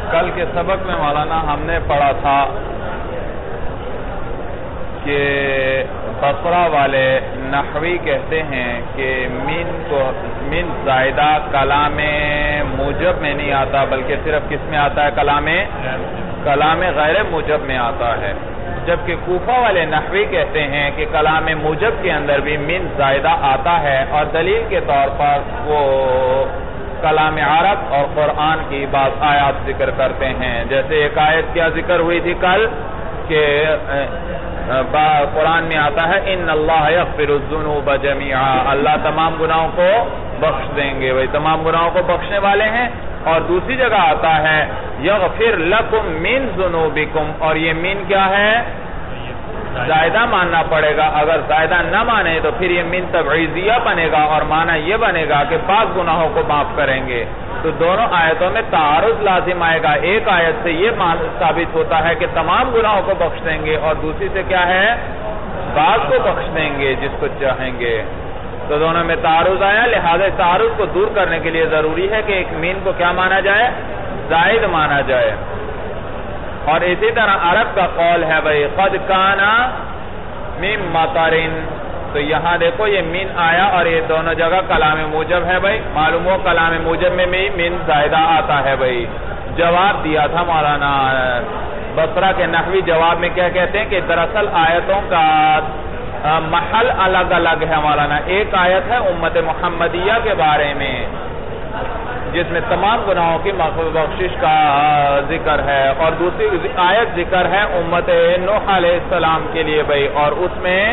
کل کے سبق میں مولانا ہم نے پڑھا تھا کہ بصرہ والے نحوی کہتے ہیں کہ من زائدہ کلام موجب میں نہیں آتا بلکہ صرف کس میں آتا ہے؟ کلام غیر موجب میں آتا ہے، جبکہ کوفہ والے نحوی کہتے ہیں کہ کلام موجب کے اندر بھی من زائدہ آتا ہے، اور دلیل کے طور پر وہ کلام عرب اور قرآن کی بعض آیات ذکر کرتے ہیں۔ جیسے ایک آیت کیا ذکر ہوئی تھی کل کہ قرآن میں آتا ہے ان اللہ یغفر الذنوب جمیعا، اللہ تمام گناہوں کو بخش دیں گے، وہی تمام گناہوں کو بخشنے والے ہیں۔ اور دوسری جگہ آتا ہے یغفر لکم من ذنوبکم، اور یہ من کیا ہے؟ زائدہ ماننا پڑے گا، اگر زائدہ نہ مانے تو پھر یہ من تبعیضیہ بنے گا اور معنی یہ بنے گا کہ بعض گناہوں کو معاف کریں گے۔ تو دونوں آیتوں میں تعارض لازم آئے گا، ایک آیت سے یہ ثابت ہوتا ہے کہ تمام گناہوں کو بخش دیں گے، اور دوسری سے کیا ہے؟ بعض کو بخش دیں گے جس کو چاہیں گے۔ تو دونوں میں تعارض آیا، لہذا تعارض کو دور کرنے کے لیے ضروری ہے کہ ایک من کو کیا مانا جائے؟ زائد مانا جائے۔ اور اسی طرح عرب کا قول ہے بھئی قد کانا من مطرن، تو یہاں دیکھو یہ من آیا اور یہ دونوں جگہ کلام موجب ہے بھئی، معلوم ہو کلام موجب میں بھی من زائدہ آتا ہے بھئی۔ جواب دیا تھا مولانا بصرہ کے نحوی، جواب میں کیا کہتے ہیں کہ دراصل آیتوں کا محل الگ الگ ہے مولانا۔ ایک آیت ہے امت محمدیہ کے بارے میں جس میں تمام گناہوں کی بخشش کا ذکر ہے، اور دوسری آیت ذکر ہے امت نوح علیہ السلام کے لیے بھئی، اور اس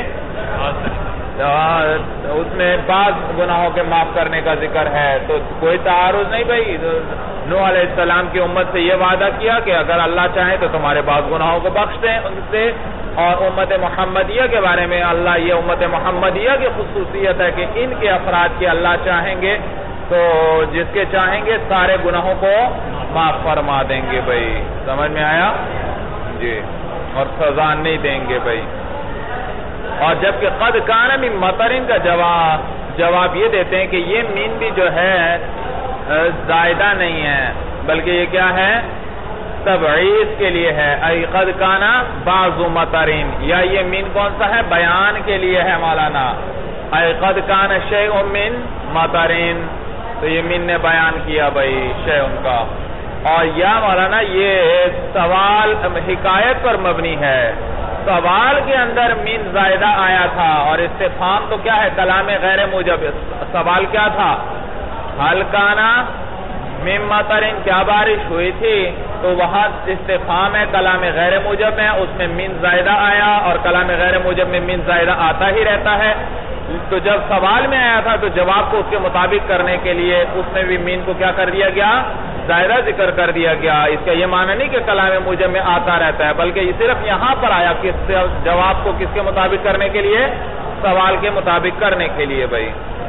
میں بعض گناہوں کے معاف کرنے کا ذکر ہے۔ تو کوئی تعارض نہیں بھئی، نوح علیہ السلام کی امت سے یہ وعدہ کیا کہ اگر اللہ چاہے تو تمہارے بعض گناہوں کو بخش دیں ان سے، اور امت محمدیہ کے بارے میں اللہ، یہ امت محمدیہ کی خصوصیت ہے کہ ان کے افراد کے اللہ چاہیں گے تو جس کے چاہیں گے سارے گناہوں کو معاف فرما دیں گے بھئی۔ سمجھ میں آیا جی؟ اور سزا نہیں دیں گے بھئی۔ اور جبکہ قد کان من مطرن کا جواب یہ دیتے ہیں کہ یہ من بھی جو ہے زائدہ نہیں ہے بلکہ یہ کیا ہے؟ تبعیض کے لیے ہے، ای قد کانا بعض مطرن، یا یہ من کون سا ہے؟ بیان کے لیے ہے مولانا، ای قد کان شیء من مطرن، تو یہ من نے بیان کیا بھئی شیء ان کا۔ اور یا مولانا یہ سوال حکایت پر مبنی ہے، سوال کے اندر من زائدہ آیا تھا، اور استفہام تو کیا ہے؟ کلام غیر موجب۔ سوال کیا تھا؟ حل کانا من مطرن، کیا بارش ہوئی تھی؟ تو وہاں استفہام ہے کلام غیر موجب میں، اس میں من زائدہ آیا، اور کلام غیر موجب میں من زائدہ آتا ہی رہتا ہے۔ تو جب سوال میں آیا تھا تو جواب کو اس کے مطابق کرنے کے لیے اس میں بھی من کو کیا کر دیا گیا؟ زائدہ ذکر کر دیا گیا۔ اس کا یہ معنی نہیں کہ کلام موجب میں آتا رہتا ہے، بلکہ یہ صرف یہاں پر آیا کس جواب کو کس کے مطابق کرنے کے لیے؟ سوال کے مطابق کرنے کے لیے بھائی۔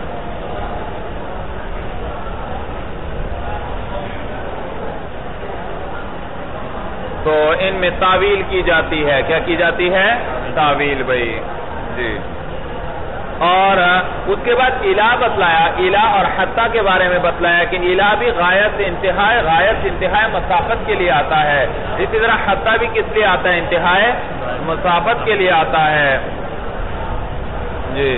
تو ان میں تعویل کی جاتی ہے، کیا کی جاتی ہے؟ تعویل بھائی جی۔ اور اس کے بعد الہ بتلایا، الہ اور حتی کے بارے میں بتلایا کہ الہ بھی غایت انتہائی مسافت کے لیے آتا ہے، اسی طرح حتی بھی کس لیے آتا ہے؟ انتہائی مسافت کے لیے آتا ہے جی،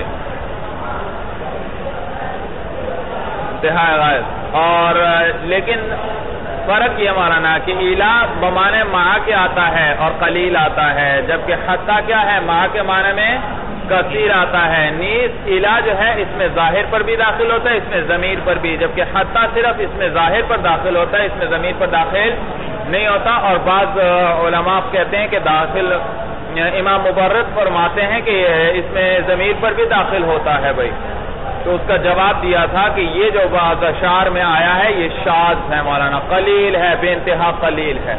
انتہائی غایت۔ اور لیکن فرق یہ مولانا کہ الہ بمعنی مع کے آتا ہے اور قلیل آتا ہے، جبکہ حتی کیا ہے؟ مع کے معنی میں کثیر آتا ہے۔ نیز الہ جو ہے اس میں ظاہر پر بھی داخل ہوتا ہے، اس میں ضمیر پر بھی، جبکہ حتی صرف اس میں ظاہر پر داخل ہوتا ہے، اس میں ضمیر پر داخل نہیں ہوتا۔ اور بعض علماء کہتے ہیں کہ داخل، امام مبرد فرماتے ہیں کہ اس میں ضمیر پر بھی داخل ہوتا ہے بھائی۔ تو اس کا جواب دیا تھا کہ یہ جو بعض اشعار میں آیا ہے یہ شاذ ہے مولانا، قلیل ہے، بے انتہا قلیل ہے۔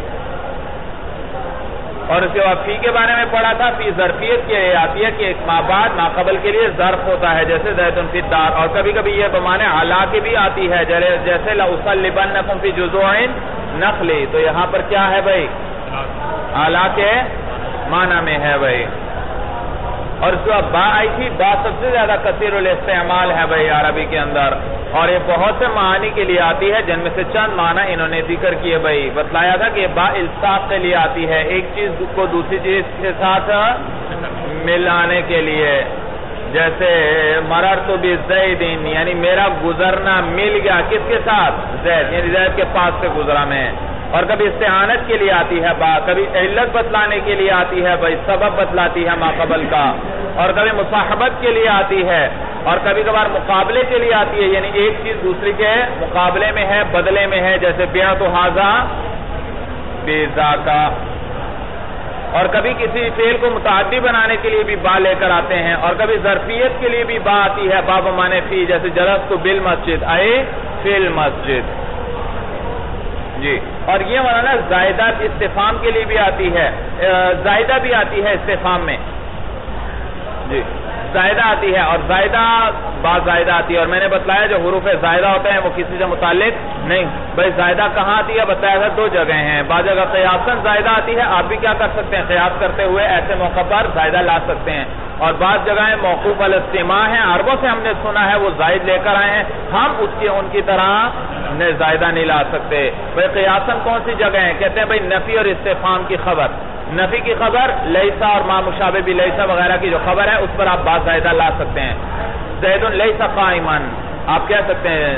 اور اس کے بعد فی کے بارے میں پڑھا تھا، فی ظرفیت کے آتی ہے کہ ایک ما بعد ما قبل کے لیے ظرف ہوتا ہے، جیسے زیتون فی الدار، اور کبھی کبھی یہ بمعنی علا کی بھی آتی ہے، جیسے لأصلبنکم فی جذوع النخل، تو یہاں پر کیا ہے بھائی؟ علا کے معنی میں ہے بھائی۔ اور اس کے بعد با آئی تھی، با سب سے زیادہ کثیر الاستعمال ہے بھائی عربی کے اندر، اور یہ بہت سے معنی کے لیے آتی ہے، جن میں سے چند معنی انہوں نے ذکر کیے بھائی. بتلایا تھا کہ با الصاق کے لیے آتی ہے، ایک چیز کو دوسری چیز کے ساتھ ملانے کے لیے. جیسے مررت بزید، یعنی میرا گزرنا مل گیا کس کے ساتھ؟ زید، یعنی زید کے پاس سے گزرا میں. اور کبھی استعانت کے لیے آتی ہے با، کبھی علت بتلانے کے لیے آتی ہے بھائی، سبب بتلاتی ہے ما قبل کا. اور کبھی مصاحبت کے لیے آتی ہے، اور کبھی کبھار مقابلے کے لیے آتی ہے، یعنی ایک چیز دوسری کے مقابلے میں ہے، بدلے میں ہے. جیسے بیعت ھذا بذاکا. اور کبھی کسی فعل کو متعدی بنانے کے لیے بھی با لے کر آتے ہیں، اور کبھی ظرفیت کے لیے بھی با آتی ہے، با بمعنی فی. جیسے جلست بالمسجد اے فی المسجد. جی. اور یہ مولانا زائدہ استفہام کے لیے بھی آتی ہے، زائدہ بھی آتی ہے استفہام میں. جی زائدہ آتی ہے، اور زائدہ بعض زائدہ آتی ہے. اور میں نے بتلایا جو حروف زائدہ ہوتے ہیں وہ کسی سے متعلق نہیں. بھائی زائدہ کہاں آتی ہے؟ بتایا تھا دو جگہ ہیں. بعض جگہ قیاساً زائدہ آتی ہے، آپ بھی کیا کر سکتے ہیں؟ قیاس کرتے ہوئے ایسے موقع پر زائدہ لا سکتے ہیں. اور بعض جگہیں موقوف علی السماع ہیں، عربوں سے ہم نے سنا ہے وہ زائد لے کر آئے ہیں، ہم ان کی طرح زائدہ نہیں لا سکتے. بھائی قیاساً کون سی جگہ ہیں؟ کہتے ہیں بھائی نفی اور استفہام کی خبر. نفی کی خبر لیسا اور ما مشابہ بھی لیسا وغیرہ کی جو خبر ہے اس پر آپ با زائدہ لا سکتے ہیں. زید لیسا قائما، آپ کہہ سکتے ہیں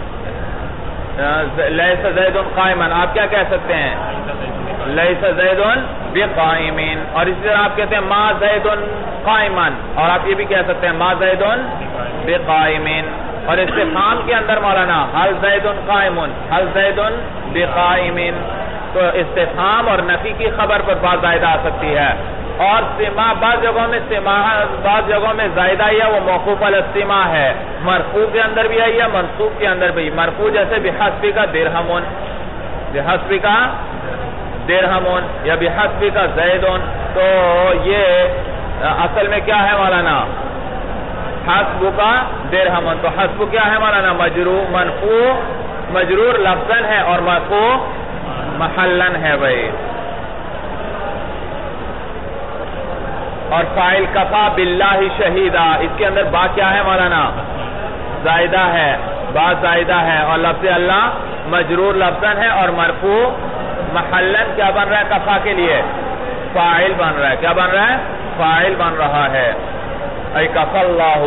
لیسا زید قائما، آپ کیا کہہ سکتے ہیں؟ لیسا زید بقائمین. اور اسی طرح آپ کہتے ہیں ما زید قائما، اور آپ یہ بھی کہہ سکتے ہیں ما زید بقائمین. اور استفہام کے اندر مولانا حل زید قائم، حل زید بقائمین. تو استفہام اور نفی کی خبر پر با زائدہ آ سکتی ہے. اور سما بعض جگہوں میں زائدہ آئی ہے وہ موقوف علی السماع ہے، مرفوع کے اندر بھی آئی ہے، منصوب کے اندر بھی. مرفوع جیسے بحسبک درہمون، بحسبک درہمون یا بحسبک زیدون. تو یہ اصل میں کیا ہے مولانا؟ حسبک درہمون. تو حسب کیا ہے مولانا؟ مجرور، مرفوع مجرور لفظاً ہے اور مرفوع محلن ہے بھائی. اور فاعل کفا باللہ شہیدہ، اس کے اندر با کیا ہے مولانا؟ زائدہ ہے، با زائدہ ہے. اور لفظ اللہ مجرور لفظاً ہے اور مرفوع محلن کیا بن رہا ہے کفا کے لیے؟ فاعل بن رہا ہے. کیا بن رہا ہے؟ فاعل بن رہا ہے. اے کفا اللہ.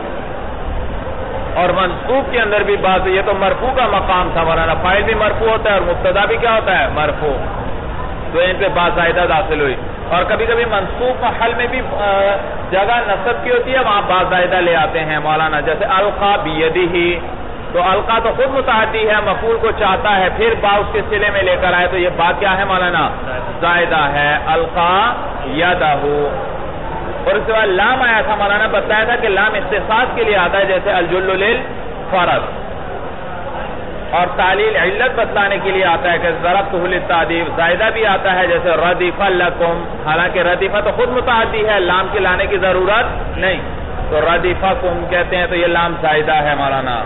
اور منصوب کے اندر بھی بات، یہ تو مرفوع کا مقام تھا مولانا. فاعل بھی مرفوع ہوتا ہے اور مبتدا بھی کیا ہوتا ہے؟ مرفوع. تو ان پہ با زائدہ داخل ہوئی. اور کبھی کبھی منصوب محل میں بھی جگہ نصب کی ہوتی ہے، وہاں با زائدہ لے آتے ہیں مولانا. جیسے القا بیدہ، تو القا تو خود متعدی ہے، مفعول کو چاہتا ہے، پھر با اس کے صلے میں لے کر آئے تو یہ با کیا ہے مولانا؟ زائدہ ہے. القا یدہ. اور اس کے بعد لام آیا تھا مولانا، بتایا تھا کہ لام اختصاص کے لیے آتا ہے، جیسے الجل للفرض. اور تعلیل علت بتلانے کے لیے آتا ہے کہ ضربتہ للتعدیب. زائدہ بھی آتا ہے جیسے ردف لکم، حالانکہ ردفہ تو خود متعدی ہے، لام کے لانے کی ضرورت نہیں. تو ردفکم کہتے ہیں تو یہ لام زائدہ ہے مولانا.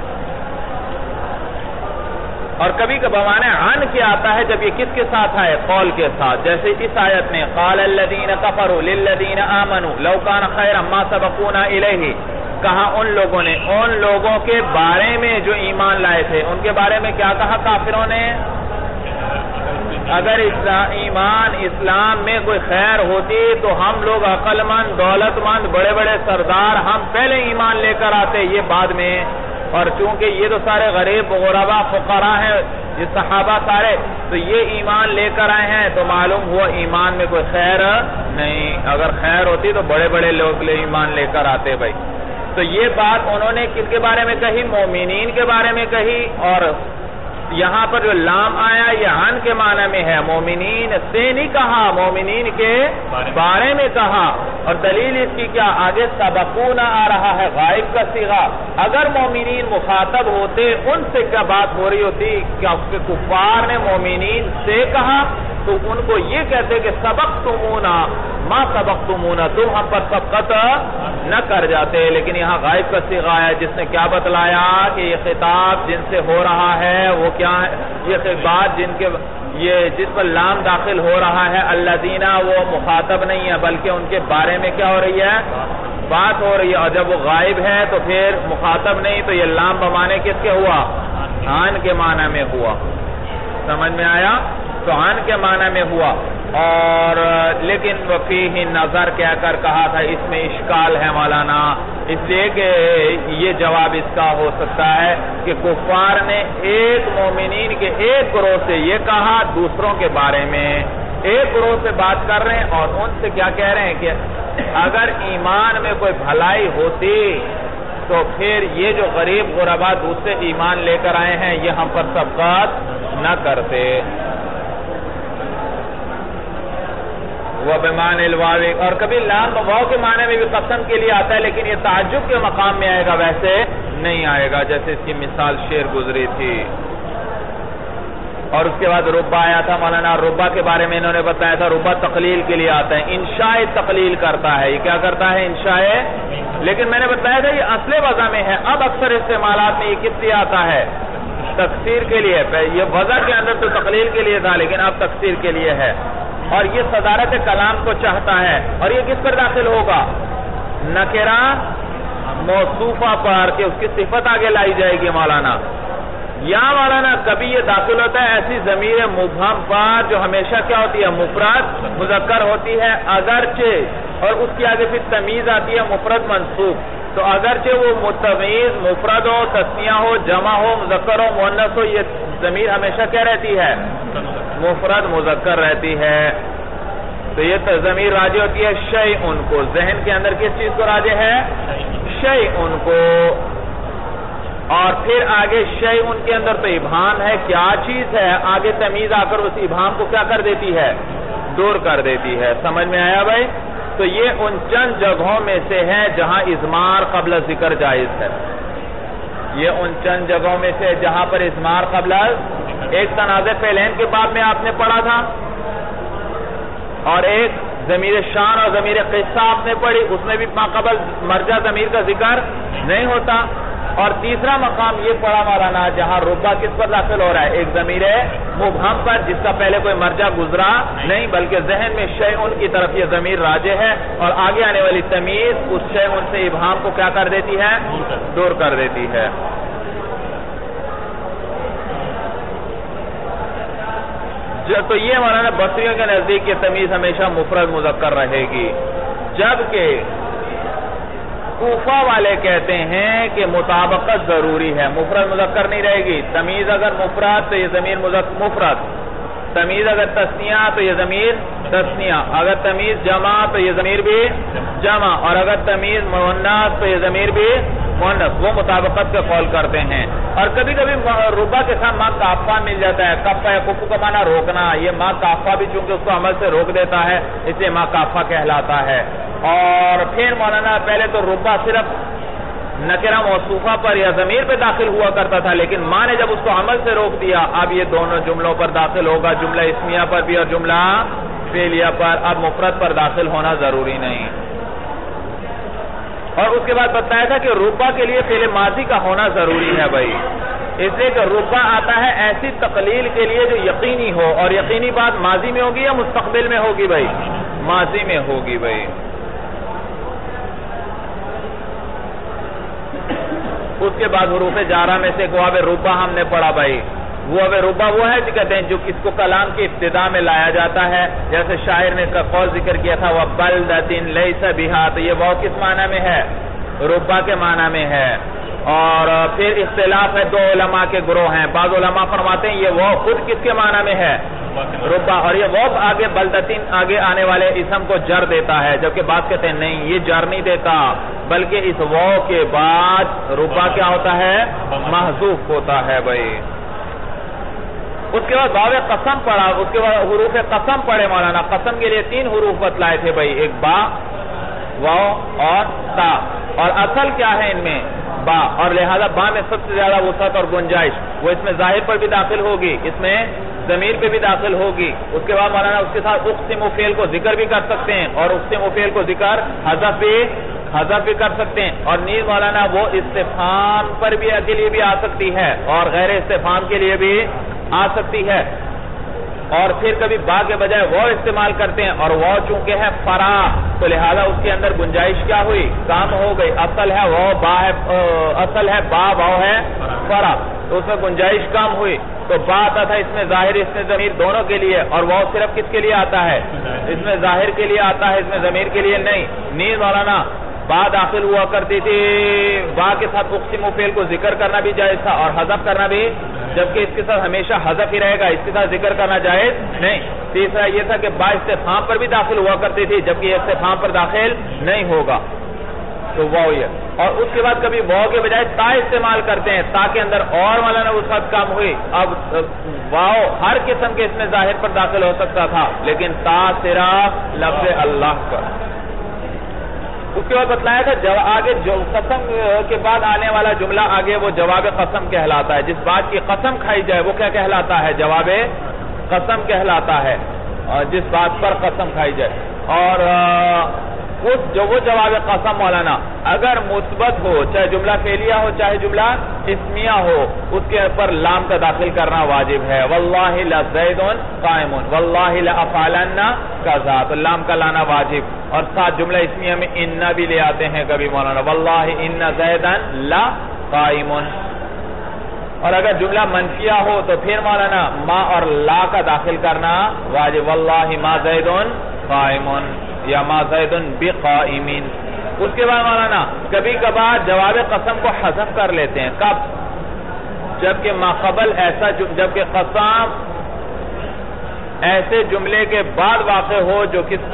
اور کبھی بمعنی عن کیا آتا ہے جب یہ کس کے ساتھ آئے؟ قول کے ساتھ. جیسے اس آیت میں قال الذین کفروا للذین آمنوا لو کان خیرا ما سبقونا الیہ، کہا ان لوگوں نے ان لوگوں کے بارے میں جو ایمان لائے تھے، ان کے بارے میں کیا کہا کافروں نے؟ اگر ایمان اسلام میں کوئی خیر ہوتی تو ہم لوگ عقل مند، دولت مند، بڑے بڑے سردار، ہم پہلے ایمان لے کر آتے، یہ بعد میں. اور چونکہ یہ تو سارے غریب غربا فقراء ہیں، یہ صحابہ سارے، تو یہ ایمان لے کر آئے ہیں، تو معلوم ہوا ایمان میں کوئی خیر نہیں. اگر خیر ہوتی تو بڑے بڑے لوگ ایمان لے کر آتے بھائی. تو یہ بات انہوں نے کس کے بارے میں کہی؟ مومنین کے بارے میں کہی. اور یہاں پر جو لام آیا یہ عن کے معنی میں ہے، مومنین سے نہیں کہا، مومنین کے بارے میں کہا. اور دلیل اس کی کیا؟ آگے سبقونا آ رہا ہے، غائب کا صیغہ. اگر مومنین مخاطب ہوتے ان سے کیا بات ہو رہی ہوتی؟ کیا اس کے کفار نے مومنین سے کہا تو ان کو یہ کہتے کہ سبقتمونا ما سبقتمونا، تم ہم پر سبقت نہ کر جاتے. لیکن یہاں غائب کا صیغہ ہے جس نے کیا بتلایا کہ یہ خطاب جن سے ہو رہا ہے وہ کیا ہے؟ یہ بات جس پر لام داخل ہو رہا ہے الذین، وہ مخاطب نہیں ہے بلکہ ان کے بارے میں کیا ہو رہی ہے؟ بات ہو رہی ہے اور جب وہ غائب ہے تو پھر مخاطب نہیں، تو یہ لام بمانے کس کے ہوا؟ عن کے معنی میں ہوا. سمجھ میں آیا؟ تو عن کے معنی میں ہوا. اور لیکن فیہ نظر کہہ کر کہا تھا، اس میں اشکال ہے مولانا، اس لیے کہ یہ جواب اس کا ہو سکتا ہے کہ کفار نے ایک مومنین کے ایک گروہ سے یہ کہا دوسروں کے بارے میں، ایک گروہ سے بات کر رہے ہیں اور ان سے کیا کہہ رہے ہیں کہ اگر ایمان میں کوئی بھلائی ہوتی تو پھر یہ جو غریب غربا دوسرے ایمان لے کر آئے ہیں یہ ہم پر سبقت نہ کرتے. وہ بمان الواو، اور کبھی لام واو کے معنی میں بھی قسم کے لیے آتا ہے، لیکن یہ تعجب کے مقام میں آئے گا، ویسے نہیں آئے گا، جیسے اس کی مثال شعر گزری تھی. اور اس کے بعد ربا آیا تھا مولانا. ربا کے بارے میں انہوں نے بتایا تھا ربا تقلیل کے لیے آتا ہے، انشاء تقلیل کرتا ہے. یہ کیا کرتا ہے؟ انشاء. لیکن میں نے بتایا تھا یہ اصل وضع میں ہے. اب اکثر استعمالات میں یہ کس لیے آتا ہے؟ تکسیر کے لیے. یہ وضع کے اندر تو تقلیل کے لیے تھا لیکن اب تکسیر کے لیے ہے. اور یہ صدارت کلام کو چاہتا ہے. اور یہ کس پر داخل ہوگا؟ نکرہ موصوفہ پر، کہ اس کی صفت آگے لائی جائے گی مولانا. یا مولانا کبھی یہ داخل ہوتا ہے ایسی ضمیر مبہم پر جو ہمیشہ کیا ہوتی ہے؟ مفرد مذکر ہوتی ہے اگرچہ، اور اس کی آگے پھر تمیز آتی ہے مفرد منصوب. تو اگرچہ وہ متمیز مفرد ہو، تثنیہ ہو، جمع ہو، مذکر ہو، مؤنث ہو، یہ ضمیر ہمیشہ کیا رہتی ہے؟ مفرد مذکر رہتی ہے. تو یہ ضمیر راجع ہوتی ہے شیء کو. ذہن کے اندر کس چیز کو راجع ہے؟ شیء کو. اور پھر آگے شیء کے اندر تو ابہام ہے، کیا چیز ہے؟ آگے تمیز آ کر اس ابہام کو کیا کر دیتی ہے؟ دور کر دیتی ہے. سمجھ میں آیا بھائی؟ تو یہ ان چند جگہوں میں سے ہے جہاں اضمار قبل ذکر جائز ہے. یہ ان چند جگہوں میں سے جہاں پر اضمار قبل، ایک تنازع فعلین کے باب میں آپ نے پڑھا تھا، اور ایک ضمیر شان اور ضمیر قصہ آپ نے پڑھی، اس میں بھی ماقبل مرجع ضمیر کا ذکر نہیں ہوتا. اور تیسرا مقام یہ پڑھا مولانا جہاں ربا کس پر داخل ہو رہا ہے؟ ایک ضمیر مبہم پر جس کا پہلے کوئی مرجع گزرا نہیں، بلکہ ذہن میں شیء کی طرف یہ ضمیر راجع ہے، اور آگے آنے والی تمیز اس شیء سے ابہام کو کیا کر دیتی ہے؟ دور کر دیتی ہے. تو یہ مولانا بصریوں کے نزدیک یہ تمیز ہمیشہ مفرد مذکر رہے گی، جبکہ کوفہ والے کہتے ہیں کہ مطابقت ضروری ہے، مفرد مذکر نہیں رہے گی. تمیز اگر مفرد تو یہ ضمیر مفرد، تمیز اگر تثنیہ تو یہ ضمیر تثنیہ، اگر تمیز جمع تو یہ ضمیر بھی جمع، اور اگر تمیز مؤنث تو یہ ضمیر بھی مؤنث. وہ مطابقت کا قول کرتے ہیں. اور کبھی کبھی ربا کے ساتھ ماں کافہ مل جاتا ہے. کفہ یا کفو کا معنی روکنا، یہ ماں کافہ بھی چونکہ اس کو عمل سے روک دیتا ہے اس لیے ماں کافہ کہلاتا ہے. اور پھر مولانا پہلے تو ربا صرف نکرہ موصوفہ پر یا ضمیر پہ داخل ہوا کرتا تھا، لیکن ماں نے جب اس کو عمل سے روک دیا اب یہ دونوں جملوں پر داخل ہوگا، جملہ اسمیہ پر بھی اور جملہ فعلیہ پر. اب مفرد پر داخل ہونا ضروری نہیں. اور اس کے بعد بتایا تھا کہ ربا کے لیے فعل ماضی کا ہونا ضروری ہے بھائی، اس لیے کہ ربا آتا ہے ایسی تقلیل کے لیے جو یقینی ہو، اور یقینی بات ماضی میں ہوگی یا مستقبل میں ہوگی بھائی؟ ماضی میں ہوگی بھائی. اس کے بعد حروف جارہ میں سے کواب ربا ہم نے پڑھا بھائی. وہ اب ربا وہ ہے جو کہتے ہیں جو کس کو کلام کی ابتدا میں لایا جاتا ہے، جیسے شاعر نے قول ذکر کیا تھا وَبَلْدَةٍ لَيْسَ بِهَا، تو یہ وہ کس معنی میں ہے؟ ربا کے معنی میں ہے. اور پھر اختلاف ہے، دو علماء کے گروہ ہیں. بعض علماء فرماتے ہیں یہ وہ خود کس کے معنی میں ہے؟ ربا. اور یہ وہ آگے بلدتین آگے آنے والے اسم کو جر دیتا ہے، جبکہ بعض کہتے ہیں نہیں یہ جر نہیں دیتا، بلکہ اس وہ کے بعد ربا کیا ہوتا ہے؟ محذوف ہوتا ہے بھائی. اس کے بعد باب قسم پڑھا، اس کے بعد حروف قسم پڑھے مولانا. قسم کے لیے 3 حروف بتلائے تھے بھائی، ایک با، واو اور تا. اور اصل کیا ہے ان میں؟ با. اور لہذا با میں سب سے زیادہ وسعت اور گنجائش، وہ اس میں ظاہر پر بھی داخل ہوگی، اس میں ضمیر پہ بھی داخل ہوگی. اس کے بعد مولانا اس کے ساتھ اقسم و فعل کو ذکر بھی کر سکتے ہیں، اور اقسم و فعل کو ذکر حذف بھی کر سکتے ہیں. اور نیز مولانا وہ استفہام پر بھی کے لیے بھی آ سکتی ہے اور غیر استفہام کے لیے بھی آ سکتی ہے. اور پھر کبھی با کے بجائے وہ استعمال کرتے ہیں، اور وہ چونکہ ہے فرا تو لہذا اس کے اندر گنجائش کیا ہوئی؟ کام ہو گئی. اصل ہے وہ با ہے، اصل ہے با، وہ ہے فرا، تو اس میں گنجائش کام ہوئی. تو با آتا تھا اس میں ظاہر، اس میں ضمیر دونوں کے لیے، اور وہ صرف کس کے لیے آتا ہے؟ اس میں ظاہر کے لیے آتا ہے، اس میں ضمیر کے لیے نہیں. نیز مولانا با داخل ہوا کرتی تھی، با کے ساتھ اقسم فعل کو ذکر کرنا بھی جائز تھا اور حذف کرنا بھی، جبکہ اس کے ساتھ ہمیشہ حذف ہی رہے گا، اس کے ساتھ ذکر کرنا جائز نہیں. تیسرا یہ تھا کہ با استفہام پر بھی داخل ہوا کرتی تھی، جبکہ یہ استفہام پر داخل نہیں ہوگا. تو واو یہ، اور اس کے بعد کبھی واو کے بجائے تا استعمال کرتے ہیں، تا کے اندر اور مولانا اس وقت کام ہوئی. اب واو ہر قسم کے اس میں ظاہر پر داخل ہو سکتا تھا، لیکن تا صرف لفظ اللہ پر. اس کے بعد بتلایا تھا آگے جو قسم کے بعد آنے والا جملہ آگے وہ جواب قسم کہلاتا ہے. جس بات کی قسم کھائی جائے وہ کیا کہلاتا ہے؟ جواب قسم کہلاتا ہے، جس بات پر قسم کھائی جائے. اور وہ جواب قسم مولانا اگر مثبت ہو، چاہے جملہ فعلیہ ہو چاہے جملہ اسمیہ ہو، اس کے اوپر لام کا داخل کرنا واجب ہے. واللہ لزید قائم، واللہ لافعلن کذا، تو لام کا لانا واجب. اور ساتھ جملہ اسمیہ میں ان بھی لے آتے ہیں کبھی مولانا، واللہ ان زیدن لا قائم. اور اگر جملہ منفیہ ہو تو پھر مولانا ما اور لا کا داخل کرنا واجب، واللہ ما زید قائم یا ما زید بقائمین. اس کے بعد مولانا کبھی کبھار جواب قسم کو حذف کر لیتے ہیں. کب؟ جبکہ ماقبل ایسا، جبکہ قسم ایسے جملے کے بعد واقع ہو جو کس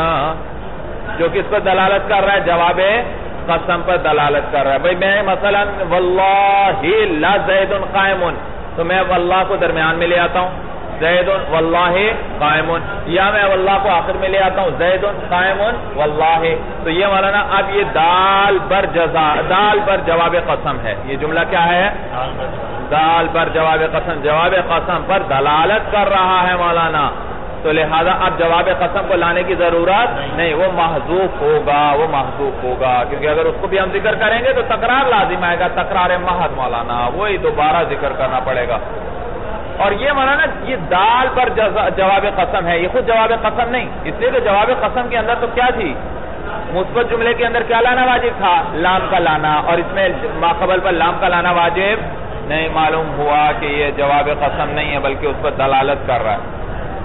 پر دلالت کر رہا ہے؟ جواب قسم پر دلالت کر رہا ہے. بھئی میں مثلا واللہ لا زید قائم، تو میں واللہ کو درمیان میں لے آتا ہوں، زید واللہ قائم، یا میں واللہ کو آخر میں لے آتا ہوں، زید قائم واللہ. تو یہ مولانا اب یہ دال بر جواب قسم ہے. یہ جملہ کیا ہے؟ دال بر جواب قسم، جواب قسم پر دلالت کر رہا ہے مولانا. تو لہذا اب جواب قسم کو لانے کی ضرورت نہیں، وہ محذوف ہوگا، کیونکہ اگر اس کو بھی ہم ذکر کریں گے تو تکرار لازم آئے گا، تکرار محض مولانا، وہی دوبارہ ذکر کرنا پڑے گا. اور یہ مولانا یہ دال پر جواب قسم ہے، یہ خود جواب قسم نہیں، اس لیے کہ جواب قسم کے اندر تو کیا تھی؟ مثبت جملے کے اندر کیا لانا واجب تھا؟ لام کا لانا، اور اس میں ماقبل پر لام کا لانا واجب نہیں. معلوم ہوا کہ یہ جواب قسم نہیں ہے بلکہ اس پر دلالت کر رہا ہے.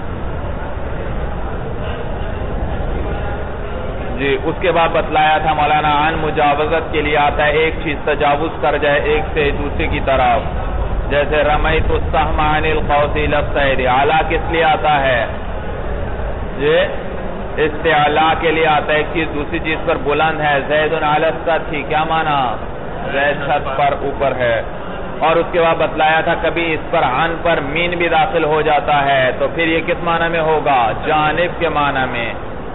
جی اس کے بعد بتلایا تھا مولانا عن مجاوزت کے لیے آتا ہے، ایک چیز تجاوز کر جائے ایک سے دوسرے کی طرف. جیسے رمیت السہم عن القوس الى الصید، اعلیٰ کس لیے آتا ہے؟ یہ استعلاء کے لیے آتا ہے، ایک چیز دوسری چیز پر بلند ہے. زید علی السطح، کیا معنی؟ زید چھت پر اوپر ہے. اور اس کے بعد بتلایا تھا کبھی اس پر عن پر مین بھی داخل ہو جاتا ہے تو پھر یہ کس معنی میں ہوگا؟ جانب کے معنی میں.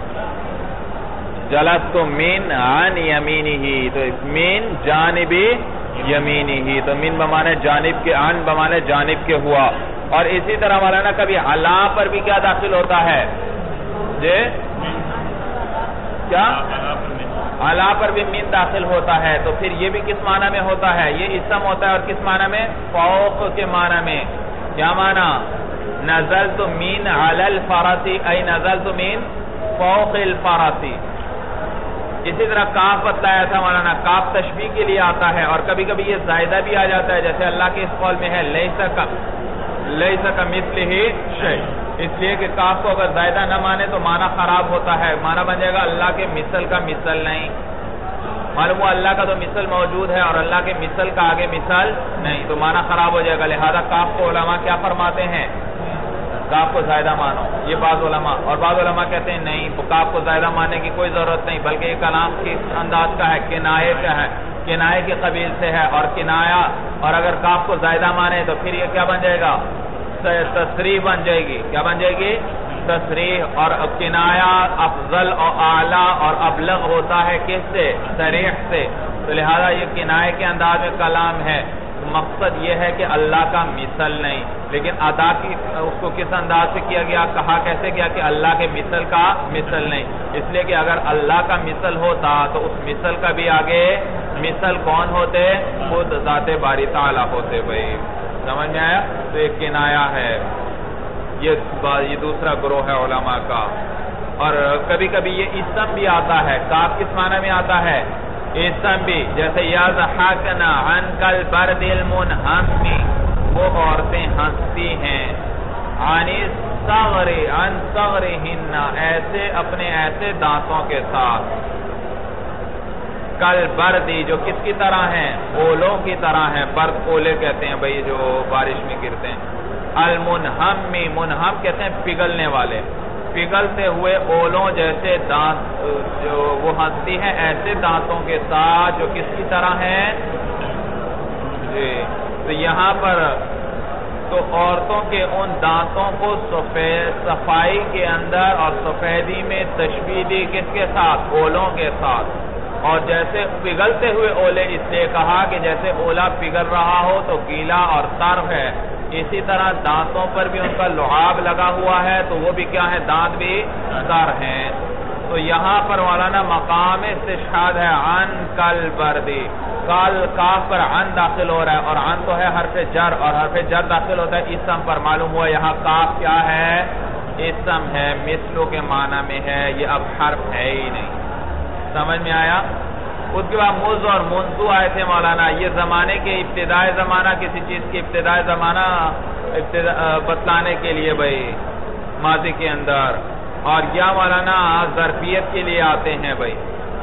جلست مین عن یمینہ، تو مین جانبی یمینی، تو من بمانے جانب کے، عن بمانے جانب کے ہوا. اور اسی طرح مولانا کبھی علا پر بھی کیا داخل ہوتا ہے؟ جی کیا؟ علا پر بھی من داخل ہوتا ہے، تو پھر یہ بھی کس معنی میں ہوتا ہے؟ یہ اسم ہوتا ہے، اور کس معنی میں؟ فوق کے معنی میں. کیا معنی؟ نزلت من علی الفرس، ای نزلت من فوق الفرس. اسی طرح کاف بتلایا تھا مولانا، کاف تشبیہ کے لیے آتا ہے، اور کبھی کبھی یہ زائدہ بھی آ جاتا ہے، جیسے اللہ کے اس قول میں ہے لیس کمثلہ شیء. اس لیے کہ کاف کو اگر زائدہ نہ مانے تو معنی خراب ہوتا ہے، معنی بن جائے گا اللہ کے مثل کا مثل نہیں. معلوم ہوا اللہ کا تو مثل موجود ہے اور اللہ کے مثل کا آگے مثل نہیں، تو معنی خراب ہو جائے گا. لہذا کاف کو علماء کیا فرماتے ہیں؟ کاف کو زائدہ مانو. یہ بعض علماء، اور بعض علماء کہتے ہیں نہیں، کاف کو زائدہ ماننے کی کوئی ضرورت نہیں، بلکہ یہ کلام کس انداز کا ہے؟ کنایے کا ہے، کنایے کے قبیل سے ہے. اور کنایا، اور اگر کاف کو زائدہ مانے تو پھر یہ کیا بن جائے گا؟ تصریح بن جائے گی. کیا بن جائے گی؟ تصریح. اور کنایا افضل اور اعلیٰ اور ابلغ ہوتا ہے کس سے؟ صریح سے. تو لہذا یہ کنایے کے انداز میں کلام ہے. مقصد یہ ہے کہ اللہ کا مثل نہیں، لیکن ادا کی اس کو کس انداز سے کیا گیا؟ کہا کیسے گیا کہ اللہ کے مثل کا مثل نہیں. اس لیے کہ اگر اللہ کا مثل ہوتا تو اس مثل کا بھی آگے مثل کون ہوتے؟ خود ذات باری تعالیٰ ہوتے. بھائی سمجھ میں آیا؟ تو ایک کنایا ہے. یہ دوسرا گروہ ہے علماء کا. اور کبھی کبھی یہ اسم بھی آتا ہے. کاف کس معنی میں آتا ہے؟ اسم بھی. جیسے یضحکنا عن کالبرد المنہمی، وہ عورتیں ہنستی ہیں. عن صغرہن، ایسے اپنے ایسے دانتوں کے ساتھ. کالبردی، جو کس کی طرح ہیں؟ اولوں کی طرح ہیں. برد اولے کہتے ہیں بھئی جو بارش میں گرتے ہیں. المنہمی، منہم کہتے ہیں پگھلنے والے. پگھلتے ہوئے اولوں جیسے دانت جو وہ ہنستی ہیں ایسے دانتوں کے ساتھ جو کس کی طرح ہیں. جی تو یہاں پر تو عورتوں کے ان دانتوں کو صفائی کے اندر اور سفیدی میں تشبیہ دی کس کے ساتھ؟ اولوں کے ساتھ. اور جیسے پگھلتے ہوئے اولے اس لیے کہا کہ جیسے اولا پگھل رہا ہو تو گیلا اور تر ہے، اسی طرح دانتوں پر بھی ان کا لعاب لگا ہوا ہے تو وہ بھی کیا ہے؟ دانت بھی تر ہیں. تو یہاں پر مولانا مقام استشہاد ہے عن کالبردی. کاف پر عن داخل ہو رہا ہے اور عن تو ہے حرف جر، اور حرف جر داخل ہوتا ہے اسم پر. معلوم ہوا یہاں کاف کیا ہے؟ اسم ہے. مثلو کے معنی میں ہے. یہ اب حرف ہے ہی نہیں. سمجھ میں آیا؟ اس کے بعد مز اور منذ آئے تھے مولانا. یہ زمانے کے ابتدائی زمانہ، کسی چیز کی ابتدائی زمانہ بتلانے کے لیے بھائی ماضی کے اندر. اور یا مولانا ظرفیت کے لیے آتے ہیں بھائی.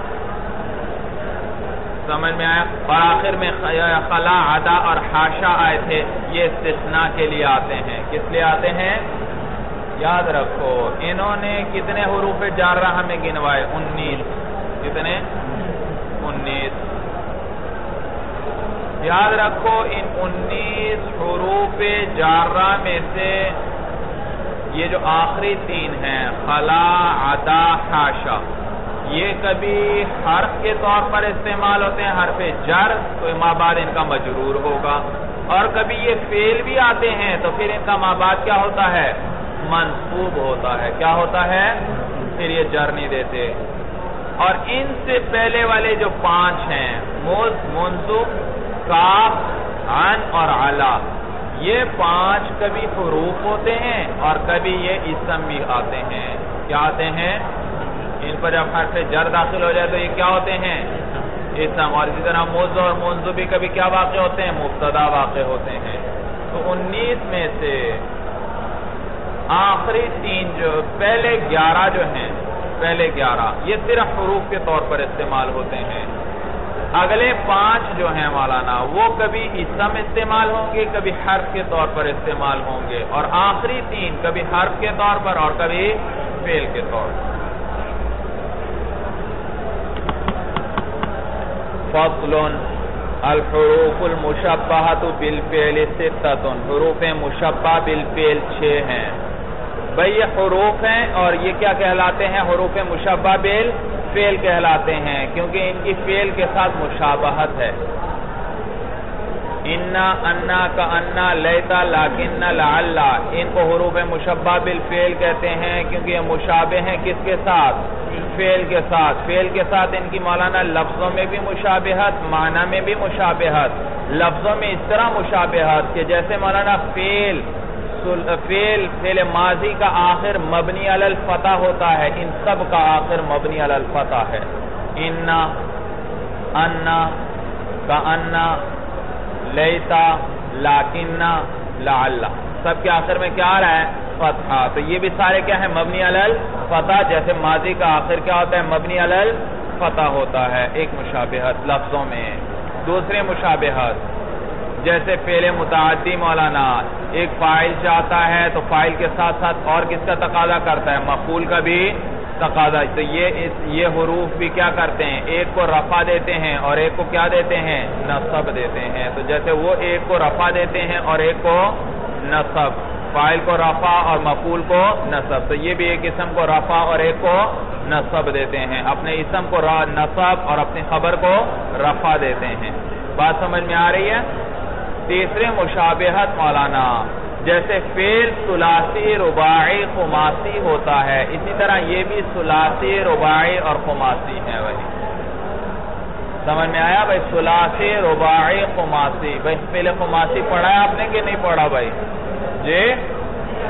سمجھ میں آیا؟ اور آخر میں خلا، عدا اور حاشا آئے تھے. یہ استثناء کے لیے آتے ہیں. کس لیے آتے ہیں؟ یاد رکھو انہوں نے کتنے حروف جارہ ہمیں گنوائے؟ 19. کتنے؟ 19. یاد رکھو ان 19 حروف جارہ میں سے یہ جو آخری 3 ہیں خلا، عدا، حاشا، یہ کبھی حرف کے طور پر استعمال ہوتے ہیں حرف جر تو ما بعد ان کا مجرور ہوگا، اور کبھی یہ فعل بھی آتے ہیں تو پھر ان کا ما بعد کیا ہوتا ہے؟ منصوب ہوتا ہے. کیا ہوتا ہے؟ پھر یہ جر نہیں دیتے. اور ان سے پہلے والے جو 5 ہیں مز، منصوب، کاف، عن اور علا، یہ 5 کبھی حروف ہوتے ہیں اور کبھی یہ اسم بھی آتے ہیں. کیا آتے ہیں؟ ان پر جب حرف جر داخل ہو جائے تو یہ کیا ہوتے ہیں؟ اسم. اور اسی طرح مز اور منذ بھی کبھی کیا واقع ہوتے ہیں؟ مبتدا واقع ہوتے ہیں. تو 19 میں سے آخری 3 جو پہلے 11 جو ہیں، پہلے 11 یہ صرف حروف کے طور پر استعمال ہوتے ہیں. اگلے 5 جو ہیں مولانا وہ کبھی اسم استعمال ہوں گے، کبھی حرف کے طور پر استعمال ہوں گے، اور آخری 3 کبھی حرف کے طور پر اور کبھی فعل کے طور پر. فصل الحروف المشبہۃ بالفعل 6. حروف مشبہ بالفعل 6 ہیں. بھئی یہ حروف ہیں اور یہ کیا کہلاتے ہیں؟ حروف مشبہ بالفعل کہلاتے ہیں کیونکہ ان کی فعل کے ساتھ مشابہت ہے. انا، انا، کانا، لیتا، لیکن، لعل، ان کو حروف مشبہ بالفعل کہتے ہیں کیونکہ یہ مشابہ ہیں کس کے ساتھ؟ فعل کے ساتھ. فعل کے ساتھ ان کی مولانا لفظوں میں بھی مشابہت، معنی میں بھی مشابہت. لفظوں میں اس طرح مشابہت کہ جیسے مولانا فعل ماضی کا آخر مبنی علی الفتح ہوتا ہے، ان سب کا آخر مبنی علی الفتح ہے. انا، انا، کانا، لیتا، لیکن، لعل، سب کے آخر میں کیا آ رہا ہے؟ فتحہ. تو یہ بھی سارے کیا ہیں؟ مبنی علی الفتح. جیسے ماضی کا آخر کیا ہوتا ہے؟ مبنی علی الفتح ہوتا ہے. ایک مشابہت لفظوں میں. دوسرے مشابہت جیسے فعل متعدی مولانا ایک فاعل چاہتا ہے تو فاعل کے ساتھ ساتھ اور کس کا تقاضا کرتا ہے؟ مفعول کا بھی تقاضا. تو یہ حروف بھی کیا کرتے ہیں؟ ایک کو رفع دیتے ہیں اور ایک کو کیا دیتے ہیں؟ نصب دیتے ہیں. تو جیسے وہ ایک کو رفع دیتے ہیں اور ایک کو نصب، فاعل کو رفع اور مفعول کو نصب. تو یہ بھی ایک اسم کو رفع اور ایک کو نصب دیتے ہیں. اپنے اسم کو نصب اور اپنی خبر کو رفع دیتے ہیں. بات سمجھ میں آ رہی ہے؟ تیسرے مشابہت مولانا جیسے فعل ثلاثی، رباعی، خماسی ہوتا ہے، اسی طرح یہ بھی ثلاثی، رباعی اور خماسی ہے. وہی سمجھ میں آیا بھائی؟ ثلاثی، رباعی، خماسی. بھائی فعل خماسی پڑھا ہے آپ نے کہ نہیں پڑھا بھائی؟ جی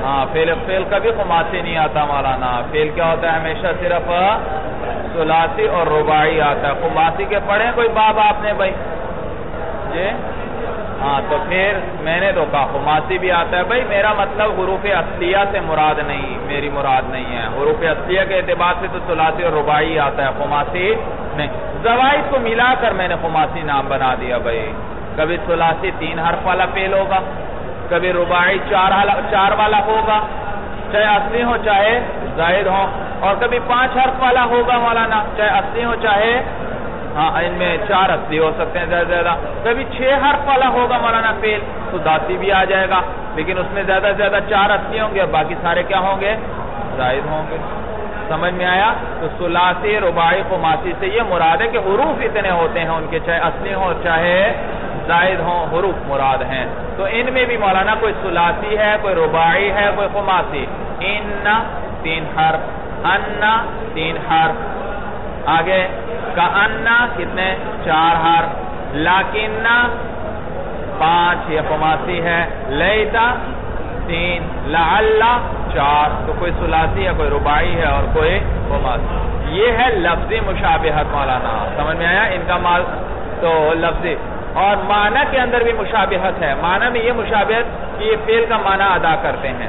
ہاں فعل کا بھی خماسی نہیں آتا مولانا. فعل کیا ہوتا ہے؟ ہمیشہ صرف ثلاثی اور رباعی آتا ہے. خماسی کے پڑھیں کوئی باب آپ نے بھائی جی؟ ہاں تو پھر میں نے تو کہا خماسی بھی آتا ہے بھائی. میرا مطلب حروف اصلیہ سے مراد نہیں، میری مراد نہیں ہے. حروف اصلیہ کے اعتبار سے تو ثلاثی اور رباعی آتا ہے، خماسی نہیں. زوائد کو ملا کر میں نے خماسی نام بنا دیا بھائی. کبھی ثلاثی 3 حرف والا فعل ہوگا، کبھی رباعی 4 والا ہوگا، چاہے اصلی ہو چاہے زائد ہو، اور کبھی 5 حرف والا ہوگا مولانا، چاہے اصلی ہو چاہے ہاں ان میں 4 اصلی ہو سکتے ہیں زیادہ زیادہ. کبھی 6 حرف والا ہوگا مولانا فعل تو داسی بھی آ جائے گا، لیکن اس میں زیادہ سے زیادہ 4 اصلی ہوں گے اور باقی سارے کیا ہوں گے؟ زائد ہوں گے. سمجھ میں آیا؟ تو ثلاثی رباعی خماسی سے یہ مراد ہے کہ حروف اتنے ہوتے ہیں ان کے، چاہے اصلی ہوں چاہے زائد ہوں، حروف مراد ہیں. تو ان میں بھی مولانا کوئی ثلاثی ہے، کوئی رباعی ہے، کوئی خماسی. ان 3 حرف، ان 3 حرف. آگے کأن کتنے؟ 4 حرف. لیکن 5 یہ خماسی ہے. لیتا 3، لعل 4. تو کوئی ثلاثی ہے، کوئی رباعی ہے اور کوئی خماسی. یہ ہے لفظی مشابہت مولانا. سمجھ میں آیا؟ ان کا مال تو لفظی اور معنی کے اندر بھی مشابہت ہے. معنی میں یہ مشابہت کہ یہ فعل کا معنی ادا کرتے ہیں.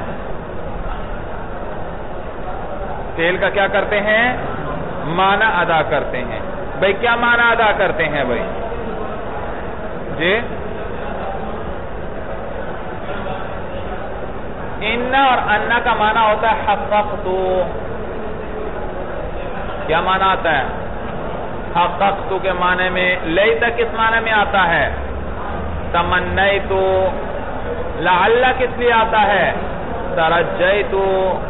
فعل کا کیا کرتے ہیں؟ معنی ادا کرتے ہیں. بھئی کیا معنی ادا کرتے ہیں بھئی؟ جی ان اور انا کا معنی ہوتا ہے حققتو. کیا معنی آتا ہے؟ حققتو کے معنی میں. لیتا کس معنی میں آتا ہے؟ تمنیتو. لعل کس لیے آتا ہے؟ ترجیتو.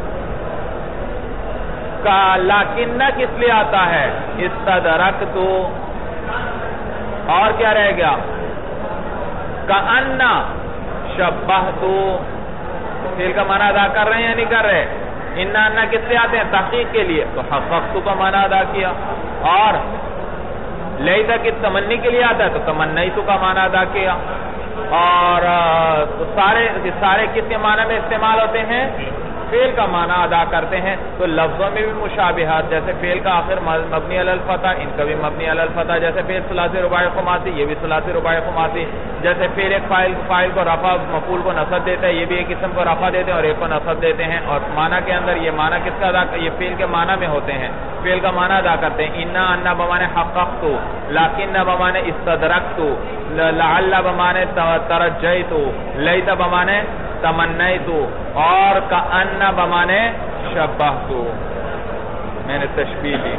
لیکن کس لیے آتا ہے؟ استدرکتو. اور کیا رہ گیا؟ کأن شبہتو. فعل کا معنی ادا کر رہے ہیں یا نہیں کر رہے؟ ان انا کس لیے آتے ہیں؟ تحقیق کے لیے. تو حققتو کا معنی ادا کیا. اور لیتا کی تمنی کے لیے آتا ہے تو تمنیتو کا معنی ادا کیا. اور سارے کس کے معنی میں استعمال ہوتے ہیں؟ فعل کا معنی ادا کرتے ہیں. تو لفظوں میں بھی مشابہات، جیسے فعل کا آخر مبنی علی الفتح، ان کا بھی مبنی علی الفتح. جیسے فعل ثلاثی رباعی خماسی، یہ بھی ثلاثی رباعی خماسی. جیسے فعل ایک فاعل کو رفع، مفعول کو نصب دیتا ہے، یہ بھی ایک اسم کو رفع دیتے ہیں اور ایک کو نصب دیتے ہیں. اور معنی کے اندر یہ معنی کس کا ادا، یہ فعل کے معنی میں ہوتے ہیں، فعل کا معنی ادا کرتے ہیں. انا انا بمانے حققتو، لیکن بمانے استدرکتو، لعل بمانے ترجیتو، لیتا بمانے تمنیتو، اور کأن بمانے شبہتو. میں نے تشبیہ لی.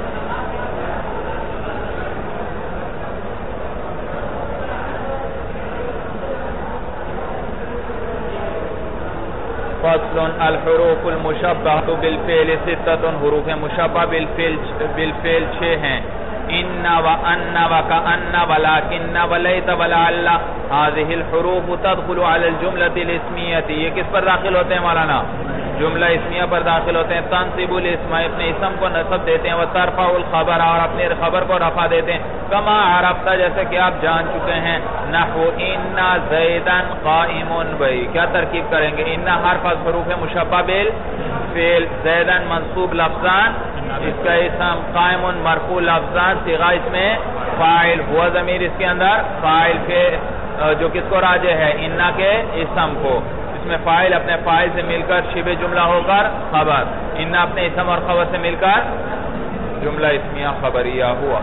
فصل الحروف المشبہۃ بالفعل 6. حروف مشبہ بالفعل 6 ہیں. ان و ان و کأن ولکن ولیت ولعل. هذه الحروف تدخل على الجملة الاسمیہ. یہ کس پر داخل ہوتے ہیں مولانا؟ جملہ اسمیہ پر داخل ہوتے ہیں. تنصب الاسم، اپنے اسم کو نصب دیتے ہیں. وترفع الخبر، اور اپنے خبر کو رفع دیتے ہیں. کما عرفت، جیسے کہ آپ جان چکے ہیں. نحو ان زیدا قائم. بھائی کیا ترکیب کریں گے؟ ان حرف از حروف مشبہ بالفعل. زیدا منصوب لفظان، اس کا اسم. قائم مرفوع لفظان، صیغہ اس میں فاعل. ہوا ضمیر اس کے اندر فاعل جو کس کو راجع ہے؟ انا کے اسم کو. اس میں فاعل اپنے فاعل سے مل کر شبہ جملہ ہو کر خبر. انا اپنے اسم اور خبر سے مل کر جملہ اسمیہ خبریہ ہوا.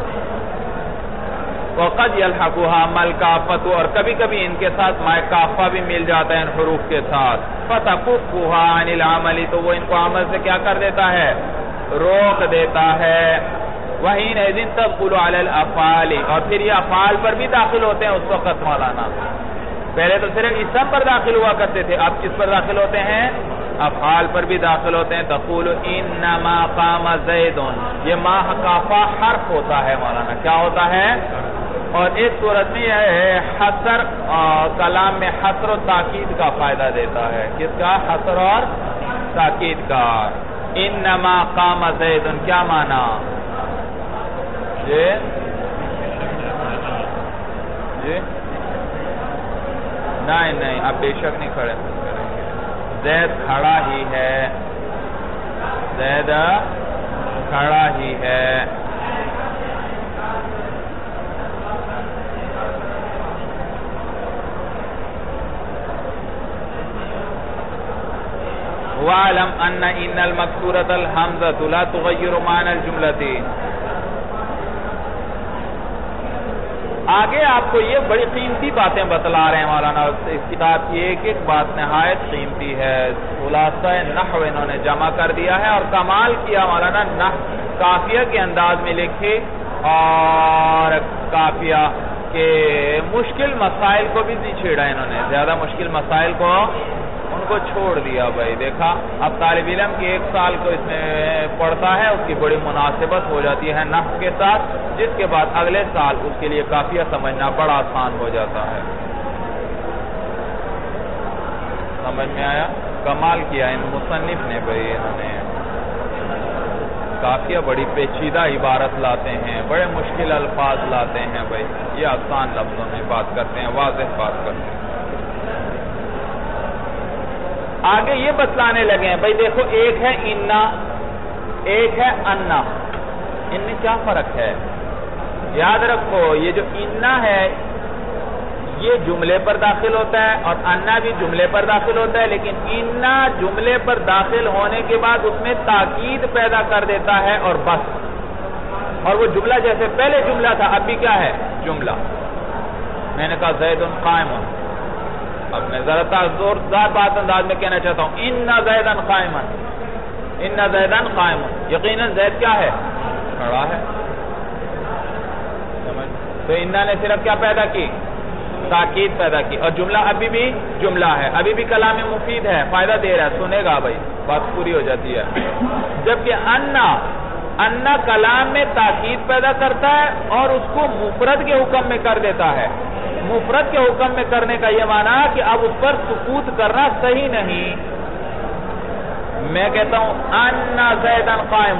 وقد يلحقها ما الكافۃ، اور کبھی کبھی ان کے ساتھ ما کافہ بھی مل جاتا ہے ان حروف کے ساتھ. فتكفها عن العمل، تو وہ ان کو عمل سے کیا کر دیتا ہے؟ روک دیتا ہے. وحینئذ تدخل علی الافعال، اور پھر یہ افعال پر بھی داخل ہوتے ہیں اس وقت مولانا. پہلے تو صرف اسم پر داخل ہوا کرتے تھے، اب کس پر داخل ہوتے ہیں؟ افعال پر بھی داخل ہوتے ہیں. تقول انما قام زید، یہ ما کافہ حرف ہوتا ہے مولانا. کیا ہوتا ہے؟ اور اس صورت میں یہ حصر کلام میں حصر و تاکید کا فائدہ دیتا ہے. کس کا؟ حصر اور تاکید کا. انما قام زید، کیا معنی؟ جی نہیں اب بے شک نہیں کھڑے. زید کھڑا ہی ہے، زید کھڑا ہی ہے۔ وَعَلَمْ أَنَّ إِنَّ الْمَكْسُورَةَ الْحَمْزَةُ لَا تُغَيِّرُ مَعْنَى الْجُمْلَةِ۔ آگے آپ کو یہ بڑی قیمتی باتیں بتلا رہے ہیں مولانا، اس کتاب کی ایک ایک بات نہایت قیمتی ہے، خلاصہ نحو انہوں نے جمع کر دیا ہے اور کمال کیا مولانا، قافیہ کے انداز میں لکھے اور قافیہ کے مشکل مسائل کو بھی نہیں چھیڑا انہوں نے، زیادہ مشکل مسائل کو ان کو چھوڑ دیا بھائی۔ دیکھا اب طالب علم کی ایک سال کو اس میں پڑھتا ہے، اس کی بڑی مناسبت ہو جاتی ہے نحو کے ساتھ، جس کے بعد اگلے سال اس کے لیے قافیہ سمجھنا بڑا آسان ہو جاتا ہے۔ سمجھ میں آیا؟ کمال کیا ان مصنف نے بھائی، انہوں نے قافیہ بڑی پیچیدہ عبارت لاتے ہیں، بڑے مشکل الفاظ لاتے ہیں بھائی، یہ آسان لفظوں میں بات کرتے ہیں، واضح بات کرتے ہیں۔ آگے یہ بتلانے لگے ہیں بھائی دیکھو، ایک ہے انا، ایک ہے انا، ان میں کیا فرق ہے؟ یاد رکھو یہ جو انا ہے یہ جملے پر داخل ہوتا ہے اور انا بھی جملے پر داخل ہوتا ہے، لیکن انا جملے پر داخل ہونے کے بعد اس میں تاکید پیدا کر دیتا ہے اور بس، اور وہ جملہ جیسے پہلے جملہ تھا اب بھی کیا ہے؟ جملہ۔ میں نے کہا زید قائم، اب میں ذرا زوردار بات انداز میں کہنا چاہتا ہوں، اِنَّ زَيْدًا قَائِمًا، اِنَّ زَيْدًا قَائِمٌ، یقیناً زید کیا ہے؟ کھڑا ہے۔ تو اِنَّا نے صرف کیا پیدا کی؟ تاکید پیدا کی، اور جملہ ابھی بھی جملہ ہے، ابھی بھی کلام مفید ہے، فائدہ دے رہا ہے، سنے گا بھائی، بات پوری ہو جاتی ہے۔ جبکہ انا کلام میں تاکید پیدا کرتا ہے اور اس کو مفرد کے حکم میں کر دیتا ہے۔ مفرد کے حکم میں کرنے کا یہ معنی کہ اب اس پر سکوت کرنا صحیح نہیں۔ میں کہتا ہوں انا زیدن قائم،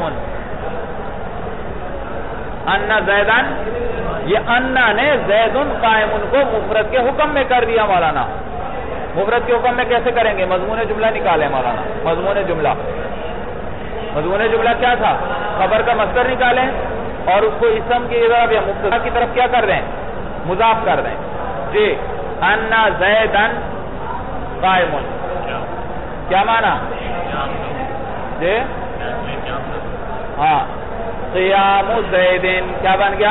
انا زیدن، یہ انا نے زیدن قائم کو مفرد کے حکم میں کر دیا مولانا۔ مفرد کے حکم میں کیسے کریں گے؟ مضمون جملہ نکالیں مولانا، مضمون جملہ۔ مضمون جملہ کیا تھا؟ خبر کا مصدر نکالیں اور اس کو اسم کی طرف یا مبتدا کی طرف کیا کر دیں؟ مضاف کر دیں۔ جی انا زیدن قائم، کیا معنی؟ جی ہاں، قیام زیدن کیا بن گیا؟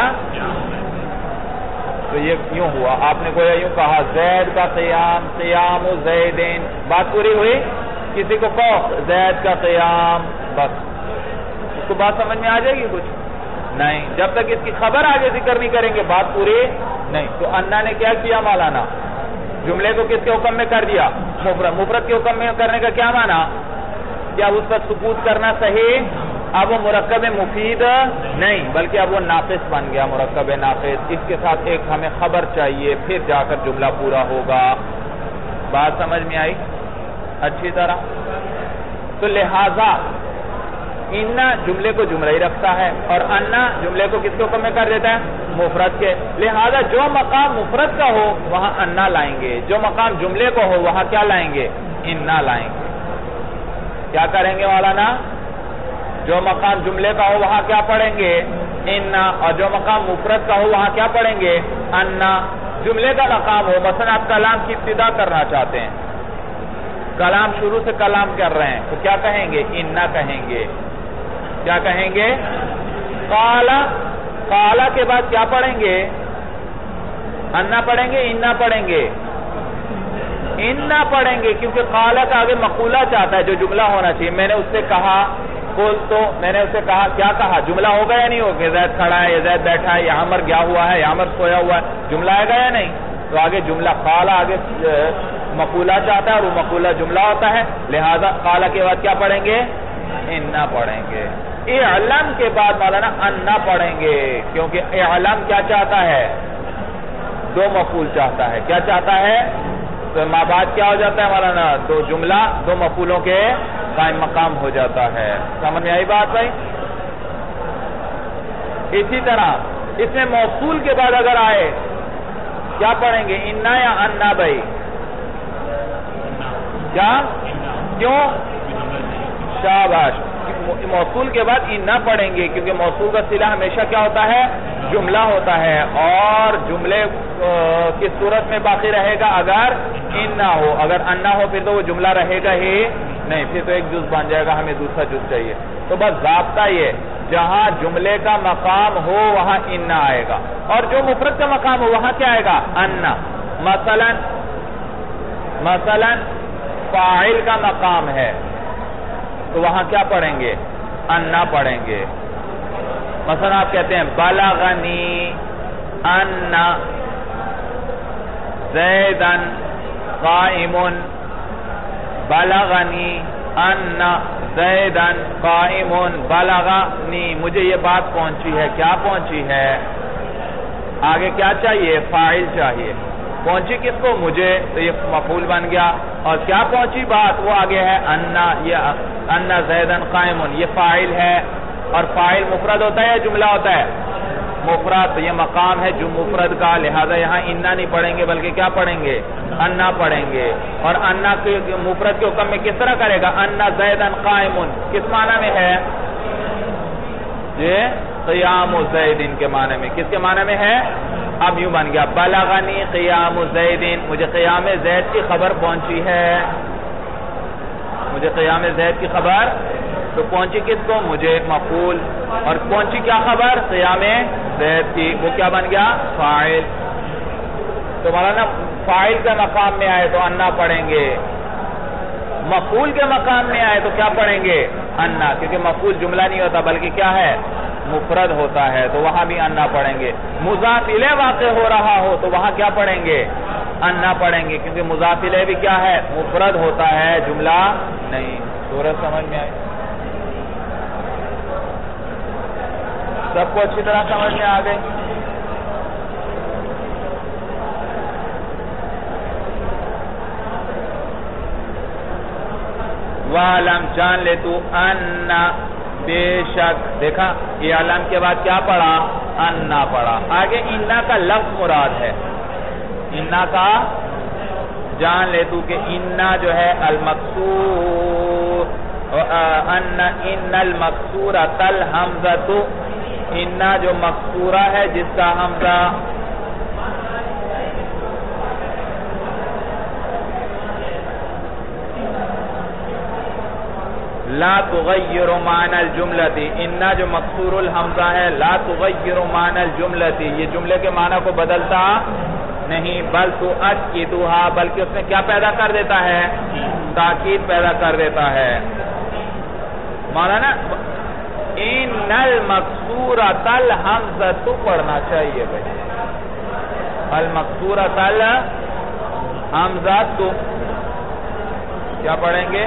تو یہ یوں ہوا، آپ نے گویا یوں کہا زید کا قیام، قیام زیدن، بات پوری ہوئی؟ کسی کو کہو زید کا قیام، بس اس کو بات سمجھ میں آ جائے گی کچھ؟ نہیں، جب تک اس کی خبر آگے ذکر نہیں کریں گے بات پوری نہیں۔ تو انا نے کیا کیا مولانا؟ جملے کو کس کے حکم میں کر دیا؟ مفرد۔ مفرد کے حکم میں کرنے کا کیا معنی؟ کہ اب اس پر سکوت کرنا صحیح، اب وہ مرکب مفید نہیں بلکہ اب وہ ناقص بن گیا، مرکب ناقص۔ اس کے ساتھ ایک ہمیں خبر چاہیے، پھر جا کر جملہ پورا ہوگا۔ بات سمجھ میں آئی اچھی طرح؟ تو لہذا انا جملے کو جملہ ہی رکھتا ہے اور انا جملے کو کس کے حکم میں کر دیتا ہے؟ مفرد کے۔ لہذا جو مقام مفرد کا ہو وہاں انا لائیں گے، جو مقام جملے کو ہو وہاں کیا لائیں گے؟ انا لائیں گے۔ کیا کریں گے مولانا؟ جو مقام جملے کا ہو وہاں کیا پڑھیں گے؟ انا، اور جو مقام مفرد کا ہو وہاں کیا پڑھیں گے؟ انا۔ جملے کا مقام ہو، مثلا آپ کلام کی ابتدا کرنا چاہتے ہیں، کلام شروع سے کلام کر رہے ہیں تو کیا کہیں گے؟ انا کہیں گے۔ کیا کہیں گے؟ قالا۔ قالا کے بعد کیا پڑھیں گے؟ انا پڑھیں گے، انا پڑھیں گے؟ انا پڑھیں گے، کیونکہ قالا کا آگے مقولہ چاہتا ہے جو جملہ ہونا چاہیے۔ میں نے اس سے کہا، قل تو میں نے اسے کہا، کیا کہا؟ جملہ ہوگا یا نہیں ہوگا؟ زید کھڑا ہے یا زید بیٹھا ہے یا عمر گیا ہوا ہے یا عمر سویا ہوا ہے، جملہ آئے گا یا نہیں؟ تو آگے جملہ، قالا آگے مقولہ چاہتا ہے اور وہ مقولہ جملہ ہوتا ہے، لہذا قالا کے بعد کیا پڑھیں گے؟ انا پڑھیں گے۔ اعلم کے بعد مولانا انا پڑھیں گے، کیونکہ اعلم کیا چاہتا ہے؟ دو مفعول چاہتا ہے۔ کیا چاہتا ہے؟ تو ماں بعد کیا ہو جاتا ہے مولانا؟ دو جملہ دو مفعولوں کے قائم مقام ہو جاتا ہے۔ سمجھ میں آئی بات بھائی؟ اسی طرح اس میں موصول کے بعد اگر آئے کیا پڑھیں گے؟ انا یا انا بھائی؟ کیا؟ کیوں؟ شاباش، موصول کے بعد ان نہ پڑھیں گے کیونکہ موصول کا صلہ ہمیشہ کیا ہوتا ہے؟ جملہ ہوتا ہے، اور جملے کس صورت میں باقی رہے گا؟ اگر ان نہ ہو، اگر ان نہ ہو پھر تو وہ جملہ رہے گا ہی نہیں، پھر تو ایک جز بن جائے گا، ہمیں دوسرا جز چاہیے۔ تو بس ضابطہ یہ، جہاں جملے کا مقام ہو وہاں ان نہ آئے گا، اور جو مفرد کا مقام ہو وہاں کیا آئے گا؟ ان نہ۔ مثلا فاعل کا مقام ہے تو وہاں کیا پڑھیں گے؟ ان نہ پڑھیں گے۔ مثلا آپ کہتے ہیں بلغنی ان زیدن قائم، بلغنی ان زیدن قائم، بلغنی مجھے یہ بات پہنچی ہے، کیا پہنچی ہے؟ آگے کیا چاہیے؟ فاعل چاہیے۔ پہنچی کس کو؟ مجھے، تو یہ مفعول بن گیا، اور کیا پہنچی بات؟ وہ آگے ہے ان زیدن قائم، یہ فاعل ہے، اور فاعل مفرد ہوتا ہے یا جملہ ہوتا ہے؟ مفرد، تو یہ مقام ہے جو مفرد کا، لہذا یہاں انا نہیں پڑھیں گے بلکہ کیا پڑھیں گے؟ انا پڑھیں گے۔ اور انا کے مفرد کے حکم میں کس طرح کرے گا؟ ان زیدن قائم کس معنی میں ہے؟ یہ قیام زیدن کے معنی میں۔ کس کے معنی میں ہے؟ اب یوں بن گیا بلغنی قیام زیدن، مجھے قیام زید کی خبر پہنچی ہے، مجھے قیام زید کی خبر، تو پہنچی کس کو؟ مجھے، مفعول، اور پہنچی کیا خبر؟ قیام زید کی، وہ کیا بن گیا؟ فاعل۔ تو مولانا فاعل کے مقام میں آئے تو انا پڑھیں گے، مفعول کے مقام میں آئے تو کیا پڑھیں گے؟ انا، کیونکہ مفعول جملہ نہیں ہوتا بلکہ کیا ہے؟ مفرد ہوتا ہے، تو وہاں بھی انا پڑھیں گے۔ مضاف الیہ واقع ہو رہا ہو تو وہاں کیا پڑھیں گے؟ انا پڑھیں گے، کیونکہ مضاف الیہ بھی کیا ہے؟ مفرد ہوتا ہے، جملہ نہیں۔ صورت سمجھ میں آئی؟ سب کو اچھی طرح سمجھ میں آ گئی؟ وَعَلَمْ جان لے تو ان بے شک، دیکھا یہ علم کے بعد کیا پڑھا؟ انا پڑھا۔ آگے انا کا لفظ مراد ہے، انا کا جان لے تو کہ انا جو ہے المکسور، ان المکسورۃ الحمزۃ، انا جو مکسورہ ہے جس کا حمزہ لا تغیر معنی الجملتی، انا جو مکسور الحمزہ ہے لا تغیر معنی الجملتی، یہ جملے کے معنی کو بدلتا نہیں، بل تؤکدھا، بلکہ اس میں کیا پیدا کر دیتا ہے؟ تاکید پیدا کر دیتا ہے۔ مولانا ان المکسورۃ الحمزۃ پڑھنا چاہیے بھائی، المکسورۃ الحمزۃ کیا پڑھیں گے؟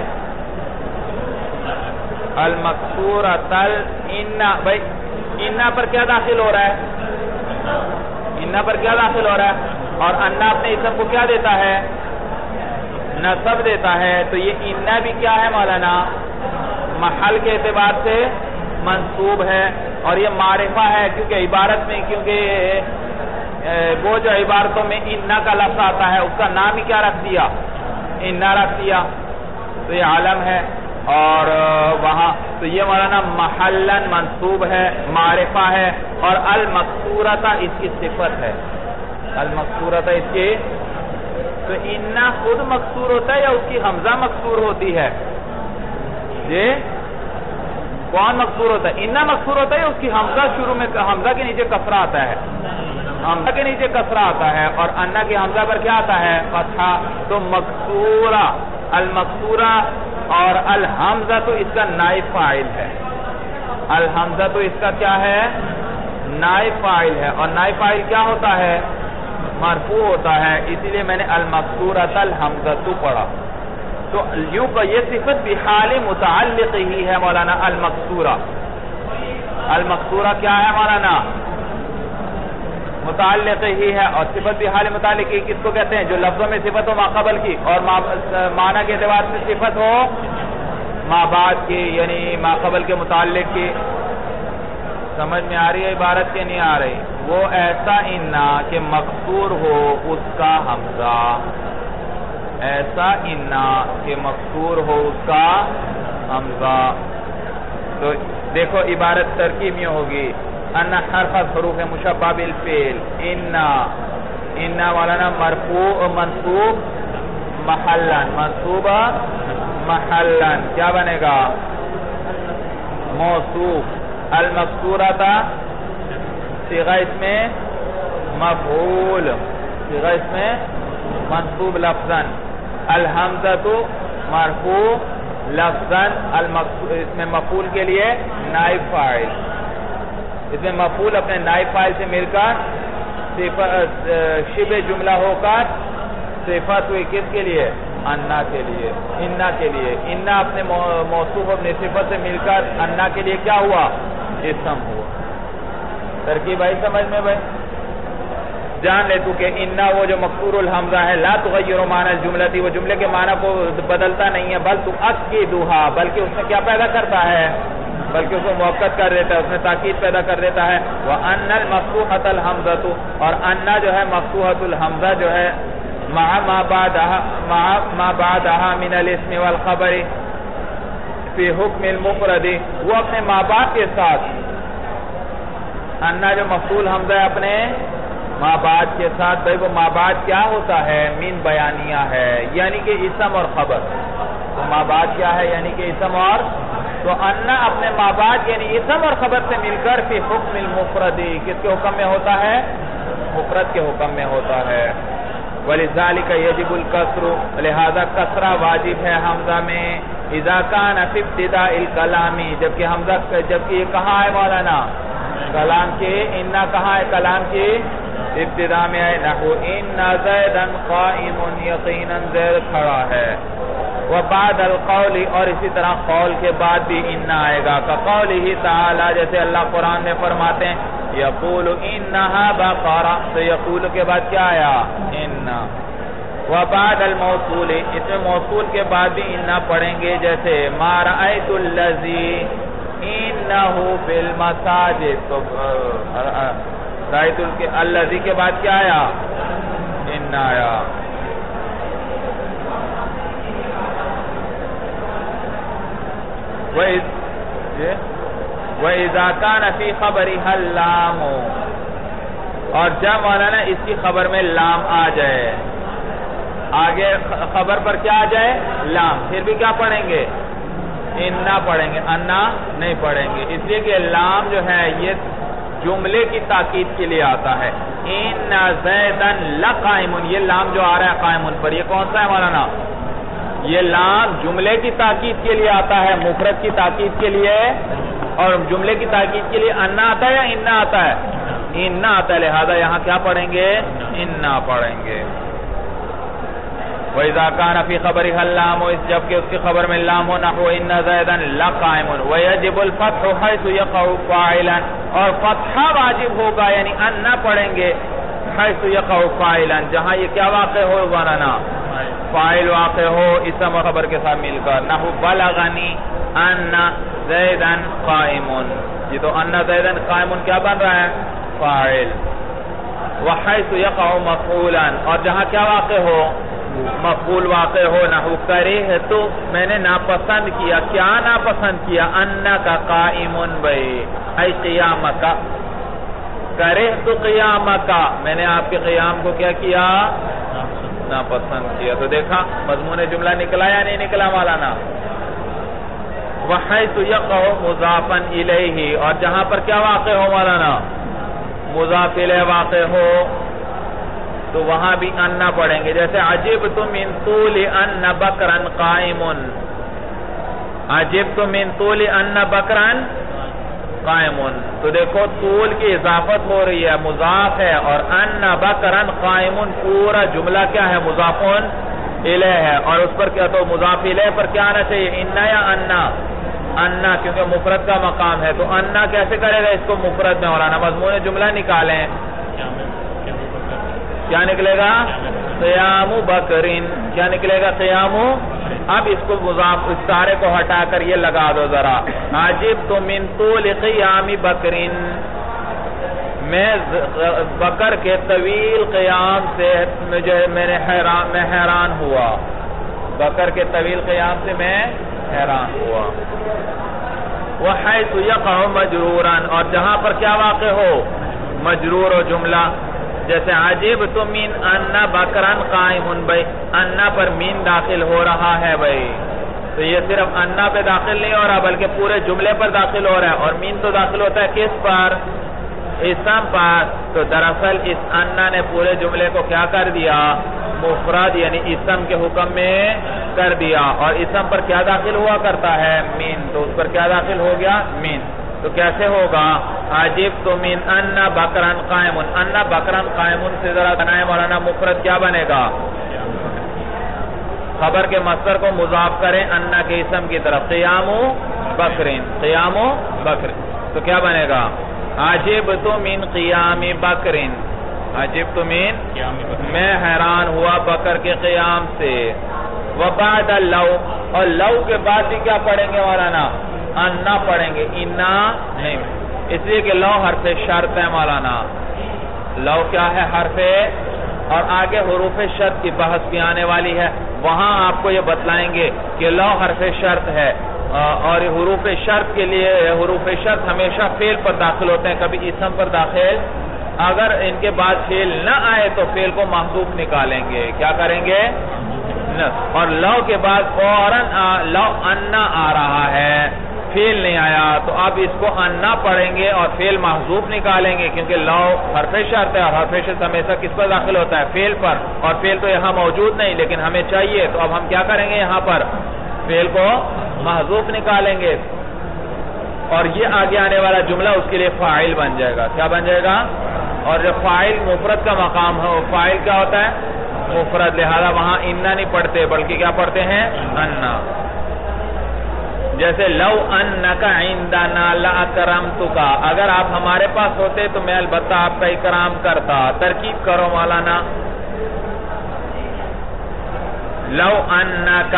المکسورۃ انا، بھائی انا پر کیا داخل ہو رہا ہے؟ انا پر کیا داخل ہو رہا ہے؟ اور انا اپنے اسم کو کیا دیتا ہے؟ نصب دیتا ہے، تو یہ انا بھی کیا ہے مولانا؟ محل کے اعتبار سے منصوب ہے، اور یہ معرفہ ہے کیونکہ عبارت میں، کیونکہ وہ جو عبارتوں میں انا کا لفظ آتا ہے اس کا نام ہی کیا رکھ دیا؟ انا رکھ دیا، تو یہ عالم ہے، اور وہاں تو یہ مولانا محلن منصوب ہے، معرفہ ہے، اور المکسورۃ اس کی صفت ہے، المکسورۃ اس کی، تو انا خود مکسور ہوتا ہے یا اس کی حمزہ مکسور ہوتی ہے؟ یہ کون مکسور ہوتا ہے؟ انا مکسور ہوتا ہے یا اس کی حمزہ شروع میں، حمزہ کے نیچے کسرہ آتا ہے، حمزہ کے نیچے کسرہ آتا ہے، اور انا کی حمزہ پر کیا آتا ہے؟ فتحہ، تو مکسورہ، المکسورہ، اور الحمزہ تو اس کا نائب فاعل ہے، الحمزہ تو اس کا کیا ہے؟ نائب فاعل ہے، اور نائب فاعل کیا ہوتا ہے؟ مرفوع ہوتا ہے، اسی لیے میں نے المکسورۃ الحمزۃ پڑھا۔ تو یوں کا یہ صفت بحال متعلق ہی ہے مولانا، المکسورہ، المکسورہ کیا ہے مولانا؟ متعلق ہی ہے، اور صفت بحال متعلق ہی کس کو کہتے ہیں؟ جو لفظوں میں صفت ہو ما قبل کی، اور معنی کے اعتبار سے صفت ہو ما بعد کی، یعنی ما قبل کے متعلق کی۔ سمجھ میں آ رہی ہے عبارت کے نہیں آ رہی؟ وہ ایسا انا کہ مکسور ہو اس کا حمزہ، ایسا انا کہ مکسور ہو اس کا حمزہ. تو دیکھو عبارت ترکیب میں ہوگی ان حرف حروف مشبہ بالفعل. انا مولانا مرفوع منصوب محلا, منصوبہ محلا کیا بنے گا موصوف. المکسورۃ صیغہ اس میں مفعول, صیغہ اس میں منصوب لفظاً. الحمزۃ مرفوع لفظاً. اس میں مفعول کے لیے نائب فاعل, اس میں مفعول اپنے نائب فاعل سے مل کر شبہ جملہ ہو کر صفت ہوئی کس کے لیے انا کے لیے, انا کے لیے. انا اپنے موصوف اپنے صفت سے مل کر انا کے لیے کیا ہوا اسم ہوا. ترکیب آئی سمجھ میں بھائی؟ جان لے تو کہ انا وہ جو مکسور الحمزہ ہے لا تغیر معنی الجملہ تھی, وہ جملے کے معنی کو بدلتا نہیں ہے, بل تؤکدھا بلکہ اس میں کیا پیدا کرتا ہے, بلکہ اس کو مؤکد کر دیتا ہے, اس میں تاکید پیدا کر دیتا ہے. وَأَنَّ الْمَفْتُوحَةَ الْحَمْزَةُ اور انا جو ہے مفتوحۃ الحمزہ جو ہے مع ما بعدها من الاسم والخبر فی حکم المفرد, وہ اپنے ما بعد کے ساتھ انا جو مفتوح حمزہ ہے اپنے ما بعد کے ساتھ, بھائی وہ ما بعد کیا ہوتا ہے من بیانیہ ہے یعنی کہ اسم اور خبر. تو ما بعد کیا ہے یعنی کہ اسم اور, تو انا اپنے ما بعد یعنی اسم اور خبر سے مل کر فی حکم المفرد کس کے حکم میں ہوتا ہے مفرد کے حکم میں ہوتا ہے. وَلِذَلِكَ يَجِبُ الْكَسْرُ لہذا کسرہ واجب ہے حمزہ میں. اِذَا كَانَ فِي ابْتِدَاءِ الْكَلَامِ جبکہ حمزہ جبکہ یہ کہاں ہے مولانا کلام کے, انا کہاں ہے کلام کی ابتدا میں ہے. نحو ان زیدا قائم یقینا زید کھڑا ہے. وبعد القول اور اسی طرح قول کے بعد بھی انا آئے گا. کقولہ تعالی جیسے اللہ قرآن میں فرماتے ہیں یقول انہا بقرہ, تو یقول کے بعد کیا آیا انا. وبعد الموصول اس میں موصول کے بعد بھی انا پڑھیں گے جیسے ما رأیت الذی انہو فی المساجد, تو رأیت الذی کے بعد کیا آیا انا آیا. وَإِذَا كَانَ فِي خَبَرِهَا اللَّامُ اور جب مولانا اس کی خبر میں لام آ جائے, آگے خبر پر کیا آ جائے لام, پھر بھی کیا پڑھیں گے انا پڑھیں گے, انا نہیں پڑھیں گے, اس لیے کہ لام جو ہے یہ جملے کی تاکید کے لیے آتا ہے. ان زیدن لقائم, یہ لام جو آ رہا ہے قائم پر, یہ کون سا ہے مولانا یہ لام جملے کی تاکید کے لیے آتا ہے, مفرد کی تاکید کے لیے, اور جملے کی تاکید کے لیے انا آتا ہے یا انا آتا ہے انا آتا ہے. لہذا یہاں کیا پڑھیں گے انا پڑھیں گے. وَإِذَا كَانَ فِي خَبَرِهَا اللَّامُ جبکہ اس کی خبر میں لام ہو نحو ان زیدا لقائم. وَيَجِبُ الْفَتْحُ حَيْثُ يَقَعُ فَاعِلًا اور فتحہ واجب ہوگا یعنی انا پڑھیں گے حَيْثُ يَقَعُ فَاعِلًا جہاں یہ کیا واقع ہو مولانا فاعل واقع ہو اسم و خبر کے ساتھ مل کر. نحو بلغنی ان زیدا قائم, یہ تو ان زیدا قائم کیا بن رہا ہے فاعل. وحیث یقع مفعولا اور جہاں کیا واقع ہو مفعول واقع ہو. نحو کریہت میں نے ناپسند کیا, کیا ناپسند کیا انک قائم بھئی ای قیامک, کریہت قیامک میں نے آپ کے قیام کو کیا کیا ناپسند کیا. تو دیکھا مضمون جملہ نکلا یا نہیں نکلا مولانا. وحیث یقع مضافا الیہ اور جہاں پر کیا واقع ہو مولانا مضاف الیہ واقع ہو تو وہاں بھی انا پڑھیں گے. جیسے عجبت من طول ان بکرا قائم, عجبت من طول ان بکرا قائم, تو دیکھو طول کی اضافت ہو رہی ہے مضاف ہے, اور ان بکرا قائم پورا جملہ کیا ہے مضاف الیہ ہے, اور اس پر کیا تو مضاف الیہ پر کیا آنا چاہیے انا یا انا انا, کیونکہ مفرد کا مقام ہے. تو انا کیسے کرے گا اس کو مفرد میں مولانا مضمون جملہ نکالیں کیا نکلے گا قیام بکرین, کیا نکلے گا قیام. اب اس کو مضاف اس سارے کو ہٹا کر یہ لگا دو ذرا. عجبت من طول قیام بکرین میں بکر کے طویل قیام سے میں حیران ہوا. بکر کے طویل قیام سے میں حیران ہوا. وحیث یقع مجرورا، اور جہاں پر کیا واقع ہو؟ مجرور و جملہ. جیسے عجبت من ان بکرن قائم، بھائی انا پر مین داخل ہو رہا ہے بھائی، تو یہ صرف انا پہ داخل نہیں ہو رہا بلکہ پورے جملے پر داخل ہو رہا ہے. اور مین تو داخل ہوتا ہے کس پر؟ اسم پر. تو دراصل اس انا نے پورے جملے کو کیا کر دیا؟ مفرد یعنی اسم کے حکم میں کر دیا. اور اسم پر کیا داخل ہوا کرتا ہے؟ مین. تو اس پر کیا داخل ہو گیا؟ مین. تو کیسے ہوگا؟ عجبت من ان بکرن قائم. ان بکرن قائم سے ذرا بنائے مولانا، مفرد کیا بنے گا؟ خبر کے مصدر کو مضاف کریں انا کے اسم کی طرف، قیام بکرین. قیام بکر تو کیا بنے گا؟ عجبت من قیام بکرین. عجبت من، میں حیران ہوا بکر کے قیام سے. وبعد لو، اور لو کے بعد بھی کیا پڑھیں گے مولانا؟ انا پڑھیں گے، انا نہیں، اس لیے کہ لو حرف شرط ہے مولانا. لو کیا ہے؟ حرف. اور آگے حروف شرط کی بحث بھی آنے والی ہے، وہاں آپ کو یہ بتلائیں گے کہ لو حرف شرط ہے. اور حروف شرط کے لیے حروف شرط ہمیشہ فعل پر داخل ہوتے ہیں، کبھی اسم پر داخل. اگر ان کے بعد فعل نہ آئے تو فعل کو محذوف نکالیں گے. کیا کریں گے؟ اور لو کے بعد فوراً لو انا آ رہا ہے، فعل نہیں آیا، تو اب اس کو انا پڑھیں گے اور فعل محذوف نکالیں گے، کیونکہ لو حرف شرط ہے اور حرف شرط ہمیشہ کس پر داخل ہوتا ہے؟ فعل پر. اور فعل تو یہاں موجود نہیں لیکن ہمیں چاہیے، تو اب ہم کیا کریں گے؟ یہاں پر فعل کو محذوف نکالیں گے اور یہ آگے آنے والا جملہ اس کے لیے فاعل بن جائے گا. کیا بن جائے گا؟ اور جو فاعل مفرد کا مقام ہے، فاعل کیا ہوتا ہے؟ مفرد. لہذا وہاں انا نہیں پڑھتے بلکہ کیا پڑھتے ہیں؟ انا. جیسے لو انک عندنا لاکرمتک، اگر آپ ہمارے پاس ہوتے تو میں البتہ آپ کا اکرام کرتا. ترکیب کرو مولانا. لو انک،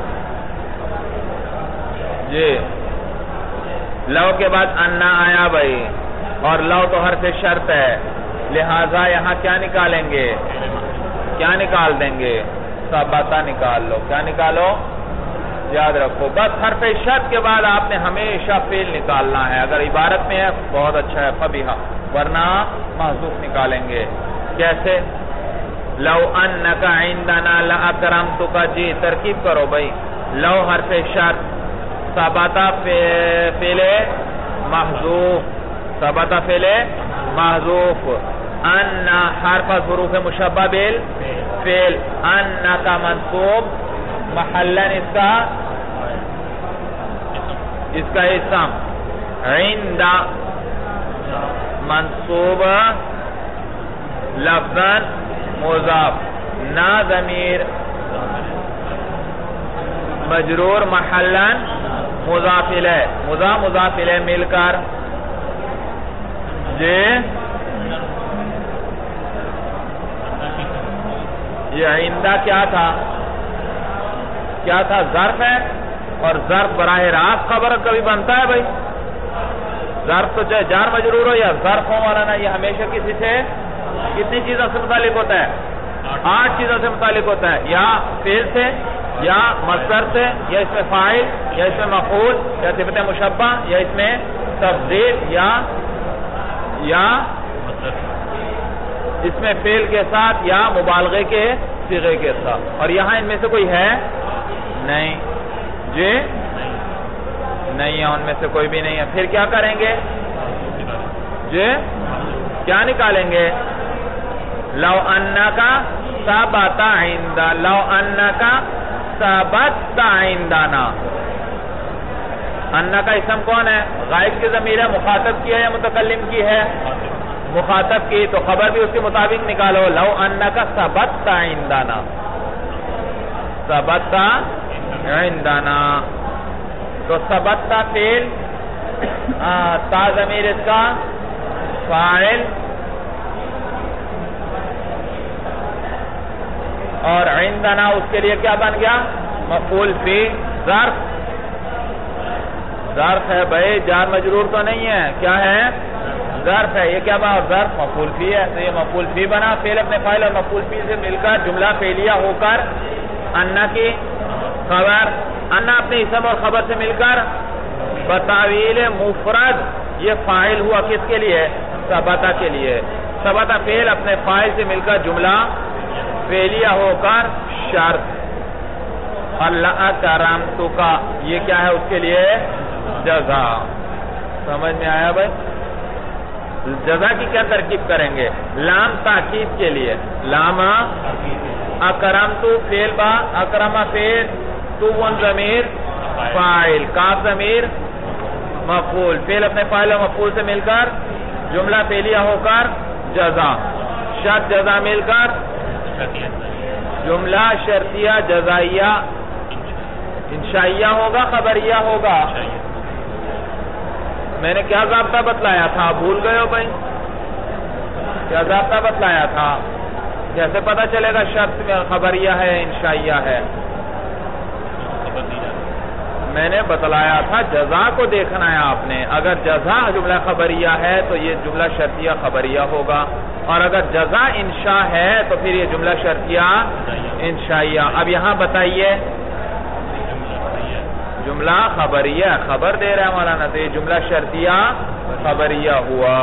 جی لو کے بعد انا آیا بھائی، اور لو تو حرف شرط ہے، لہذا یہاں کیا نکالیں گے؟ کیا نکال دیں گے؟ ثبتا نکال لو. کیا نکالو؟ یاد رکھو بس حرف شرط کے بعد آپ نے ہمیشہ فعل نکالنا ہے. اگر عبارت میں ہے بہت اچھا ہے، فبیہا، ورنہ محذوف نکالیں گے. کیسے؟ لو انک عندنا لاکرمتک. جی ترکیب کرو بھائی. لو حرف شرط، ثبتا فعل محذوف، ثبتا فعل محذوف. ان حرف حروف مشبہ بالفعل. ان کا منصوب، محلن اس کا اسم. عند منصوب لفظاً مضاف. نا ضمیر مجرور محلن مضاف الیہ. مضاف الیہ مل کر جی یہ عندہ کیا تھا؟ کیا تھا؟ ظرف ہے. اور ظرف براہ راست خبر کبھی بنتا ہے بھائی. ظرف تو چاہے جار مجرور ہو یا ظرف ہو مولانا، یہ ہمیشہ کسی سے کتنی چیزوں سے متعلق ہوتا ہے؟ 8 چیزوں سے متعلق ہوتا ہے. یا فعل سے، یا مصدر سے، یا اس میں فاعل، یا اس میں مفعول، یا صفت مشبہ، یا اس میں تفضیل، یا اس میں فعل کے ساتھ یا مبالغے کے صیغے کے ساتھ. اور یہاں ان میں سے کوئی ہے؟ نہیں. جی نہیں ہے، ان میں سے کوئی بھی نہیں ہے. پھر کیا کریں گے؟ جی کیا نکالیں گے؟ لو انکا ثبت عند، لو انکا ثبت عندنا. انا کا اسم کون ہے؟ غائب کی ضمیر ہے. مخاطب کی ہے یا متکلم کی ہے؟ مخاطب کی. تو خبر بھی اس کے مطابق نکالو. لو انکا ثبت عندنا، ثبت عندنا. تو ثبت فعل، تا ضمیر اس کا فاعل، اور عندنا اس کے لیے کیا بن گیا؟ مفعول فی. ظرف ہے بھائی، جار مجرور تو نہیں ہے. کیا ہے؟ ظرف ہے. یہ کیا بنا؟ ظرف مفعول فی ہے. تو یہ مفعول فی بنا. فعل اپنے فاعل اور مفعول فی سے مل کر جملہ فعلیہ ہو کر ان کی خبر، ان اپنے اسم اور خبر سے مل کر بتاویل مفرد یہ فاعل ہوا کس کے لیے؟ ثبتہ کے لیے. ثبتہ فعل اپنے فاعل سے مل کر جملہ فعلیہ ہو کر شرط. اللہ کرمتک یہ کیا ہے اس کے لیے؟ جزا. سمجھ میں آیا بھائی؟ جزا کی کیا ترکیب کریں گے؟ لام تاکید کے لیے. لام اکرمتو فعل با اکرم فعل تو ون ضمیر فاعل کاف ضمیر مفعول. فعل اپنے فاعل و مفعول سے مل کر جملہ فعلیہ ہو کر جزا. شرط جزا مل کر جملہ شرطیہ جزائیہ انشائیہ ہوگا خبریہ ہوگا. میں نے کیا ضابطہ بتلایا تھا؟ بھول گئے ہو بھائی؟ کیا ضابطہ بتلایا تھا؟ کیسے پتا چلے گا شرط میں خبریہ ہے انشائیہ ہے؟ میں نے بتلایا تھا جزا کو دیکھنا ہے آپ نے. اگر جزا جملہ خبریہ ہے تو یہ جملہ شرطیہ خبریہ ہوگا، اور اگر جزا انشاء ہے تو پھر یہ جملہ شرطیہ انشائیہ. اب یہاں بتائیے جملہ خبریہ خبر دے رہا ہے مولانا، تو یہ جملہ شرطیہ خبریہ ہوا.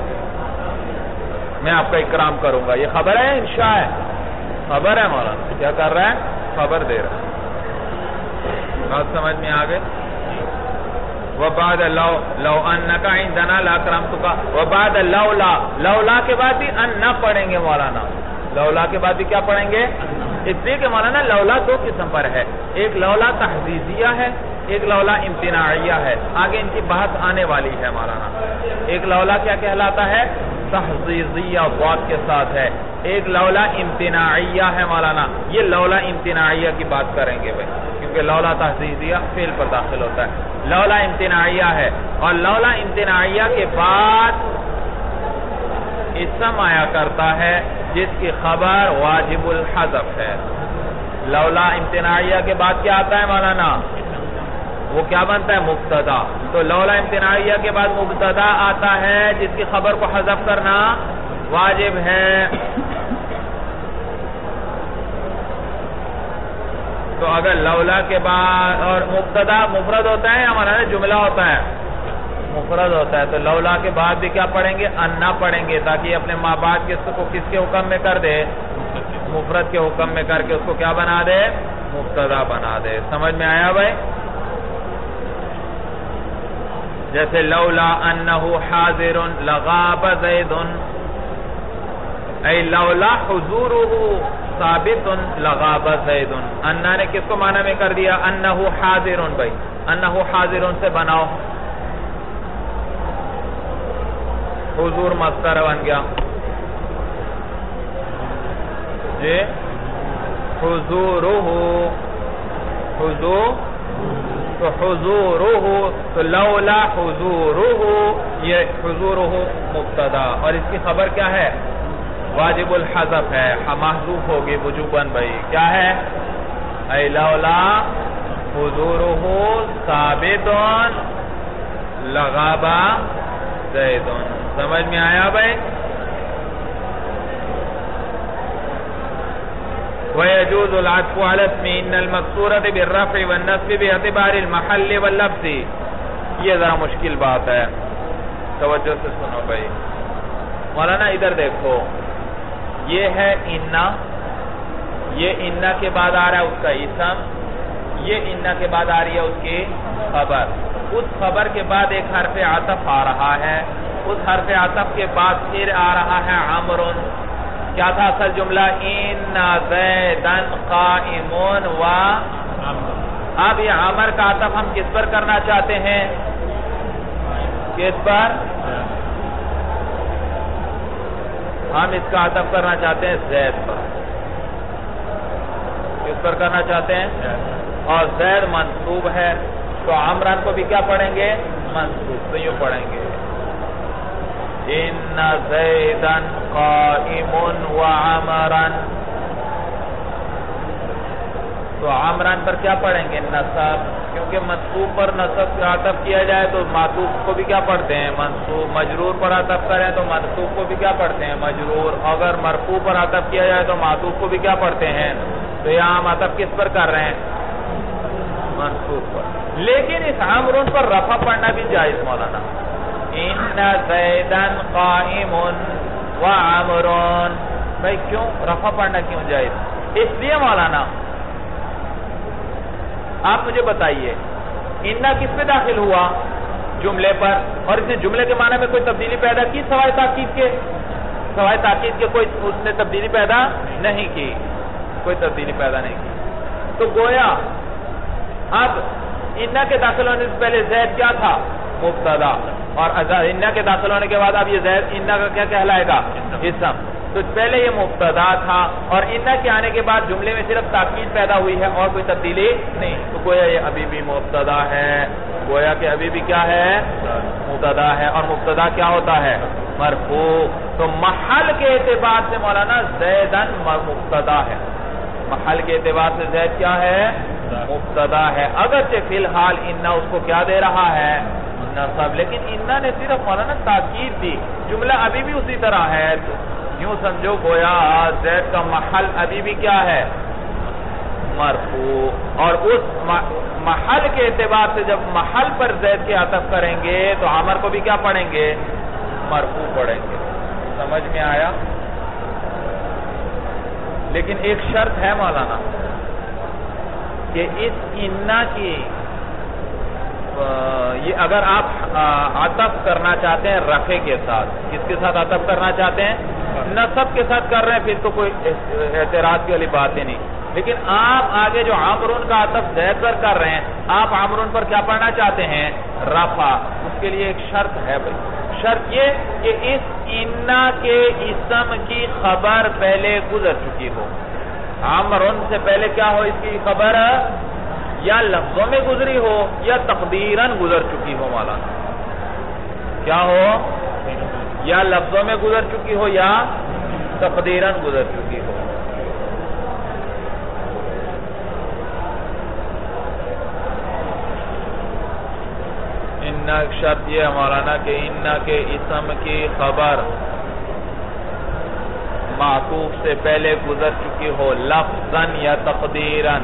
میں آپ کا اکرام کروں گا. یہ خبر ہے انشاء ہے؟ خبر ہے مولانا. کیا کر رہا ہے؟ خبر دے رہا ہے. بات سمجھ میں آ گئے؟ وبعد لو انک عندنا لاکرمتک. وبعد لولا، لولا کے بعد بھی ان نہ پڑھیں گے مولانا. لولا کے بعد بھی کیا پڑھیں گے؟ اس لیے کہ مولانا لولا دو قسم پر ہے. ایک لولا تحزیزیہ ہے، ایک لولا امتناعیہ ہے. آگے ان کی بحث آنے والی ہے مولانا. ایک لولا کیا کہلاتا ہے؟ تحزیزیہ ضاد کے ساتھ ہے. ایک لولا امتناعیہ ہے مولانا. یہ لولا امتناعیہ کی بات کریں گے بھائی، کیونکہ لولا تحزیزیہ فعل پر داخل ہوتا ہے. لولا امتناعیہ ہے، اور لولا امتناعیہ کے بعد اسم آیا کرتا ہے جس کی خبر واجب الحذف ہے. لولا امتناعیہ کے بعد کیا آتا ہے مولانا؟ وہ کیا بنتا ہے؟ مبتدا. تو لولا امتناعیہ کے بعد مبتدا آتا ہے جس کی خبر کو حذف کرنا واجب ہے. تو اگر لولا کے بعد، اور مبتدا مفرد ہوتا ہے یا مولانا جملہ ہوتا ہے؟ مفرد ہوتا ہے. تو لولا کے بعد بھی کیا پڑھیں گے؟ ان نہ پڑھیں گے، تاکہ اپنے ماں باپ کو کس کے حکم میں کر دے؟ مفرد کے حکم میں کر کے اس کو کیا بنا دے؟ مبتدا بنا دے. سمجھ میں آیا بھائی؟ جیسے لولا انہ حاضر لغاب زید، ای لولا حضورہ ثابت لغاب زید. انہ نے کس کو معنی میں کر دیا؟ انہ حاضر. بھائی انہ حاضر سے بناؤ، حضور مصدر بن گیا جی. حضورہ، حضور تو حضورہ، تو لولا حضورہ، یہ حضورہ مبتدا، اور اس کی خبر کیا ہے؟ واجب الحذف ہے، محذوف ہوگی وجوباً. بھائی کیا ہے؟ ای لولا حضورہ ثابت لغاب زید. سمجھ میں آیا بھائی؟ وَيَجُوزُ الْعَطْفُ عَلَى اسْمِ إِنَّ الْمَكْسُورَةِ بِالرَّفْعِ وَالنَّصْبِ بِاعْتِبَارِ الْمَحَلِّ وَاللَّفْظِ. یہ ذرا مشکل بات ہے، توجہ سے سنو بھائی. مولانا ادھر دیکھو، یہ ہے اِنَّا، یہ اِنَّا کے بعد آ رہا ہے اس کا اسم، یہ اِنَّا کے بعد آ رہی ہے اس کی خبر. اس خبر کے بعد ایک حرف عطف آ رہا ہے، اس حرف عطف کے بعد پھر آ رہا ہے عمرن. کیا تھا اصل جملہ؟ ان زیدن قائمون و. اب یہ عمر کا عطف ہم کس پر کرنا چاہتے ہیں؟ کس پر؟ ہم اس کا عطف کرنا چاہتے ہیں زید پر. کس پر کرنا چاہتے ہیں؟ اور زید منصوب ہے، تو عمران کو بھی کیا پڑھیں گے؟ منصوب. تو یوں پڑھیں گے ان زیدن قائم وعمرن. تو عمران پر کیا پڑھیں گے؟ نصب. کیونکہ منصوب پر نصب عطف کیا جائے تو معطوف کو بھی کیا پڑھتے ہیں منصوب، مجرور پر عطف کریں تو منصوب کو بھی کیا پڑھتے ہیں مجرور، اگر مرفوع پر عطف کیا جائے تو معطوف کو بھی کیا پڑھتے ہیں. تو یہاں ہم عطف کس پر کر رہے ہیں منصوب پر. لیکن اس عمرون پر رفع پڑھنا بھی جائز مولانا. ان زیدن قائم وعمرون، بھائی کیوں رفع پڑھنا کیوں جائز؟ اس لیے مولانا آپ مجھے بتائیے انہ کس پہ داخل ہوا؟ جملے پر، اور اس نے جملے کے معنی میں کوئی تبدیلی پیدا کی سوائے تاکید کے؟ سوائے تاکید کے کوئی اس نے تبدیلی پیدا نہیں کی، کوئی تبدیلی پیدا نہیں کی. تو گویا اب انہ کے داخل ہونے سے پہلے زید کیا تھا مبتدا، اور انہ کے داخل ہونے کے بعد اب یہ زید انہ کا کیا کہلائے گا اسم. تو پہلے یہ مبتدا تھا اور انہ کے آنے کے بعد جملے میں صرف تاکید پیدا ہوئی ہے اور کوئی تبدیلی نہیں. تو گویا یہ ابھی بھی مبتدا ہے، گویا کہ ابھی بھی کیا ہے مبتدا ہے، اور مبتدا کیا ہوتا ہے مرفوع. تو محل کے اعتبار سے مولانا زیدن مبتدا ہے، محل کے اعتبار سے زید کیا ہے مبتدا ہے، اگرچہ فی الحال انہ اس کو کیا دے رہا ہے نصب، لیکن انہ نے صرف مولانا تاکید دی، جملہ ابھی بھی اسی طرح ہے. یوں سمجھو گویا زید کا محل ابھی بھی کیا ہے مرفوع، اور اس محل کے اعتبار سے جب محل پر زید کے عطف کریں گے تو عمر کو بھی کیا پڑھیں گے مرفوع پڑھیں گے. سمجھ میں آیا؟ لیکن ایک شرط ہے مولانا کہ اس انہ کی یہ اگر آپ عطف کرنا چاہتے ہیں رفع کے ساتھ، کس کے ساتھ عطف کرنا چاہتے ہیں نصب کے ساتھ کر رہے ہیں پھر تو کوئی اعتراض کی والی بات ہی نہیں. لیکن آپ آگے جو عمرون کا عطف زید پر کر رہے ہیں آپ عمرون پر کیا پڑھنا چاہتے ہیں رفع. اس کے لیے ایک شرط ہے بھائی، شرط یہ کہ اس انہ کے اسم کی خبر پہلے گزر چکی ہو. عمرون سے پہلے کیا ہو اس کی خبر یا لفظوں میں گزری ہو یا تقدیراً گزر چکی ہو مولانا. کیا ہو؟ یا لفظوں میں گزر چکی ہو یا تقدیراً گزر چکی ہو. انہ شرط یہ مولانا کہ انہ کے اسم کی خبر معطوف سے پہلے گزر چکی ہو لفظاً یا تقدیراً،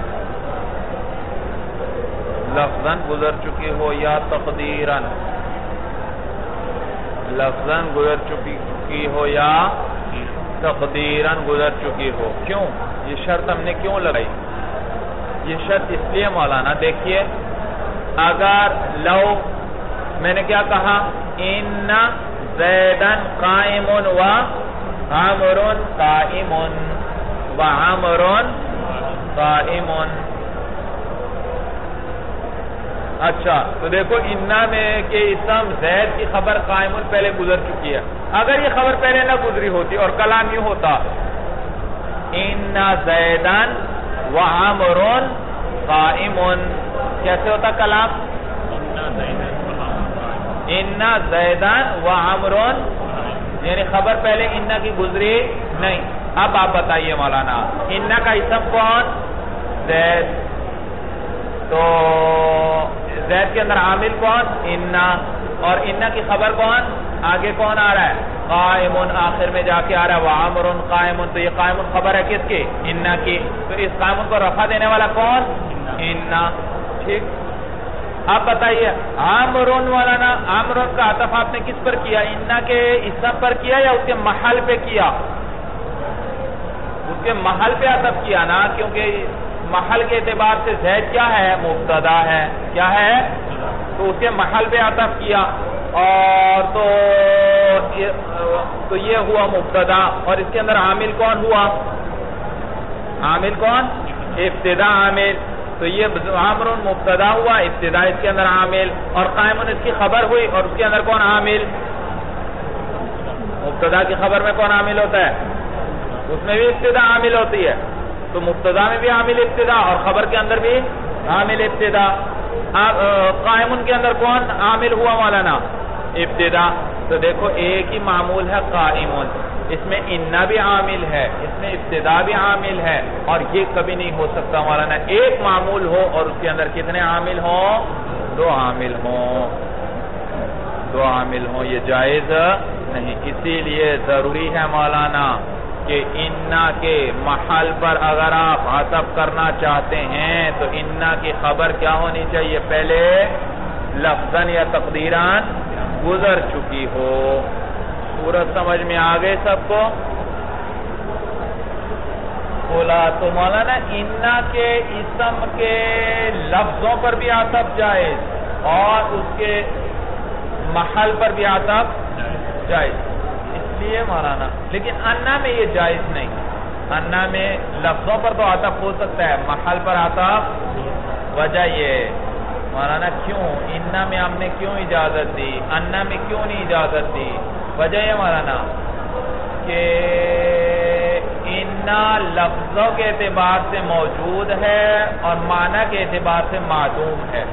لفظاً گزر چکی ہو یا تقدیراً، لفظاً گزر چکی ہو یا تقدیراً گزر چکی ہو. کیوں یہ شرط ہم نے کیوں لگائی؟ یہ شرط اس لیے مولانا دیکھیے اگر لو میں نے کیا کہا ان زیدن قائم و عمرون قائم و عمرون قائم. اچھا تو دیکھو انہ میں کہ اسم زید کی خبر قائم پہلے گزر چکی ہے. اگر یہ خبر پہلے نہ گزری ہوتی اور کلام یوں ہوتا ان زیدن و عمرون قائم، کیسے ہوتا کلام؟ ان زیدن و عمرون، یعنی خبر پہلے انہ کی گزری نہیں. اب آپ بتائیے مولانا انہ کا اسم کون؟ زید. تو زید کے اندر عامل کون؟ انہ. اور انہ کی خبر کون؟ آگے کون آ رہا ہے؟ قائمون. آخر میں جا کے آ رہا ہے وعمرون قائمون. تو یہ قائمون خبر ہے کس کی؟ انہ کی. تو اس قائمون کو رفع دینے والا کون؟ انہ. ٹھیک. اب بتائیے عمرون مولانا عمرون کا عطف آپ نے کس پر کیا؟ انہ کے اسم پر کیا یا اس کے محل پہ کیا؟ اس کے محل پہ عطف کیا نا، کیونکہ محل کے اعتبار سے زید کیا ہے مبتدا ہے. کیا ہے؟ تو اس کے محل پہ عطف کیا اور تو یہ ہوا مبتدا. اور اس کے اندر عامل کون ہوا؟ عامل کون؟ ابتدا عامل. تو یہ عمرون مبتدا ہوا، ابتدا اس کے اندر عامل، اور قائمون اس کی خبر ہوئی اور اس کے اندر کون عامل؟ مبتدا کی خبر میں کون عامل ہوتا ہے؟ اس میں بھی ابتدا عامل ہوتی ہے. تو مبتدا میں بھی عامل ابتدا اور خبر کے اندر بھی عامل ابتدا. قائمون کے اندر کون عامل ہوا مولانا؟ ابتدا. تو دیکھو ایک ہی معمول ہے قائمون، اس میں انا بھی عامل ہے، اس میں ابتدا بھی عامل ہے، اور یہ کبھی نہیں ہو سکتا مولانا ایک معمول ہو اور اس کے اندر کتنے عامل ہوں؟ دو عامل ہوں، دو عامل ہوں، یہ جائز نہیں۔ اسی لیے ضروری ہے مولانا کہ انا کے محل پر اگر آپ عطف کرنا چاہتے ہیں تو انا کی خبر کیا ہونی چاہیے؟ پہلے لفظاً یا تقدیراً گزر چکی ہو۔ صورت سمجھ میں آ گئے سب کو؟ بولا تو مولانا انا کے اسم کے لفظوں پر بھی عطف جائز اور اس کے محل پر بھی عطف جائز، اس لیے مولانا لیکن انا میں یہ جائز نہیں۔ انا میں لفظوں پر تو عطف ہو سکتا ہے، محل پر عطف، وجہ یہ مولانا کیوں انا میں ہم نے کیوں اجازت دی، انا میں کیوں نہیں اجازت دی؟ وجہ یہ مولانا کہ انا لفظوں کے اعتبار سے موجود ہے اور معنی کے اعتبار سے معدوم ہے۔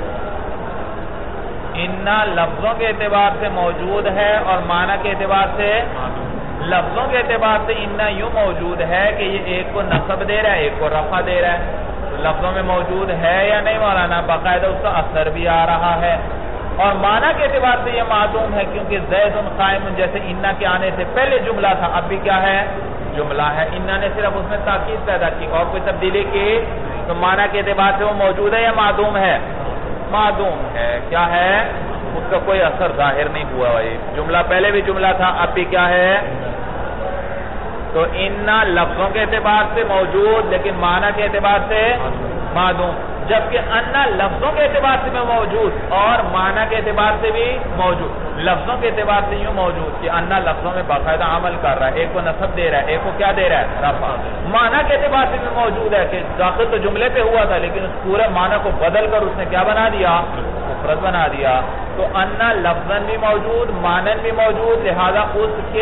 انا لفظوں کے اعتبار سے موجود ہے اور معنی کے اعتبار سے لفظوں کے اعتبار سے انا یوں موجود ہے کہ یہ ایک کو نصب دے رہا ہے ایک کو رفع دے رہا ہے۔ لفظوں میں موجود ہے یا نہیں مولانا؟ باقاعدہ اس کا اثر بھی آ رہا ہے، اور معنی کے اعتبار سے یہ معدوم ہے کیونکہ زید قائم جیسے انا کے آنے سے پہلے جملہ تھا، اب بھی کیا ہے؟ جملہ ہے۔ انا نے صرف اس میں تاکید پیدا کی اور کوئی تبدیلی کی، تو معنی کے اعتبار سے وہ موجود ہے یا معدوم ہے؟ معدوم ہے۔ کیا ہے؟ اس کا کوئی اثر ظاہر نہیں ہوا بھائی، جملہ پہلے بھی جملہ تھا اب بھی کیا ہے؟ تو انا لفظوں کے اعتبار سے موجود لیکن معنی کے اعتبار سے معدوم، جبکہ انا لفظوں کے اعتبار سے بھی موجود اور معنی کے اعتبار سے بھی موجود۔ لفظوں کے اعتبار سے یوں موجود کہ انا لفظوں میں باقاعدہ عمل کر رہا ہے، ایک کو نصب دے رہا ہے ایک کو کیا دے رہا ہے؟ رفع۔ معنی کے اعتبار سے بھی موجود ہے کہ داخل تو جملے پہ ہوا تھا لیکن اس پورے معنی کو بدل کر اس نے کیا بنا دیا؟ مفرد بنا دیا۔ تو انا لفظاً بھی موجود معنی بھی موجود، لہذا اس کے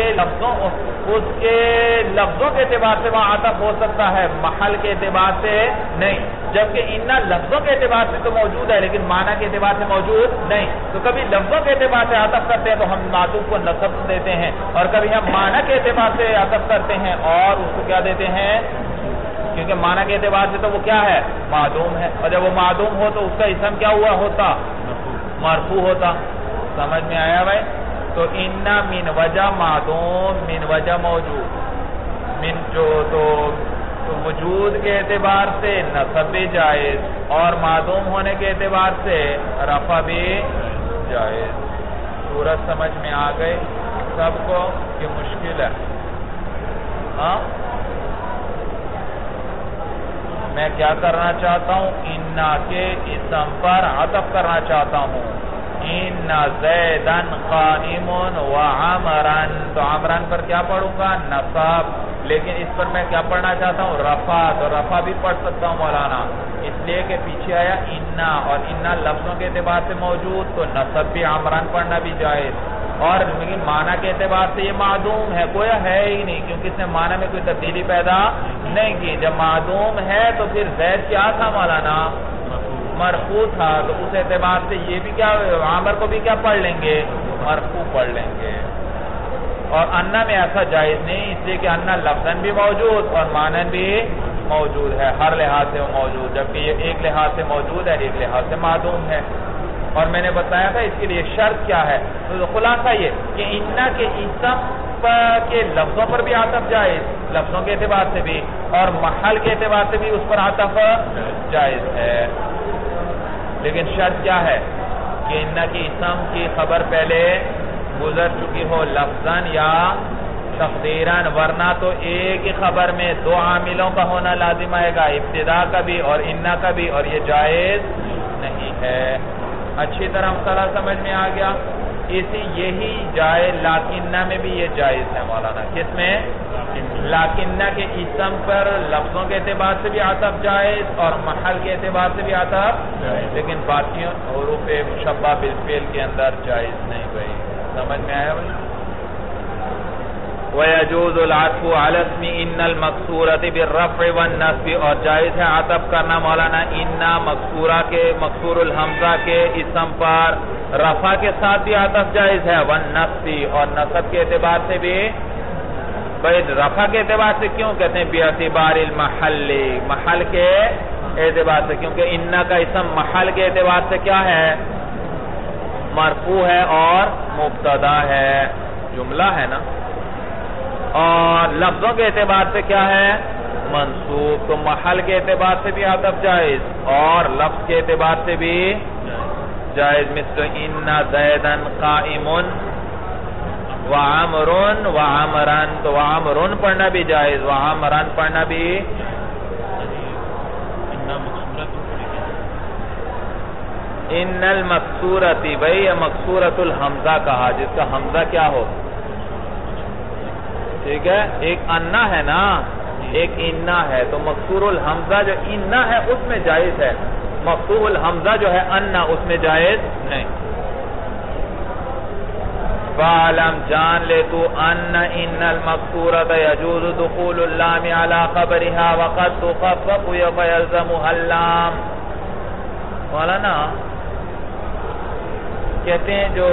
لفظوں کے اعتبار سے وہاں عطف ہو سکتا ہے، محل کے اعتبار سے نہیں۔ جبکہ انا لفظوں کے اعتبار سے تو موجود ہے لیکن معنی کے اعتبار سے موجود نہیں، تو کبھی لفظوں کے اعتبار سے عطف کرتے ہیں تو ہم معطوف کو نصب دیتے ہیں، اور کبھی ہم معنی کے اعتبار سے عطف کرتے ہیں اور اس کو کیا دیتے ہیں؟ کیونکہ معنی کے اعتبار سے تو وہ کیا ہے؟ معدوم ہے، اور جب وہ معدوم ہو تو اس کا اسم کیا ہوا ہوتا؟ مرفوع ہوتا۔ سمجھ میں آیا بھائی؟ تو انا من وجہ معدوم من وجہ موجود، من جو تو وجود کے اعتبار سے نصب بھی جائز اور معدوم ہونے کے اعتبار سے رفع بھی جائز۔ صورت سمجھ میں آ گئی سب کو؟ یہ مشکل ہے؟ ہاں میں کیا کرنا چاہتا ہوں؟ انا کے اسم پر عطف کرنا چاہتا ہوں۔ ان زیدن قائم وعمرن، تو عمرن پر کیا پڑھوں گا؟ نصب، لیکن اس پر میں کیا پڑھنا چاہتا ہوں؟ رفع، تو رفع بھی پڑھ سکتا ہوں مولانا، اس لیے کہ پیچھے آیا انا اور انا لفظوں کے اعتبار سے موجود تو نصب بھی عمرن پڑھنا بھی جائز، اور لیکن معنی کے اعتبار سے یہ معدوم ہے، کوئی ہے ہی نہیں کیونکہ اس نے معنی میں کوئی تبدیلی پیدا نہیں کی۔ جب معدوم ہے تو پھر زید کیا تھا مولانا؟ مرفوع تھا، تو اس اعتبار سے یہ بھی کیا عامر کو بھی کیا پڑھ لیں گے؟ مرفوع پڑھ لیں گے۔ اور انا میں ایسا جائز نہیں، اس لیے کہ انا لفظاً بھی موجود اور معنی بھی موجود ہے، ہر لحاظ سے وہ موجود، جبکہ یہ ایک لحاظ سے موجود ہے ایک لحاظ سے معدوم ہے۔ اور میں نے بتایا تھا اس کے لیے شرط کیا ہے، تو خلاصہ یہ کہ انا کے اسم کے لفظوں پر بھی عطف جائز، لفظوں کے اعتبار سے بھی، اور محل کے اعتبار سے بھی اس پر عطف جائز ہے، لیکن شرط کیا ہے کہ انا کی اسم کی خبر پہلے گزر چکی ہو لفظاً یا تقدیراً، ورنہ تو ایک ہی خبر میں دو عاملوں کا ہونا لازم آئے گا، ابتدا کا بھی اور انا کا بھی، اور یہ جائز نہیں ہے۔ اچھی طرح مسئلہ سمجھ میں آ گیا؟ یہی جائز لاکنہ میں بھی یہ جائز ہے مولانا، کس میں؟ لاکنہ کے اسم پر لفظوں کے اعتبار سے بھی عطف جائز اور محل کے اعتبار سے بھی عطف جائز، لیکن باقی حروف مشبہ بالفعل کے اندر جائز نہیں بھائی۔ سمجھ میں آیا بھائی؟ وَيَجُوزُ الْعَطْفُ عَلَى اسْمِ إِنَّ الْمَكْسُورَةِ بِالرَّفْعِ وَالنَّصْبِ، اور جائز ہے عطف کرنا مولانا انا مکسورہ کے مکسور الحمزہ کے اسم پر، رفع کے ساتھ بھی عطف جائز ہے، وَالنَّصْبِ، اور نصب کے اعتبار سے بھی بھائی رفع کے اعتبار سے کیوں کہتے ہیں باعتبار المحل، محل کے اعتبار سے، کیونکہ انا کا اسم محل کے اعتبار سے کیا ہے؟ مرفوع ہے اور مبتدا ہے، جملہ ہے نا، اور لفظوں کے اعتبار سے کیا ہے؟ منصوب، تو محل کے اعتبار سے بھی عطف جائز اور لفظ کے اعتبار سے بھی جائز، مثل ان زیدن قائم وعمر وعمرن، تو وعمرن پڑھنا بھی جائز، وعمرن پڑھنا بھی۔ ان المکسورتی، بھئی یہ مکسورت الحمزہ کہا جس کا حمزہ کیا ہو، ٹھیک ہے، ایک انا ہے نا، ایک انا ہے، تو مکسور الحمزہ جو انا ہے اس میں جائز ہے، مفتوح الحمزہ جو ہے انا اس میں جائز نہیں۔ فَعَلَمْ جان لے تو ان المکسورۃ یجوز دخول اللام علی خبرها وقد تخفف فیلزمها اللام۔ مولانا کہتے ہیں جو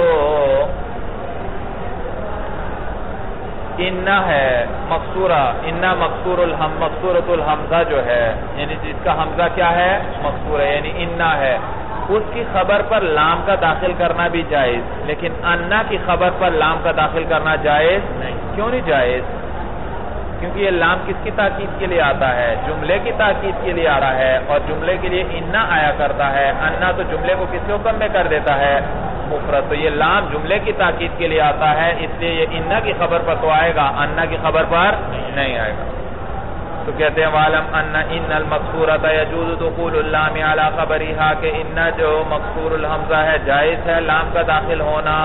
انا ہے مکسورہ، انا مکسورۃ الحمزہ جو ہے، یعنی جس کا حمزہ کیا ہے؟ مکسور ہے، یعنی انا ہے، اس کی خبر پر لام کا داخل کرنا بھی جائز، لیکن انا کی خبر پر لام کا داخل کرنا جائز نہیں۔ کیوں نہیں جائز؟ کیونکہ یہ لام کس کی تاکید کے لیے آتا ہے؟ جملے کی تاکید کے لیے آ رہا ہے، اور جملے کے لیے انا آیا کرتا ہے، انا تو جملے کو کس حکم میں کر دیتا ہے؟ مفرد، تو یہ لام جملے کی تاکید کے لیے آتا ہے، اس لیے یہ انا کی خبر پر تو آئے گا، انا کی خبر پر نہیں آئے گا۔ تو کہتے ہیں وَعَلَمْ أَنَّ إِنَّ الْمَقْصُورَةَ يَجُوزُ دُخُولُ اللَّامِ عَلَى خَبَرِهَا، کہ انا جو مقصور الحمزہ ہے جائز ہے لام کا داخل ہونا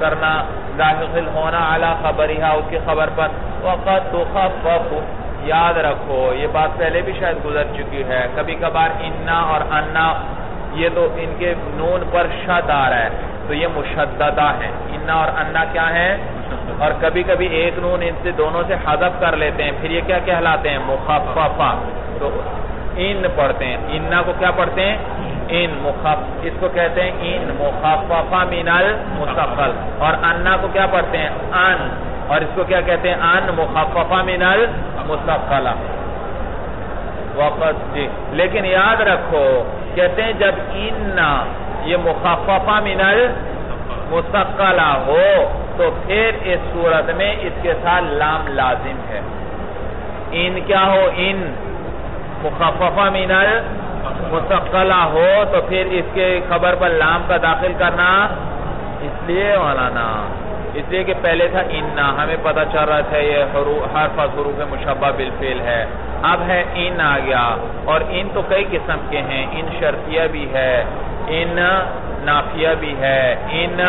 علی خبرها اس کی خبر پر، وَقَدْ تُخَفَّفُ، یاد رکھو یہ بات پہلے بھی شاید گزر چکی ہے، کبھی کبھار انا اور انا یہ تو ان کے نون پر شد آ رہا ہے تو یہ مشددہ ہیں، انا اور انا کیا ہیں؟ اور کبھی کبھی ایک نون ان سے دونوں سے حذف کر لیتے ہیں، پھر یہ کیا کہلاتے ہیں؟ مخففہ، تو ان پڑھتے ہیں، انا کو کیا پڑھتے ہیں؟ ان اس کو کہتے ہیں ان مخففہ من المثقل، اور انا کو کیا پڑھتے ہیں؟ ان، اور اس کو کیا کہتے ہیں؟ ان مخففہ من المثقلہ۔ وقت جی، لیکن یاد رکھو کہتے ہیں جب انا یہ مخففہ من المثقلہ ہو تو پھر اس صورت میں اس کے ساتھ لام لازم ہے، ان کیا ہو؟ ان مخففہ من المثقلہ ہو تو پھر اس کے خبر پر لام کا داخل کرنا، اس لیے مولانا اس لیے کہ پہلے تھا انا، ہمیں پتہ چل رہا تھا یہ حرف از حروف مشبہ بالفعل ہے، اب ہے ان آ گیا، اور ان تو کئی قسم کے ہیں، ان شرطیہ بھی ہے، ان نافیہ بھی ہے، ان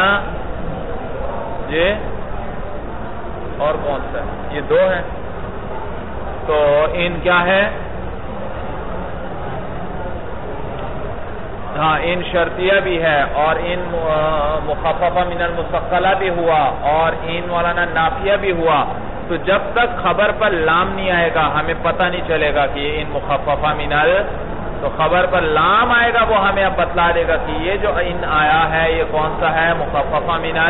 یہ اور کون سا؟ یہ دو ہیں، تو ان کیا ہے؟ ہاں ان شرطیہ بھی ہے، اور ان مخففہ من المثقلہ بھی ہوا، اور ان مولانا نافیہ بھی ہوا، تو جب تک خبر پر لام نہیں آئے گا ہمیں پتہ نہیں چلے گا کہ یہ ان مخففہ من تو خبر پر لام آئے گا وہ ہمیں اب بتلا دے گا کہ یہ جو ان آیا ہے یہ کون سا ہے؟ مخففہ من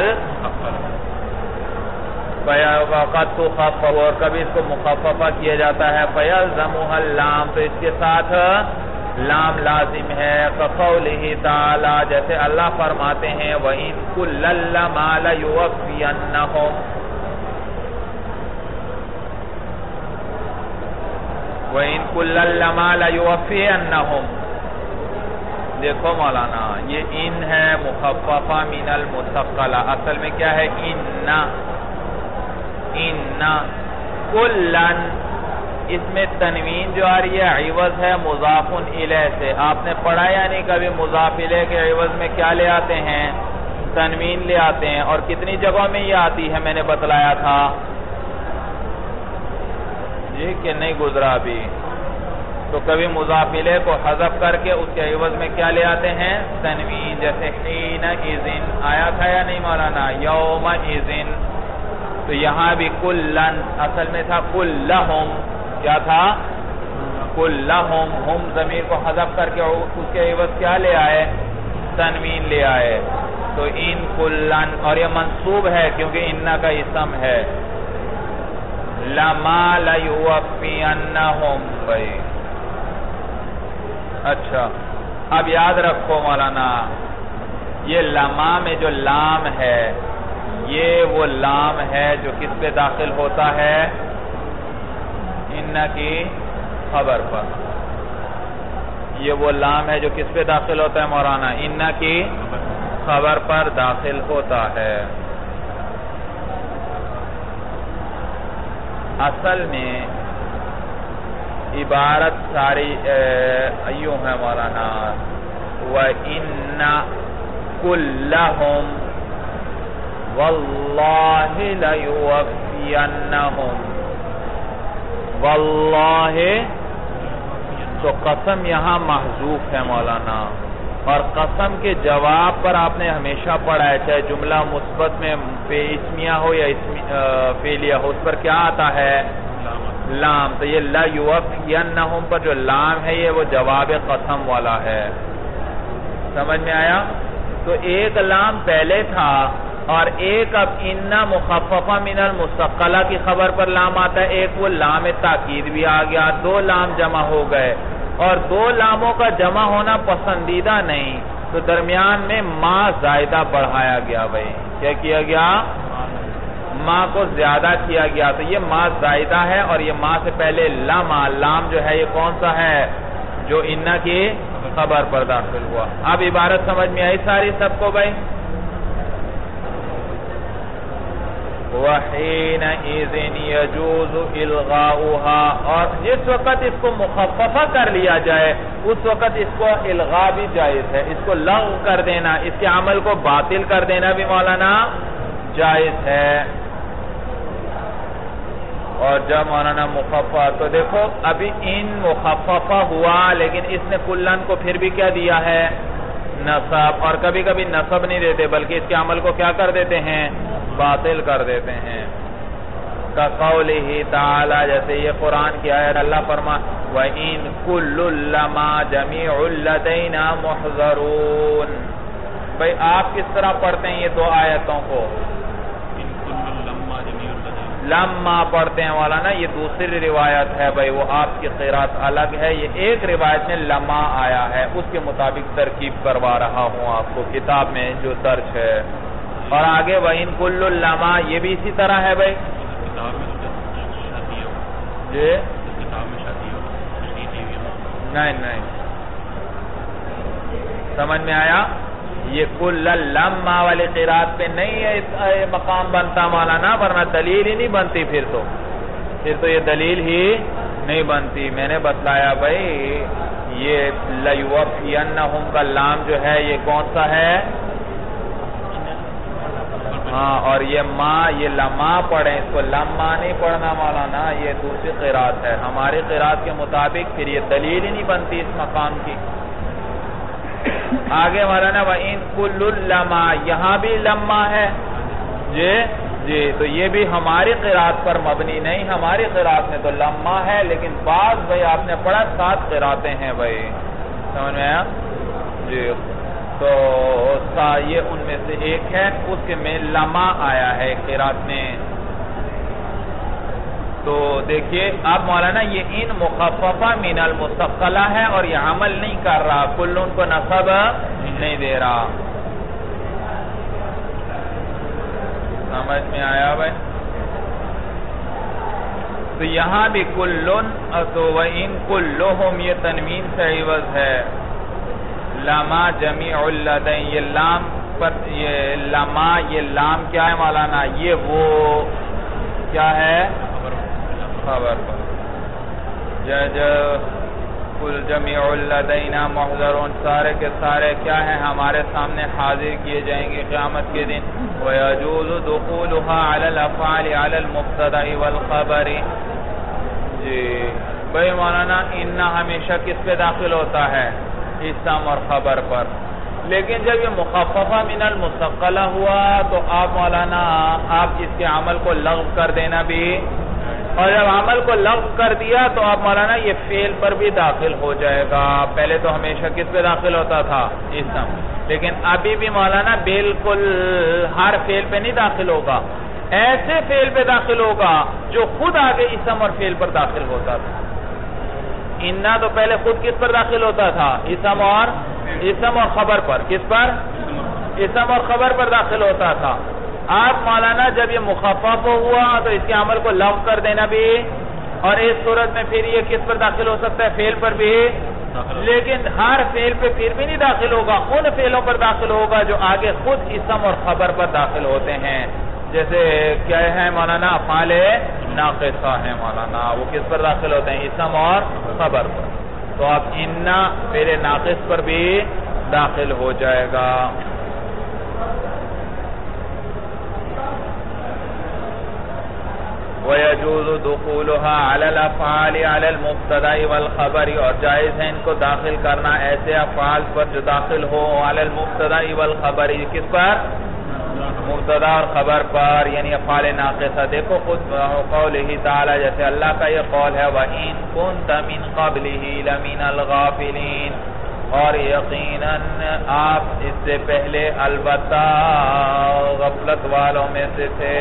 وقت تخفف، اور کبھی اس کو مخففہ کیا جاتا ہے، فَيَلْزَمُهَا اللَّامُ، تو اس کے ساتھ لام لازم ہے، كَقَوْلِهِ تَعَالَى، جیسے اللہ فرماتے ہیں وَإِن كُلًّا لَّمَّا لَيُوَفِّيَنَّهُمْ، وَإِن كُلًّا لَّمَّا لَيُوَفِّيَنَّهُمْ، دیکھو مولانا یہ ان ہے مخففہ من المثقلہ، اصل میں کیا ہے؟ انا کلن، اس میں تنوین جو آ رہی ہے عوض ہے مضاف الیہ سے، آپ نے پڑھا یا نہیں کبھی مضاف الیہ کے عوض میں کیا لے آتے ہیں؟ تنوین لے آتے ہیں، اور کتنی جگہوں میں یہ آتی ہے میں نے بتلایا تھا جی کہ نہیں گزرا ابھی، تو کبھی مضاف الیہ کو حذف کر کے اس کے عوض میں کیا لے آتے ہیں؟ تنوین، جیسے حین اذن آیا تھا یا نہیں مولانا؟ یوم اذن، تو یہاں بھی کلن اصل میں تھا کلہم، کیا تھا؟ کلہم، ہم ضمیر کو حذف کر کے اس کے عوض کیا لے آئے؟ تنوین لے آئے، تو ان کلن، اور یہ منصوب ہے کیونکہ انا کا اسم ہے، لما لیوفینہم بھائی. اچھا اب یاد رکھو مولانا، یہ لما میں جو لام ہے یہ وہ لام ہے جو کس پہ داخل ہوتا ہے؟ ان کی خبر پر. یہ وہ لام ہے جو کس پہ داخل ہوتا ہے مولانا؟ ان کی خبر پر داخل ہوتا ہے. اصل میں عبارت ساری ایوں ہے مولانا، وَإِنَّ كُلَّهُمْ وَاللَّهِ لَيُوَفِّيَنَّهُمْ. واللہ تو قسم یہاں محذوف ہے مولانا، اور قسم کے جواب پر آپ نے ہمیشہ پڑھا ہے، چاہے جملہ مثبت میں اسمیہ ہو یا فعلیہ ہو، اس پر کیا آتا ہے؟ لام. تو یہ لا یوفینہم پر جو لام ہے یہ وہ جواب قسم والا ہے. سمجھ میں آیا؟ تو ایک لام پہلے تھا اور ایک اب انا مخففہ من المثقلہ کی خبر پر لام آتا ہے، ایک وہ لام تاکید بھی آ گیا. دو لام جمع ہو گئے، اور دو لاموں کا جمع ہونا پسندیدہ نہیں، تو درمیان میں ما زائدہ بڑھایا گیا. بھائی کیا کیا گیا؟ ما کو زیادہ کیا گیا. تو یہ ما زائدہ ہے، اور یہ ما سے پہلے لام جو ہے یہ کون سا ہے؟ جو انا کی خبر پر داخل ہوا. اب عبارت سمجھ میں آئی ساری سب کو بھائی؟ وَحِينَئِذٍ يَجُوزُ إِلْغَاؤُهَا. اور جس وقت اس کو مخففہ کر لیا جائے اس وقت اس کو الغاء بھی جائز ہے. اس کو لغو کر دینا، اس کے عمل کو باطل کر دینا بھی مولانا جائز ہے. اور جب مولانا مخففہ، تو دیکھو ابھی ان مخففہ ہوا لیکن اس نے کلن کو پھر بھی کیا دیا ہے؟ نصب. اور کبھی کبھی نصب نہیں دیتے بلکہ اس کے عمل کو کیا کر دیتے ہیں؟ باطل کر دیتے ہیں. کقولہ تعالی، جیسے یہ قرآن کی آیت اللہ فرما وَإِن كُلٌّ لَّمَا جَمِيعٌ لَّدَيْنَا مُحْضَرُونَ. بھئی آپ کس طرح پڑھتے ہیں یہ دو آیتوں کو؟ لما پڑھتے ہیں والا نا، یہ دوسری روایت ہے بھئی، وہ آپ کی قرات الگ ہے. یہ ایک روایت میں لما آیا ہے، اس کے مطابق ترکیب کروا رہا ہوں آپ کو کتاب میں جو درج ہے. اور آگے وَإِن كُلُّ لَمَا یہ بھی اسی طرح ہے بھئی. جی نہیں سمجھ میں آیا؟ یہ کل لما والی قرات پہ نہیں ہے مقام بنتا مولانا، ورنہ دلیل ہی نہیں بنتی. پھر تو یہ دلیل ہی نہیں بنتی. میں نے بتلایا بھئی یہ لیوفینہم کا لام جو ہے یہ کون سا ہے؟ ہاں. اور یہ یہ لما پڑھیں، اس کو لما نہیں پڑھنا مولانا، یہ دوسری قرات ہے. ہماری قرات کے مطابق پھر یہ دلیل ہی نہیں بنتی اس مقام کی. آگے مولانا وَإِن كُلُّ لَمَا، یہاں بھی لما ہے جی. تو یہ بھی ہماری قرات پر مبنی نہیں، ہماری قرات میں تو لما ہے، لیکن بعض بھئی آپ نے پڑھا 7 قراتیں ہیں بھئی. سمجھ میں آیا جی؟ تو یہ ان میں سے ایک ہے، اس کے میں لما آیا ہے قرات میں. تو دیکھیے اب مولانا یہ ان مخففہ من المثقلہ ہے اور یہ عمل نہیں کر رہا، کلن کو نصب نہیں دے رہا. سمجھ میں آیا بھائی؟ تو یہاں بھی کلن، تو وَإِن كُلُّهُمْ یہ تنوین سے عوض ہے. لما جمیع اللدین، یہ لام پر یہ لما، یہ لام کیا ہے مولانا؟ یہ وہ کیا ہے؟ خبر پر. کل جمیع اللدینا محضرون، سارے کے سارے کیا ہیں؟ ہمارے سامنے حاضر کیے جائیں گے قیامت کے دن. وَيَجُوزُ دُخُولُهَا عَلَى الْأَفْعَالِ عَلَى الْمُبْتَدَإِ وَالْخَبَرِ. جی بھئی مولانا انہا ہمیشہ کس پہ داخل ہوتا ہے؟ اسم اور خبر پر. لیکن جب یہ مخففہ من المثقلہ ہوا تو آپ مولانا آپ اس کے عمل کو لغو کر دینا بھی، اور جب عمل کو لغو کر دیا تو آپ مولانا یہ فعل پر بھی داخل ہو جائے گا. پہلے تو ہمیشہ کس پہ داخل ہوتا تھا؟ اسم. لیکن ابھی بھی مولانا بالکل ہر فعل پہ نہیں داخل ہوگا. ایسے فعل پہ داخل ہوگا جو خود آگے اسم اور فعل پر داخل ہوتا تھا. انا تو پہلے خود کس پر داخل ہوتا تھا؟ اسم اور خبر پر. کس پر؟ اسم اور خبر پر داخل ہوتا تھا. آپ مولانا جب یہ مخفف ہوا تو اس کے عمل کو لغو کر دینا بھی، اور اس صورت میں پھر یہ کس پر داخل ہو سکتا ہے؟ فعل پر بھی. لیکن ہر فعل پہ پھر بھی نہیں داخل ہوگا، ان فعلوں پر داخل ہوگا جو آگے خود اسم اور خبر پر داخل ہوتے ہیں. جیسے کیا ہے مولانا؟ افعال ناقصہ ہیں مولانا، وہ کس پر داخل ہوتے ہیں؟ اسم اور خبر پر. تو اب انا فعل ناقص پر بھی داخل ہو جائے گا. وَيَجُوزُ دُخُولُهَا عَلَى الْأَفْعَالِ عَلَى الْمُبْتَدَإِ وَالْخَبَرِ، اور جائز ہے ان کو داخل کرنا ایسے افعال پر جو داخل ہو عَلَى الْمُبْتَدَإِ وَالْخَبَرِ، کس پر؟ مبتدا اور خبر پر، یعنی افعال ناقصہ. دیکھو خود قولہ تعالی، جیسے اللہ کا یہ قول ہے وَإِن كُنْتَ مِن قَبْلِهِ لَمِنَ الْغَافِلِينَ، اور یقیناً آپ اس سے پہلے البتہ غفلت والوں میں سے تھے.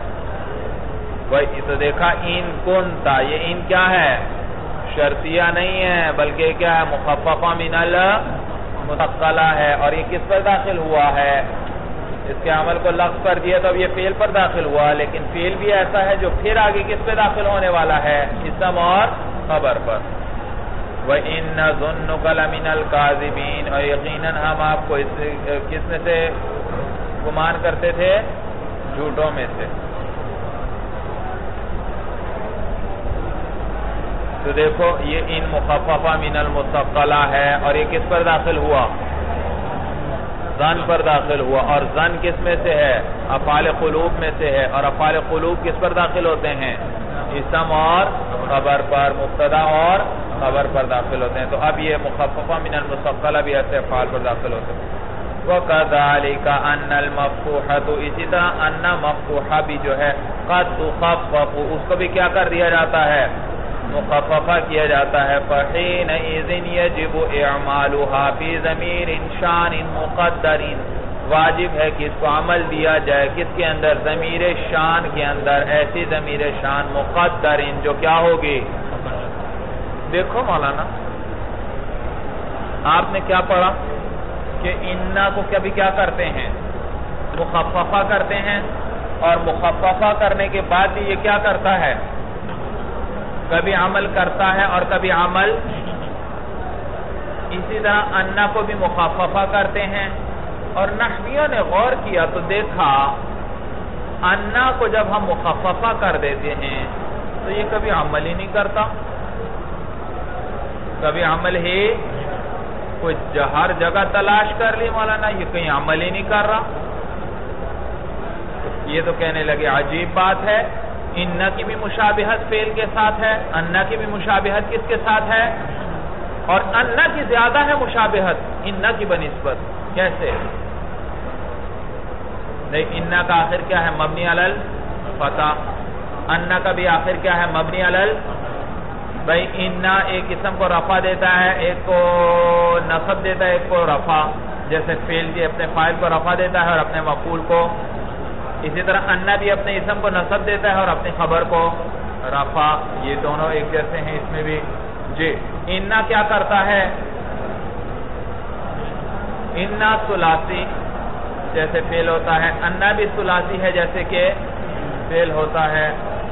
تو دیکھا ان کنتا، یہ ان کیا ہے؟ شرطیہ نہیں ہے بلکہ کیا ہے؟ مخففہ من المثقلہ ہے. اور یہ کس پر داخل ہوا ہے؟ اس کے عمل کو لغو کر دیا تو اب یہ فعل پر داخل ہوا، لیکن فعل بھی ایسا ہے جو پھر آگے کس پہ داخل ہونے والا ہے؟ اسم اور خبر پر. وَإِنَّ ظُنُّكَ لَمِنَ الْكَاذِبِينَ، اور یقیناً ہم آپ کو کس میں سے گمان کرتے تھے؟ جھوٹوں میں سے. تو دیکھو یہ ان مخففہ من المثقلہ ہے، اور یہ کس پر داخل ہوا؟ ظن پر داخل ہوا. اور ظن کس میں سے ہے؟ افعال قلوب میں سے ہے. اور افعال قلوب کس پر داخل ہوتے ہیں؟ اسم اور خبر پر، مبتدا اور خبر پر داخل ہوتے ہیں. تو اب یہ مخففہ من المثقلہ بھی ایسے افعال پر داخل ہوتے ہیں. وَكَذَلِكَ أَنَّ الْمَفْتُوحَةُ، اسی طرح أَنَّ مفتوحہ بھی جو ہے قَدْ تُخَفَّفُ، اس کو بھی کیا کر دیا جاتا ہے؟ مخففہ کیا جاتا ہے. فَحِينَئِذٍ يَجِبُ إِعْمَالُهَا فِي ضَمِيرٍ شَانٍ مُقَدَّرٍ، واجب ہے کہ اس کو عمل دیا جائے کس کے اندر؟ ضمیر شان کے اندر، ایسی ضمیر شان مقدر جو کیا ہوگی؟ دیکھو مولانا آپ نے کیا پڑھا کہ انا کو کبھی کیا کرتے ہیں؟ مخففہ کرتے ہیں، اور مخففہ کرنے کے بعد بھی یہ کیا کرتا ہے؟ کبھی عمل کرتا ہے اور کبھی عمل. اسی طرح انا کو بھی مخففہ کرتے ہیں. اور نحویوں نے غور کیا تو دیکھا انا کو جب ہم مخففہ کر دیتے ہیں تو یہ کبھی عمل ہی نہیں کرتا، کبھی عمل ہی. کوئی ہر جگہ تلاش کر لی مولانا، یہ کہیں عمل ہی نہیں کر رہا. یہ تو کہنے لگے عجیب بات ہے، انا کی بھی مشابہت فعل کے ساتھ ہے، انا کی بھی مشابہت کس کے ساتھ ہے؟ اور انا کی زیادہ ہے مشابہت انا کی بنسبت. کیسے؟ نہیں، انا کا آخر کیا ہے؟ مبنی علی الفتح. انا کا بھی آخر کیا ہے؟ مبنی علی. بھائی انا ایک اسم کو رفع دیتا ہے، ایک کو نصب دیتا ہے، ایک کو رفع. جیسے فعل بھی اپنے فاعل کو رفع دیتا ہے اور اپنے مفعول کو، اسی طرح انا بھی اپنے اسم کو نصب دیتا ہے اور اپنی خبر کو رفع. یہ دونوں ایک جیسے ہیں اس میں بھی. جی انا کیا کرتا ہے؟ انا ثلاثی جیسے فعل ہوتا ہے، انا بھی ثلاثی ہے جیسے کہ فعل ہوتا ہے.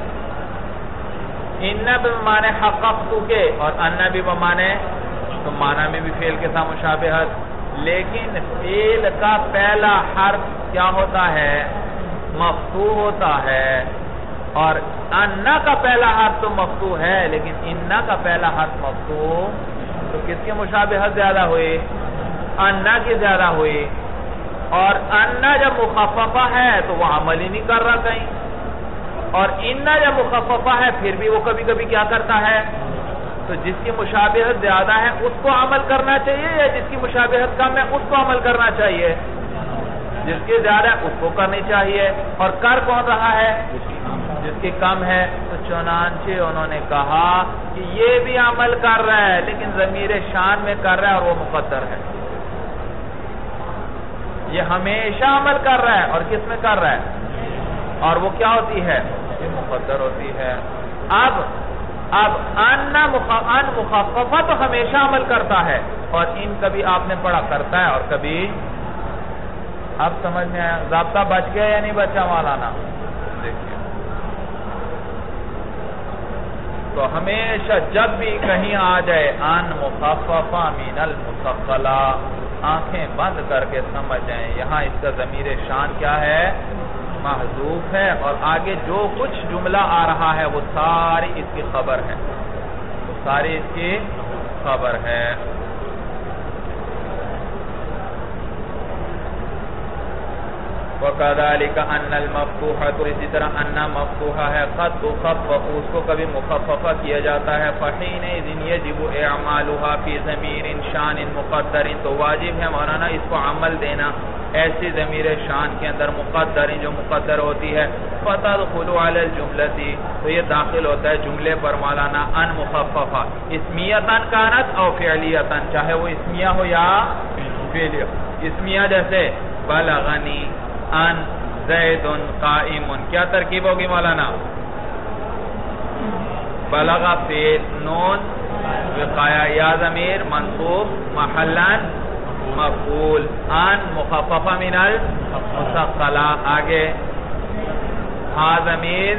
انا بھی بمانے حققت کے، اور انا بھی بمانے، تو معنی میں بھی فعل کے ساتھ مشابہت. لیکن فعل کا پہلا حرف کیا ہوتا ہے؟ مفتوح ہوتا ہے. اور انا کا پہلا حرف تو مفتوح ہے، لیکن انا کا پہلا حرف مفتوح. تو کس کی مشابہت زیادہ ہوئی؟ انا کی زیادہ ہوئی. اور انا جب مخففہ ہے تو وہ عمل ہی نہیں کر رہا کہیں، اور انا جب مخففہ ہے پھر بھی وہ کبھی کبھی کیا کرتا ہے؟ تو جس کی مشابہت زیادہ ہے اس کو عمل کرنا چاہیے، یا جس کی مشابہت کم ہے اس کو عمل کرنا چاہیے؟ جس کی زیادہ ہے اس کو کرنی چاہیے. اور کر کون رہا ہے؟ جس کی کم ہے. تو چنانچہ انہوں نے کہا کہ یہ بھی عمل کر رہا ہے لیکن ضمیر شان میں کر رہا ہے اور وہ مقدر ہے. یہ ہمیشہ عمل کر رہا ہے اور کس میں کر رہا ہے؟ اور وہ کیا ہوتی ہے؟ مقدر ہوتی ہے. اب ان مخففہ تو ہمیشہ عمل کرتا ہے، اور ان کبھی آپ نے پڑھا کرتا ہے اور کبھی. اب سمجھ میں آیا ضابطہ بچ گیا یا نہیں بچا مولانا؟ دیکھیے تو ہمیشہ جب بھی کہیں آ جائے ان مخففہ من المثقلہ، آنکھیں بند کر کے سمجھ جائیں یہاں اس کا ضمیر شان کیا ہے؟ محذوف ہے، اور آگے جو کچھ جملہ آ رہا ہے وہ ساری اس کی خبر ہے، وہ ساری اس کی خبر ہے. وَكَذَلِكَ أَنَّ الْمَفْتُوحَةُ، اسی طرح انّا مفتوحہ ہے، قد تخفف، اس کو کبھی مخففہ کیا جاتا ہے. فَحِينَئِذٍ يَجِبُ إِعْمَالُهَا فِي ضَمِيرٍ شَانٍ مُقَدَّرٍ، تو واجب ہے مولانا اس کو عمل دینا ایسی ضمیر شان کے اندر مقدر جو مقدر ہوتی ہے. فَتَدْخُلُ عَلَى الْجُمْلَةِ، تو یہ داخل ہوتا ہے جملے پر مولانا ان مخففہ، اسمیتاً کانت او فعلیتاً، چاہے وہ اسمیہ ہو یا فعلیہ. اسمیہ جیسے بلغنی ان زید قائم، کیا ترکیب ہوگی مولانا؟ بلغ فعل، نون وقایا، یا ضمیر منصوب محلن مفعول، ان مخففہ من المثقلہ. آگے ہا ضمیر،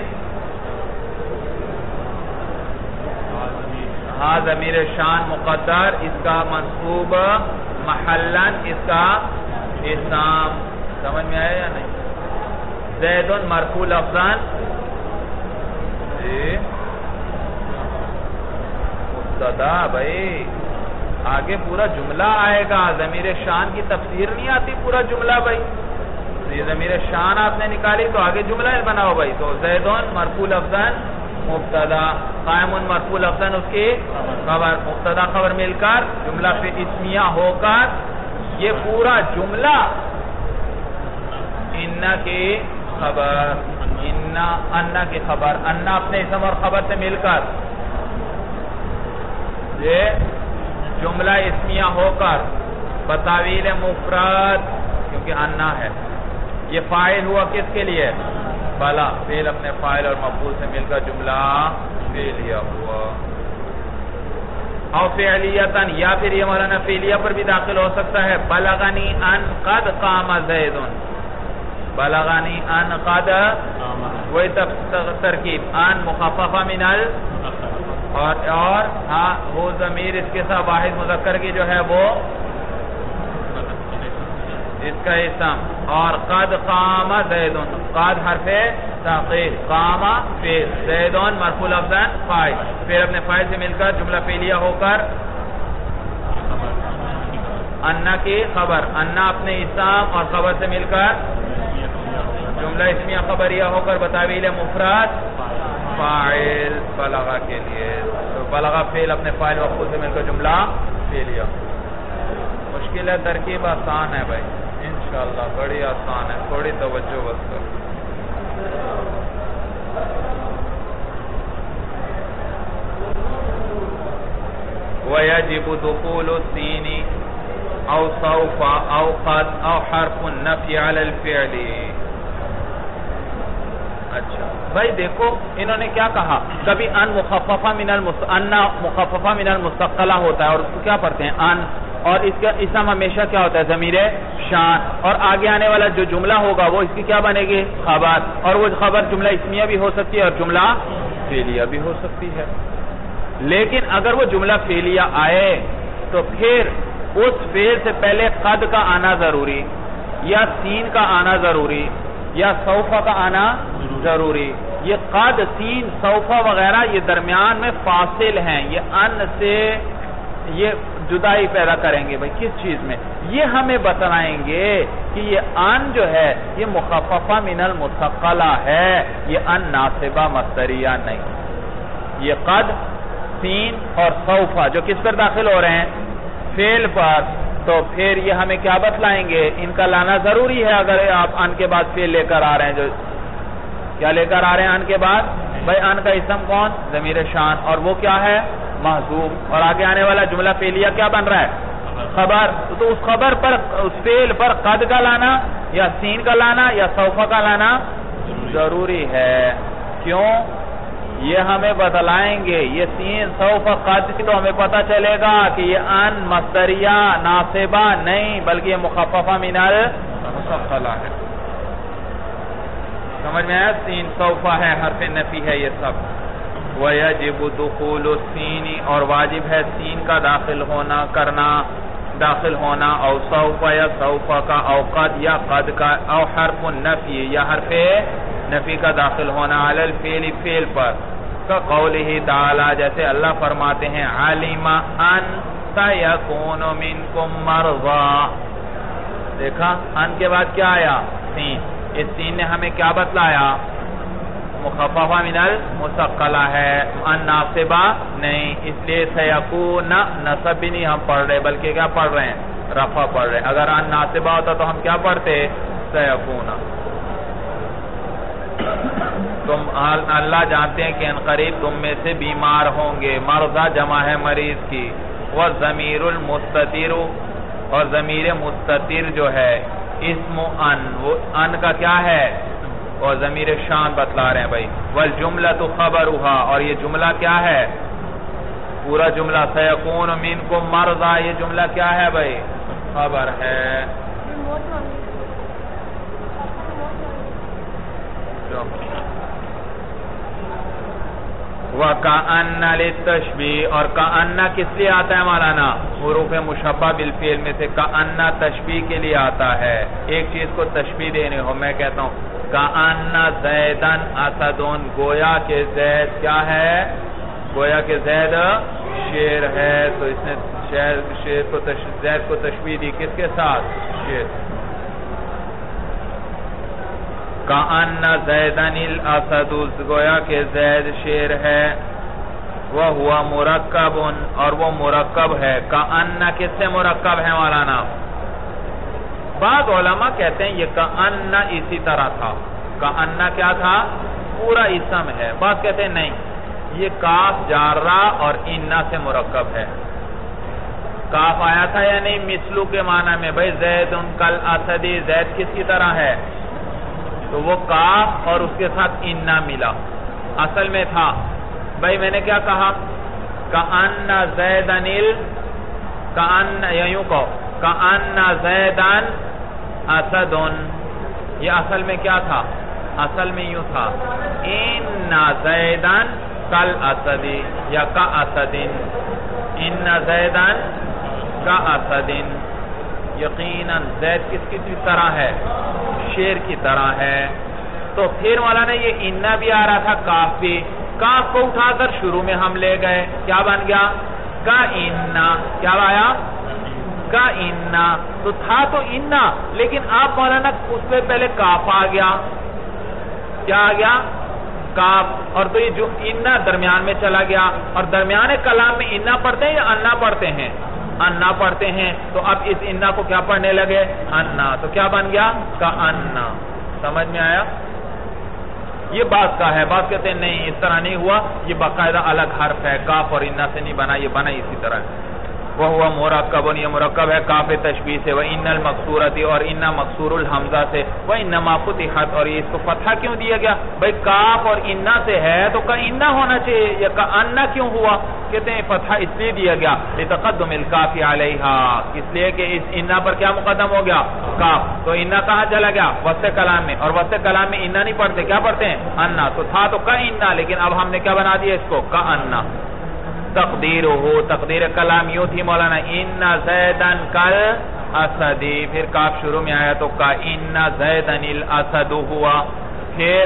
ہا ضمیر شان مقدر، اس کا منصوب محلن، اس کا اسم. سمجھ میں آیا یا نہیں؟ زید مرفوع لفظاً، مبتدا. بھائی آگے پورا جملہ آئے گا، ضمیر شان کی تفسیر نہیں آتی پورا جملہ. بھائی یہ ضمیر شان آپ نے نکالی تو آگے جملہ بناؤ. بھائی تو زید مرفوع لفظاً مبتدا، قائم مرفوع لفظاً اس کی خبر، مبتدا خبر مل کر جملہ پھر اسمیہ ہو کر یہ پورا جملہ انا کی خبر، انا کی خبر، انا اپنے اسم اور خبر سے مل کر یہ جملہ اسمیہ ہو کر بتاویل مفرد، کیونکہ انا ہے. یہ فاعل ہوا کس کے لیے؟ بلا، فعل اپنے فاعل اور مفعول سے مل کر جملہ فعلیہ ہوا. او فعلیتاً، یا پھر یہ مولانا فعلیہ پر بھی داخل ہو سکتا ہے. بلغنی ان قد قام زید، بلغنی ان قد، وہی ترکیب ان مخففہ من ال، اور ہاں وہ ضمیر اس کے ساتھ واحد مذکر کی جو ہے وہ اس کا اسم، اور قد قام زید، قد حرف تحقیق، قام فعل، زید مرفوع لفظاً فاعل، پھر اپنے فاعل سے مل کر جملہ فعلیہ ہو کر انا کی خبر، انا اپنے اسم اور خبر سے مل کر جملہ اسمیہ خبریہ ہو کر بتاویل مفرد فاعل بلغہ کے لیے. تو بلغہ فعل اپنے فاعل مفعول سے مل کر جملہ فعلیہ. مشکل ہے، ترکیب آسان ہے بھائی، انشاءاللہ بڑی آسان ہے، تھوڑی توجہ بس کرو. وَيَجِبُ دُخُولُ السِّينِ او سوف او قد او حرف النفی علی الفعل. اچھا بھائی دیکھو انہوں نے کیا کہا، کبھی ان مخففہ من المستقلہ ہوتا ہے اور اس کو کیا پڑھتے ہیں ان، اور اس کا اسم ہمیشہ کیا ہوتا ہے ضمیر شان، اور آگے آنے والا جو جملہ ہوگا وہ اس کی کیا بنے گی؟ خبر، اور وہ خبر جملہ اسمیہ بھی ہو سکتی ہے اور جملہ فعلیہ بھی ہو سکتی ہے. لیکن اگر وہ جملہ فعلیہ آئے تو پھر اس فعل سے پہلے قد کا آنا ضروری، یا سین کا آنا ضروری، یا سوفہ کا آنا ضروری. یہ قد، سین، سوفہ وغیرہ یہ درمیان میں فاصل ہیں، یہ ان سے یہ جدائی پیدا کریں گے. بھئی کس چیز میں؟ یہ ہمیں بتلائیں گے کہ یہ ان جو ہے یہ مخففہ من المثقلہ ہے، یہ ان ناصبہ مصدریہ نہیں. یہ قد، سین اور سوفہ جو کس پر داخل ہو رہے ہیں؟ فعل پر. تو پھر یہ ہمیں کیا بتلائیں گے؟ ان کا لانا ضروری ہے اگر آپ ان کے بعد فعل لے کر آ رہے ہیں. جو کیا لے کر آ رہے ہیں ان کے بعد؟ بھئی ان کا اسم کون؟ ضمیر شان، اور وہ کیا ہے؟ محذوف. اور آگے آنے والا جملہ فعلیہ کیا بن رہا ہے؟ خبر. تو اس خبر پر، اس فعل پر قد کا لانا یا سین کا لانا یا سوفہ کا لانا ضروری ہے. کیوں؟ یہ ہمیں بتلائیں گے. یہ سین سوف قد تو ہمیں پتہ چلے گا کہ یہ ان مصدریہ ناصبہ نہیں بلکہ یہ مخففہ من المثقلہ ہے. سمجھ میں آیا؟ سین سوف ہے، حرف نفی ہے یہ سب. وَيَجِبُ دُخُولُ السِّينِ اور واجب ہے سین کا داخل ہونا او سوف یا سوف کا او قد یا قد کا او حرف النفی یا حرف نفی کا داخل ہونا علی الفعل فعل پر. قولہ تعالی جیسے اللہ فرماتے ہیں علم ان سیکون منکم مرضی. دیکھا ان کے بعد کیا آیا؟ سین. اس سین نے ہمیں کیا بتلایا؟ مخففہ من المثقلہ ہے، ان ناصبہ نہیں. اس لیے سیکون نصب بھی نہیں ہم پڑھ رہے بلکہ کیا پڑھ رہے ہیں؟ رفع پڑھ رہے ہیں. اگر ان ناصبہ ہوتا تو ہم کیا پڑھتے؟ سیکون. تم اللہ جانتے ہیں کہ ان قریب تم میں سے بیمار ہوں گے. مرضى جمع ہے مریض کی. وَالضَّمِيرُ الْمُسْتَتِرُ اور ضمیر مستتر جو ہے اسم ان، وہ ان کا کیا ہے؟ اور ضمیر شان بتلا رہے ہیں بھائی. وَالْجُمْلَةُ خَبَرُهَا اور یہ جملہ کیا ہے؟ پورا جملہ سَيَكُونُ مِنْكُمْ مَرْضَى یہ جملہ کیا ہے بھائی؟ خبر ہے. وَكَأَنَّ لِلتَّشْبِيهِ اور کأن کس لیے آتا ہے مولانا؟ حروف مشبہ بالفعل میں سے کأن تشبیہ کے لیے آتا ہے. ایک چیز کو تشبیہ دینے ہو، میں کہتا ہوں کأن زیدن اسدن، گویا کہ زید کیا ہے؟ گویا کہ زید شیر ہے. تو اس نے شیر کو زید کو تشبیہ دی کس کے ساتھ؟ شیر. کأن زیدن الاسد گویا کہ زید شیر ہے. وَهُوَ مرکب اور وہ مرکب ہے. کأن کس سے مرکب ہے مولانا؟ بعض علماء کہتے ہیں یہ کأن اسی طرح تھا. کأن کیا تھا؟ پورا اسم ہے. بعض کہتے ہیں نہیں یہ کاف جارہ اور انا سے مرکب ہے. کاف آیا تھا یا نہیں مثلو کے معنی میں؟ بھئی زید کل اسدی، زید کس کی طرح ہے؟ تو وہ کاف اور اس کے ساتھ انا ملا. اصل میں تھا بھائی میں نے کیا کہا؟ کأن زیدن یوں کہو کأن زیدن اسدن. یہ اصل میں کیا تھا؟ اصل میں یوں تھا ان زیدن کل اسدی یا کا اسدن. ان زیدن کا اسدن. یقیناً زید کس کی طرح ہے؟ شیر کی طرح ہے. تو پھر مولانا یہ انا بھی آ رہا تھا، کاف بھی. کاف کو اٹھا کر شروع میں ہم لے گئے، کیا بن گیا؟ کا انا. کیا آیا؟ کا انا. تو تھا تو انا، لیکن آپ مولانا اس سے پہلے کاف آ گیا. کیا آ گیا؟ کاف. اور تو یہ جو انا درمیان میں چلا گیا. اور درمیان کلام میں انا پڑھتے ہیں یا انا پڑھتے ہیں؟ انا پڑھتے ہیں. تو اب اس انا کو کیا پڑھنے لگے؟ انا. تو کیا بن گیا؟ کا انا. سمجھ میں آیا؟ یہ بات کا ہے. بات کہتے ہیں نہیں اس طرح نہیں ہوا، یہ باقاعدہ الگ حرف ہے، کاف اور انا سے نہیں بنا، یہ بنا اسی طرح. وَهُوَ مرکب یہ مرکب ہے کاف تشبیہ سے. وَإِنَّ الْمَقْصُورَةِ اور اِنَّ مقصور الحمزہ سے. وَإِنَّمَا فُتِحَتْ اور اس کو فتحہ کیوں دیا گیا؟ بھئی کاف اور اِنَّ سے ہے تو کَإِنَّ ہونا چاہیے، یا کَأَنَّ کیوں ہوا؟ کہتے ہیں فتحہ اس لیے دیا گیا لِتَقَدُّمِ الْكَافِ عَلَيْهَا، اس لیے کہ اس اِنَّ پر کیا مقدم ہو گیا؟ کاف. تو اِنَّ کہاں چلا گیا؟ وسط کلام میں. اور وسط کلام میں اِنَّ نہیں پڑھتے، کیا پڑھتے ہیں؟ اَنَّ. تو تھا تو کَإِنَّ، لیکن اب ہم نے کیا بنا دیا اس کو؟ کَأَنَّ. تقدیر ہو، تقدیر کلام یوں تھی مولانا ان زیدن کل اسدی. پھر کاف شروع میں آیا تو کا ان زیدن الاسد ہوا. پھر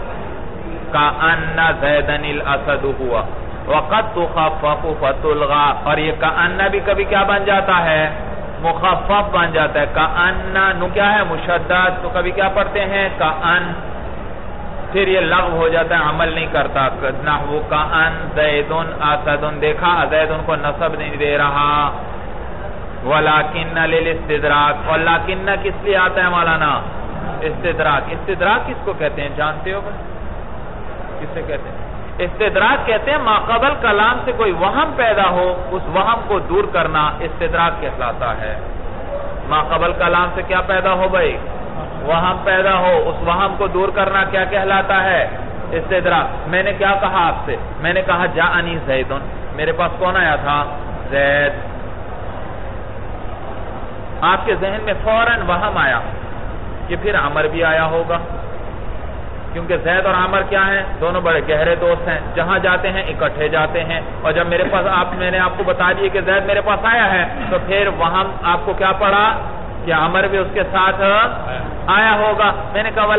کا ان زیدن الاسد ہوا. وقد تخفف فتلغى اور یہ کا ان بھی کبھی کیا بن جاتا ہے؟ مخفف بن جاتا ہے. کا ان نو کیا ہے؟ مشدد. تو کبھی کیا پڑھتے ہیں؟ کا ان. پھر یہ لغو ہو جاتا ہے، عمل نہیں کرتا. نحو کأن زیدن اسدن. دیکھا زیدن کو نصب نہیں دے رہا. ولیکن للاستدراک اور لیکن کس لیے آتا ہے مولانا؟ استدراک. استدراک کس کو کہتے ہیں جانتے ہو؟ کس سے کہتے ہیں؟ استدراک کہتے ہیں ماقبل کلام سے کوئی وہم پیدا ہو، اس وہم کو دور کرنا استدراک کہلاتا ہے. ماقبل کلام سے کیا پیدا ہو بھائی؟ وہم پیدا ہو، اس وہم کو دور کرنا کیا کہلاتا ہے؟ استدراک۔ میں نے کیا کہا آپ سے؟ میں نے کہا جاءنی زیدن، میرے پاس کون آیا تھا؟ زید۔ آپ کے ذہن میں فوراً وہم آیا کہ پھر عمر بھی آیا ہوگا، کیونکہ زید اور عمر کیا ہیں؟ دونوں بڑے گہرے دوست ہیں، جہاں جاتے ہیں اکٹھے جاتے ہیں، اور جب میرے پاس میں نے آپ کو بتا دیا کہ زید میرے پاس آیا ہے، تو پھر وہم آپ کو کیا پڑا کہ عمر بھی اس کے ساتھ آیا ہوگا۔ میں نے کہا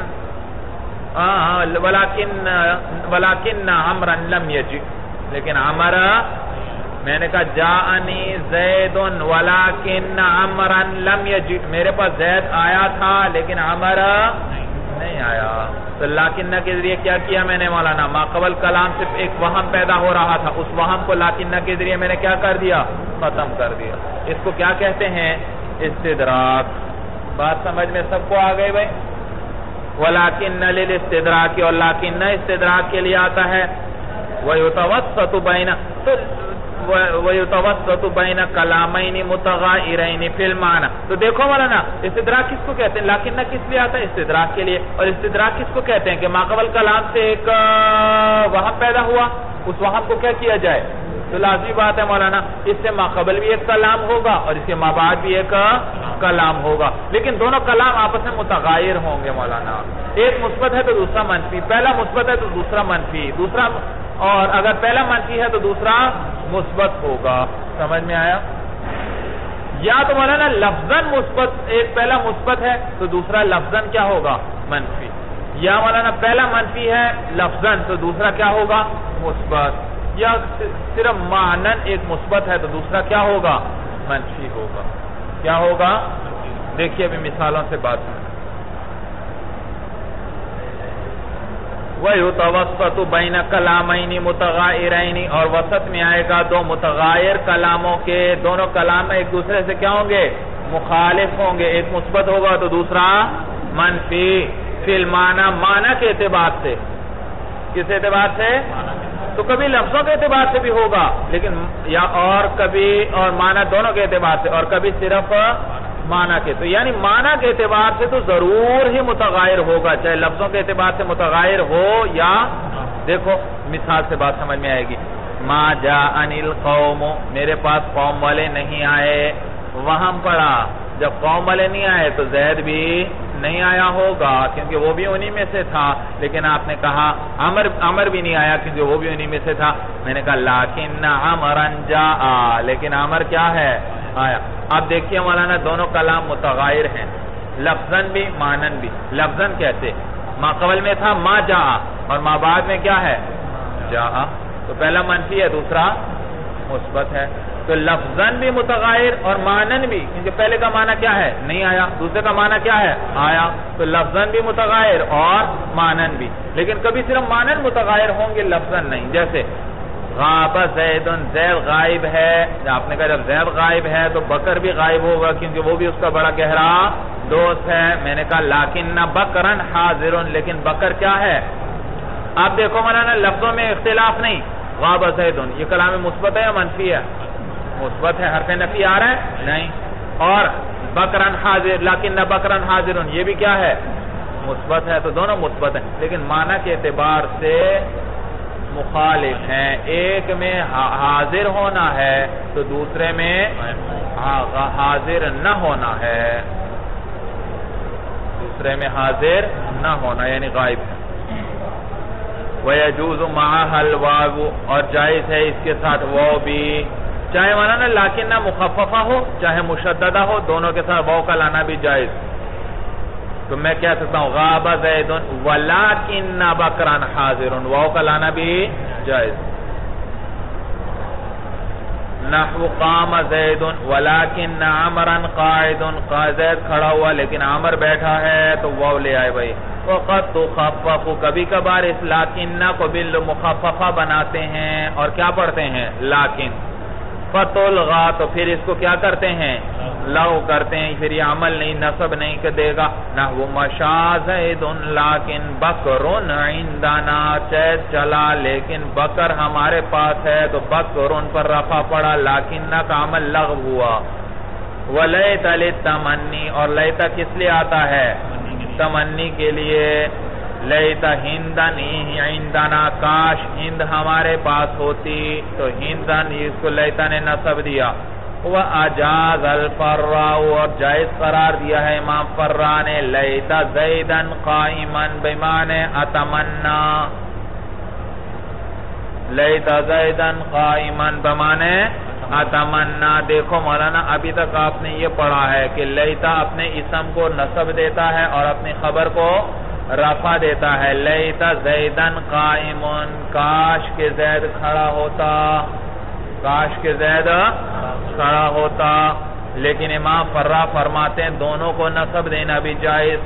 ولیکن عمرا لم یجی، لیکن عمر، میں نے کہا جاءنی زید ولیکن عمرا لم یجی، میرے پاس زید آیا تھا لیکن عمر نہیں آیا۔ تو لاکنہ کے ذریعے کیا کیا میں نے مولانا؟ ما قبل کلام سے ایک وہم پیدا ہو رہا تھا، اس وہم کو لاکنہ کے ذریعے میں نے کیا کر دیا؟ ختم کر دیا۔ اس کو کیا کہتے ہیں؟ استدراک۔ بات سمجھ میں سب کو آ گئی بھائی؟ ولیکن للاستدراک، اور لاکنہ استدراک کے لیے آتا ہے۔ وَيُتَوَسَّطُ بَيْنَ كَلَامَيْنِ مُتَغَائِرَيْنِ فِي الْمَعْنَى۔ تو دیکھو مولانا، استدراک کس کو کہتے ہیں؟ لاکنہ کس لیے آتا ہے؟ استدراک کے لیے۔ اور استدراک کس کو کہتے ہیں؟ کہ ماقبل کلام سے ایک وہم پیدا ہوا، اس وہم کو کیا کیا جائے؟ تو لازمی بات ہے مولانا، اس سے ماقبل بھی ایک کلام ہوگا اور اس کے مابعد بھی ایک کلام ہوگا، لیکن دونوں کلام آپس میں متغائر ہوں گے مولانا۔ ایک مثبت ہے تو دوسرا منفی، پہلا مثبت ہے تو دوسرا منفی، دوسرا، اور اگر پہلا منفی ہے تو دوسرا مثبت ہوگا۔ سمجھ میں آیا؟ یا تو مولانا لفظاً مثبت، ایک پہلا مثبت ہے تو دوسرا لفظاً کیا ہوگا؟ منفی۔ یا مولانا پہلا منفی ہے لفظاً تو دوسرا کیا ہوگا؟ مثبت۔ یا صرف معنن ایک مثبت ہے تو دوسرا کیا ہوگا؟ منفی ہوگا۔ کیا ہوگا؟ دیکھیے ابھی مثالوں سے بات کریں۔ وَيُتَوَسَّطُ بَيْنَ كَلَامَيْنِ مُتَغَائِرَيْنِ، اور وسط میں آئے گا دو متغائر کلاموں کے، دونوں کلام ایک دوسرے سے کیا ہوں گے؟ مخالف ہوں گے، ایک مثبت ہوگا تو دوسرا منفی۔ فی المعنی، معنی کے اعتبار سے۔ کس اعتبار سے؟ تو کبھی لفظوں کے اعتبار سے بھی ہوگا، لیکن یا اور کبھی، اور معنی دونوں کے اعتبار سے، اور کبھی صرف معنی کے۔ تو یعنی معنی کے اعتبار سے تو ضرور ہی متغائر ہوگا، چاہے لفظوں کے اعتبار سے متغائر ہو یا، دیکھو مثال سے بات سمجھ میں آئے گی۔ ما جاءنی القوم، میرے پاس قوم والے نہیں آئے، وہم پڑا، جب قوم والے نہیں آئے تو زید بھی نہیں آیا ہوگا کیونکہ وہ بھی انہی میں سے تھا، لیکن آپ نے کہا عمر بھی نہیں آیا کیونکہ وہ بھی انہی میں سے تھا۔ میں نے کہا لیکن عمرا جاء، لیکن عمر کیا ہے؟ آیا۔ اب دیکھیے مولانا دونوں کلام متغائر ہیں، لفظاً بھی معنن بھی۔ لفظاً کیسے؟ ما قبل میں تھا ما جاء، اور ما بعد میں کیا ہے؟ جاء، تو پہلا منفی ہے دوسرا مثبت ہے، تو لفظاً بھی متغائر اور معنن بھی، کیونکہ پہلے کا معنی کیا ہے؟ نہیں آیا، دوسرے کا معنی کیا ہے؟ آیا، تو لفظاً بھی متغائر اور معنن بھی، لیکن کبھی صرف معنن متغائر ہوں گے، لفظاً نہیں۔ جیسے غاب زید، زید غائب ہے، آپ نے کہا جب زید غائب ہے تو بکر بھی غائب ہوگا کیونکہ وہ بھی اس کا بڑا گہرا دوست ہے۔ میں نے کہا لیکن بکرن حاضر، لیکن بکر کیا ہے؟ آپ دیکھو مولانا لفظوں میں اختلاف نہیں، غاب زید یہ کلام مثبت ہے یا منفی ہے؟ مثبت ہے، حرف نفی آ رہا ہے؟ نہیں۔ اور بکرن حاضر، لیکن بکرن حاضر یہ بھی کیا ہے؟ مثبت ہے، تو دونوں مثبت ہیں، لیکن معنی کے اعتبار سے مخالف ہیں۔ ایک میں حاضر ہونا ہے تو دوسرے میں حاضر نہ ہونا ہے، دوسرے میں حاضر نہ ہونا یعنی غائب ہے۔ وَيَجُوزُ مَعَهَا الْوَاوُ، اور جائز ہے اس کے ساتھ واو بھی، چاہے مولانا لاکنہ مخففہ ہو چاہے مشددہ ہو، دونوں کے ساتھ واو کا لانا بھی جائز۔ تو میں کہہ سکتا ہوں غاب زید ولیکن بکرا حاضر، واو کا لانا بھی جائز۔ نحو قام زید ولیکن عمرا قاعد، زید کھڑا ہوا لیکن عمر بیٹھا ہے، تو واو لے آئے بھائی۔ وقد تخفف، کبھی کبھار اس لاکنہ کو بالمخففہ بناتے ہیں اور کیا پڑھتے ہیں؟ لاکن۔ فتلغا، تو پھر اس کو کیا کرتے ہیں؟ لو کرتے ہیں، پھر یہ عمل نہیں، نصب نہیں کہ دے گا۔ نحو مشا زید لیکن بکر عندنا، زید چلا لیکن بکر ہمارے پاس ہے، تو بکر پر رفع پڑا، لیکن کا عمل لغو ہوا۔ ولیت للتمنی، اور لیتا کس لیے آتا ہے؟ تمنی کے لیے لیتا ہندن عندنا، کاش ہند ہمارے پاس ہوتی، تو ہندن اس کو لیتا نے نصب دیا۔ وَأَجَازَ الْفَرَّاءُ، اور جائز قرار دیا ہے امام فرا نے لیتا زیدن قائماً بمعنی اتمنا، لیتا زیدن قائماً بمعنی اتمنا۔ دیکھو مولانا ابھی تک آپ نے یہ پڑھا ہے کہ لیتا اپنے اسم کو نصب دیتا ہے اور اپنی خبر کو رفع دیتا ہے۔ لیتا زیدن قائمن، کاش کہ زید کھڑا ہوتا، کاش کہ زید کھڑا ہوتا، لیکن امام فرا فرماتے ہیں دونوں کو نصب دینا بھی جائز۔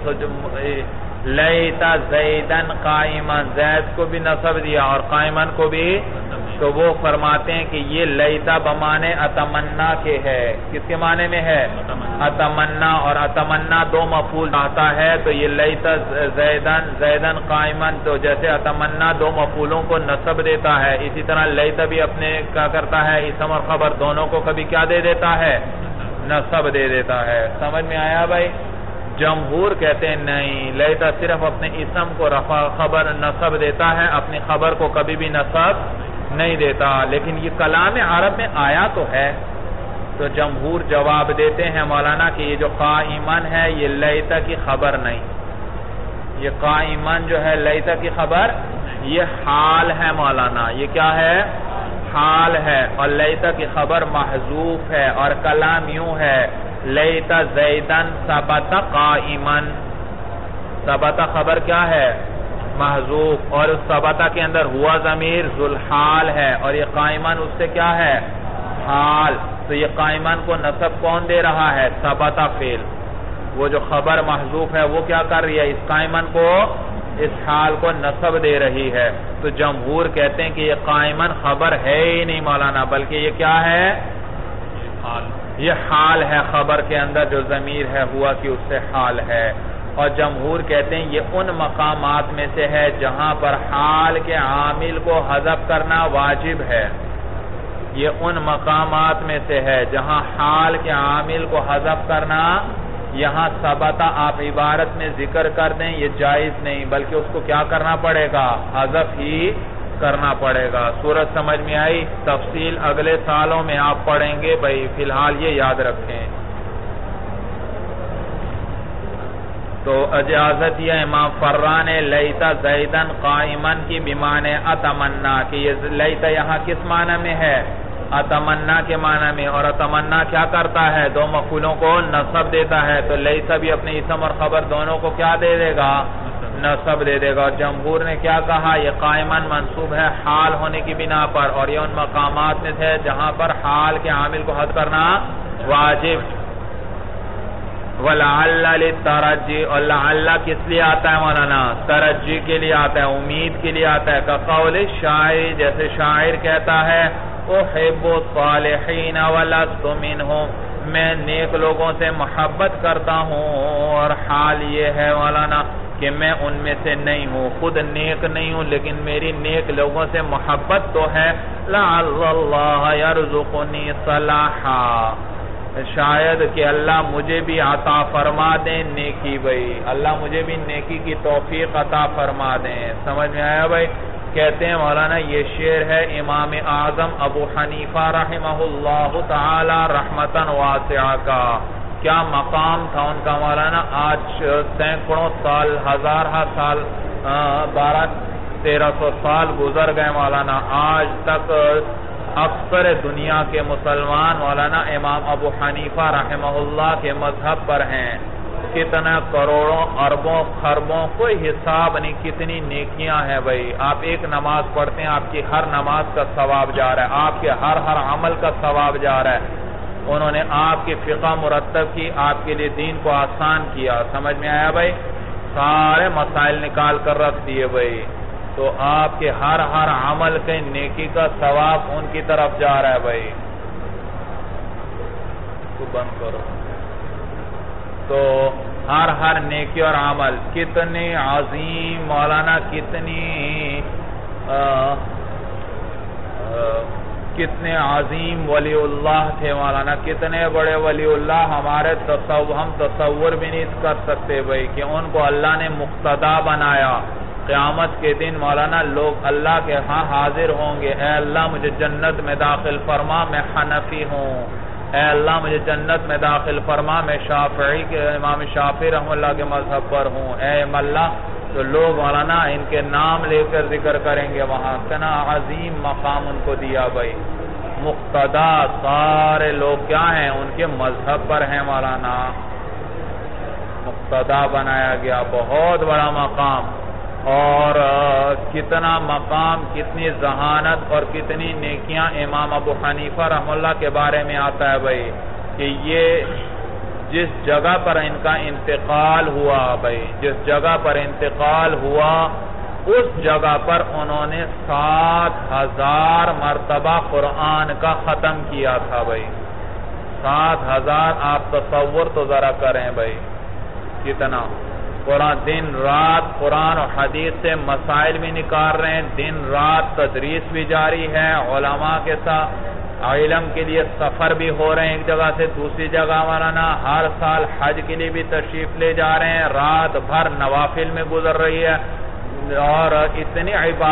لیتا زیدن قائمن، زید کو بھی نصب دیا اور قائمن کو بھی، تو وہ فرماتے ہیں کہ یہ لیتا بمانے اتمنا کے ہے۔ کس کے معنی میں ہے؟ اتمنا، اور اتمنا دو مفعول آتا ہے، تو یہ لیتا زیدن قائمن، تو جیسے اتمنا دو مفعولوں کو نصب دیتا ہے، اسی طرح لیتا بھی اپنے کیا کرتا ہے، اسم اور خبر دونوں کو کبھی کیا دے دیتا ہے؟ نصب دے دیتا ہے۔ سمجھ میں آیا بھائی؟ جمہور کہتے ہیں نہیں، لیتا صرف اپنے اسم کو رفع خبر نصب دیتا ہے، اپنی خبر کو کبھی بھی نصب نہیں دیتا، لیکن یہ کلام عرب میں آیا تو ہے۔ تو جمہور جواب دیتے ہیں مولانا کہ یہ جو قائمن ہے یہ لیتا کی خبر نہیں، یہ قائمن جو ہے لیتا کی خبر، یہ حال ہے مولانا، یہ کیا ہے؟ حال ہے، اور لیتا کی خبر محذوف ہے، اور کلام یوں ہے لیتا زیدن ثبت قائمن، ثبت خبر کیا ہے؟ محذوف، اور اس ثبتہ کے اندر ہوا ضمیر ذوالحال ہے، اور یہ قائمن اس سے کیا ہے؟ حال، تو یہ قائمن کو نصب کون دے رہا ہے؟ ثبتہ فعل، وہ جو خبر محذوف ہے وہ کیا کر رہی ہے؟ اس قائمن کو، اس حال کو نصب دے رہی ہے۔ تو جمہور کہتے ہیں کہ یہ قائمن خبر ہے ہی نہیں مولانا، بلکہ یہ کیا ہے؟ یہ حال ہے، خبر کے اندر جو ضمیر ہے ہوا کہ اس سے حال ہے۔ اور جمہور کہتے ہیں یہ ان مقامات میں سے ہے جہاں پر حال کے عامل کو حذف کرنا واجب ہے، یہ ان مقامات میں سے ہے جہاں حال کے عامل کو حذف کرنا، یہاں ثبتہ آپ عبارت میں ذکر کر دیں یہ جائز نہیں، بلکہ اس کو کیا کرنا پڑے گا؟ حذف ہی کرنا پڑے گا۔ صورت سمجھ میں آئی؟ تفصیل اگلے سالوں میں آپ پڑھیں گے بھائی، فی الحال یہ یاد رکھیں۔ تو اجازت یہ امام فرا نے لیتا زیدن قائمن کی بمعنی اتمنا، کہ یہ لیتا یہاں کس معنی میں ہے؟ اتمنا کے معنی میں، اور اتمنا کیا کرتا ہے؟ دو مفعولوں کو نصب دیتا ہے، تو لیتا بھی اپنے اسم اور خبر دونوں کو کیا دے دے گا؟ نصب دے دے گا۔ اور جمہور نے کیا کہا؟ یہ قائمن منصوب ہے حال ہونے کی بنا پر، اور یہ ان مقامات میں تھے جہاں پر حال کے عامل کو حذف کرنا واجب۔ وَلَعَلَّ لِلتَّرَجِّ، اور لعلہ کس لیے آتا ہے مولانا؟ ترجی کے لیے آتا ہے، امید کے لیے آتا ہے۔ كَقَوْلِ الشَّاعِرِ، جیسے شاعر کہتا ہے احب الصالحین ولست منہم، میں نیک لوگوں سے محبت کرتا ہوں، اور حال یہ ہے مولانا کہ میں ان میں سے نہیں ہوں، خود نیک نہیں ہوں لیکن میری نیک لوگوں سے محبت تو ہے۔ لعل اللہ یرزقنی صلاحا، شاید کہ اللہ مجھے بھی عطا فرما دیں نیکی، بھائی اللہ مجھے بھی نیکی کی توفیق عطا فرما دیں۔ سمجھ میں آیا بھائی؟ کہتے ہیں مولانا یہ شعر ہے امام اعظم ابو حنیفہ رحمہ اللہ تعالی رحمتاً واسعہ کا، کیا مقام تھا ان کا مولانا۔ آج سینکڑوں سال، ہزارہ سال، 1200-1300 سال گزر گئے مولانا، آج تک اکثر دنیا کے مسلمان مولانا امام ابو حنیفہ رحمہ اللہ کے مذہب پر ہیں۔ کتنا کروڑوں اربوں خربوں کوئی حساب نہیں، کتنی نیکیاں ہیں بھائی۔ آپ ایک نماز پڑھتے ہیں، آپ کی ہر نماز کا ثواب جا رہا ہے، آپ کے ہر عمل کا ثواب جا رہا ہے۔ انہوں نے آپ کی فقہ مرتب کی، آپ کے لیے دین کو آسان کیا۔ سمجھ میں آیا بھائی؟ سارے مسائل نکال کر رکھ دیے بھائی، تو آپ کے ہر عمل کے نیکی کا ثواب ان کی طرف جا رہا ہے بھائی۔ تو بند کرو۔ تو ہر نیکی اور عمل کتنی عظیم مولانا، کتنی کتنے عظیم ولی اللہ تھے مولانا، کتنے بڑے ولی اللہ، ہم تصور بھی نہیں کر سکتے بھائی کہ ان کو اللہ نے مقتدا بنایا۔ قیامت کے دن مولانا لوگ اللہ کے ہاں حاضر ہوں گے، اے اللہ مجھے جنت میں داخل فرما، میں حنفی ہوں، اے اللہ مجھے جنت میں داخل فرما، میں شافعی کے امام شافعی رحمہ اللہ کے مذہب پر ہوں، اے اللہ۔ تو لوگ مولانا ان کے نام لے کر ذکر کریں گے وہاں، کتنا عظیم مقام ان کو دیا بھائی۔ مقتدا سارے لوگ کیا ہیں؟ ان کے مذہب پر ہیں مولانا، مقتدا بنایا گیا، بہت بڑا مقام۔ اور کتنا مقام، کتنی ذہانت اور کتنی نیکیاں امام ابو حنیفہ رحمہ اللہ کے بارے میں آتا ہے بھائی، کہ یہ جس جگہ پر ان کا انتقال ہوا بھائی، جس جگہ پر انتقال ہوا اس جگہ پر انہوں نے 7,000 مرتبہ قرآن کا ختم کیا تھا بھائی، 7,000۔ آپ تصور تو ذرا کریں بھائی کتنا قرآن، دن رات قرآن و حدیث سے مسائل بھی نکال رہے ہیں، دن رات تدریس بھی جاری ہے، علماء کے ساتھ علم کے لیے سفر بھی ہو رہے ہیں ایک جگہ سے دوسری جگہ مولانا، ہر سال حج کے لیے بھی تشریف لے جا رہے ہیں، رات بھر نوافل میں گزر رہی ہے، اور اتنی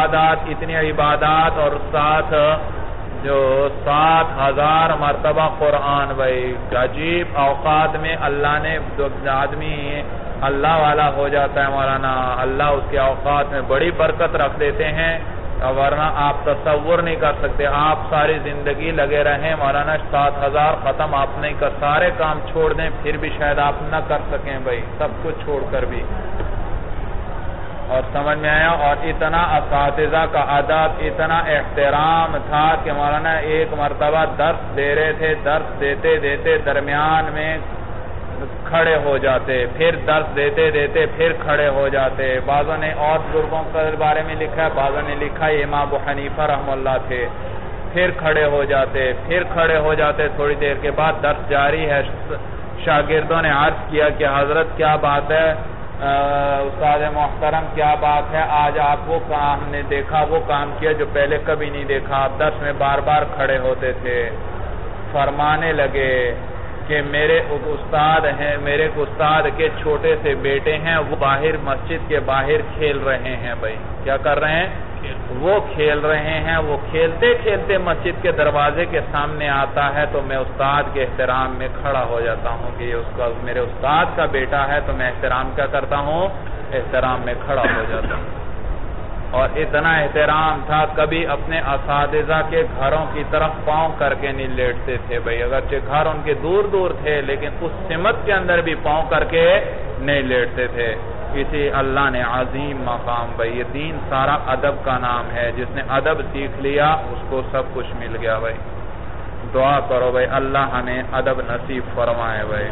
عبادات اور ساتھ جو 7,000 مرتبہ قرآن بھائی، عجیب اوقات میں اللہ نے آدمی اللہ والا ہو جاتا ہے مولانا، اللہ اس کے اوقات میں بڑی برکت رکھ دیتے ہیں، ورنہ آپ تصور نہیں کر سکتے۔ آپ ساری زندگی لگے رہیں مولانا، 7,000 ختم آپ نہیں کر، سارے کام چھوڑ دیں پھر بھی شاید آپ نہ کر سکیں بھائی، سب کچھ چھوڑ کر بھی۔ اور سمجھ میں آیا، اور اتنا اساتذہ کا ادب، اتنا احترام تھا کہ مولانا ایک مرتبہ درس دے رہے تھے، درس دیتے دیتے درمیان میں کھڑے ہو جاتے، پھر درس دیتے دیتے پھر کھڑے ہو جاتے۔ بعضوں نے اور بزرگوں کے بارے میں لکھا ہے، بعضوں نے لکھا ہے امام ابو حنیفہ رحمہ اللہ تھے، پھر کھڑے ہو جاتے، پھر کھڑے ہو جاتے، تھوڑی دیر کے بعد درس جاری ہے۔ شاگردوں نے عرض کیا کہ حضرت کیا بات ہے، استاد محترم کیا بات ہے، آج آپ وہ کام نے دیکھا، وہ کام کیا جو پہلے کبھی نہیں دیکھا، آپ درس میں بار بار کھڑے ہوتے تھے۔ فرمانے لگے کہ میرے استاد کے چھوٹے سے بیٹے ہیں، وہ باہر مسجد کے باہر کھیل رہے ہیں بھائی، کیا کر رہے ہیں؟ وہ کھیل رہے ہیں، وہ کھیلتے کھیلتے مسجد کے دروازے کے سامنے آتا ہے تو میں استاد کے احترام میں کھڑا ہو جاتا ہوں کہ یہ میرے استاد کا بیٹا ہے، تو میں احترام کیا کرتا ہوں؟ احترام میں کھڑا ہو جاتا ہوں۔ اور اتنا احترام تھا، کبھی اپنے اساتذہ کے گھروں کی طرف پاؤں کر کے نہیں لیٹتے تھے بھائی، اگرچہ گھر ان کے دور دور تھے لیکن اس سمت کے اندر بھی پاؤں کر کے نہیں لیٹتے تھے۔ اسی اللہ نے عظیم مقام بھائی، یہ دین سارا ادب کا نام ہے، جس نے ادب سیکھ لیا اس کو سب کچھ مل گیا بھائی۔ دعا کرو بھائی اللہ ہمیں ادب نصیب فرمائے بھائی۔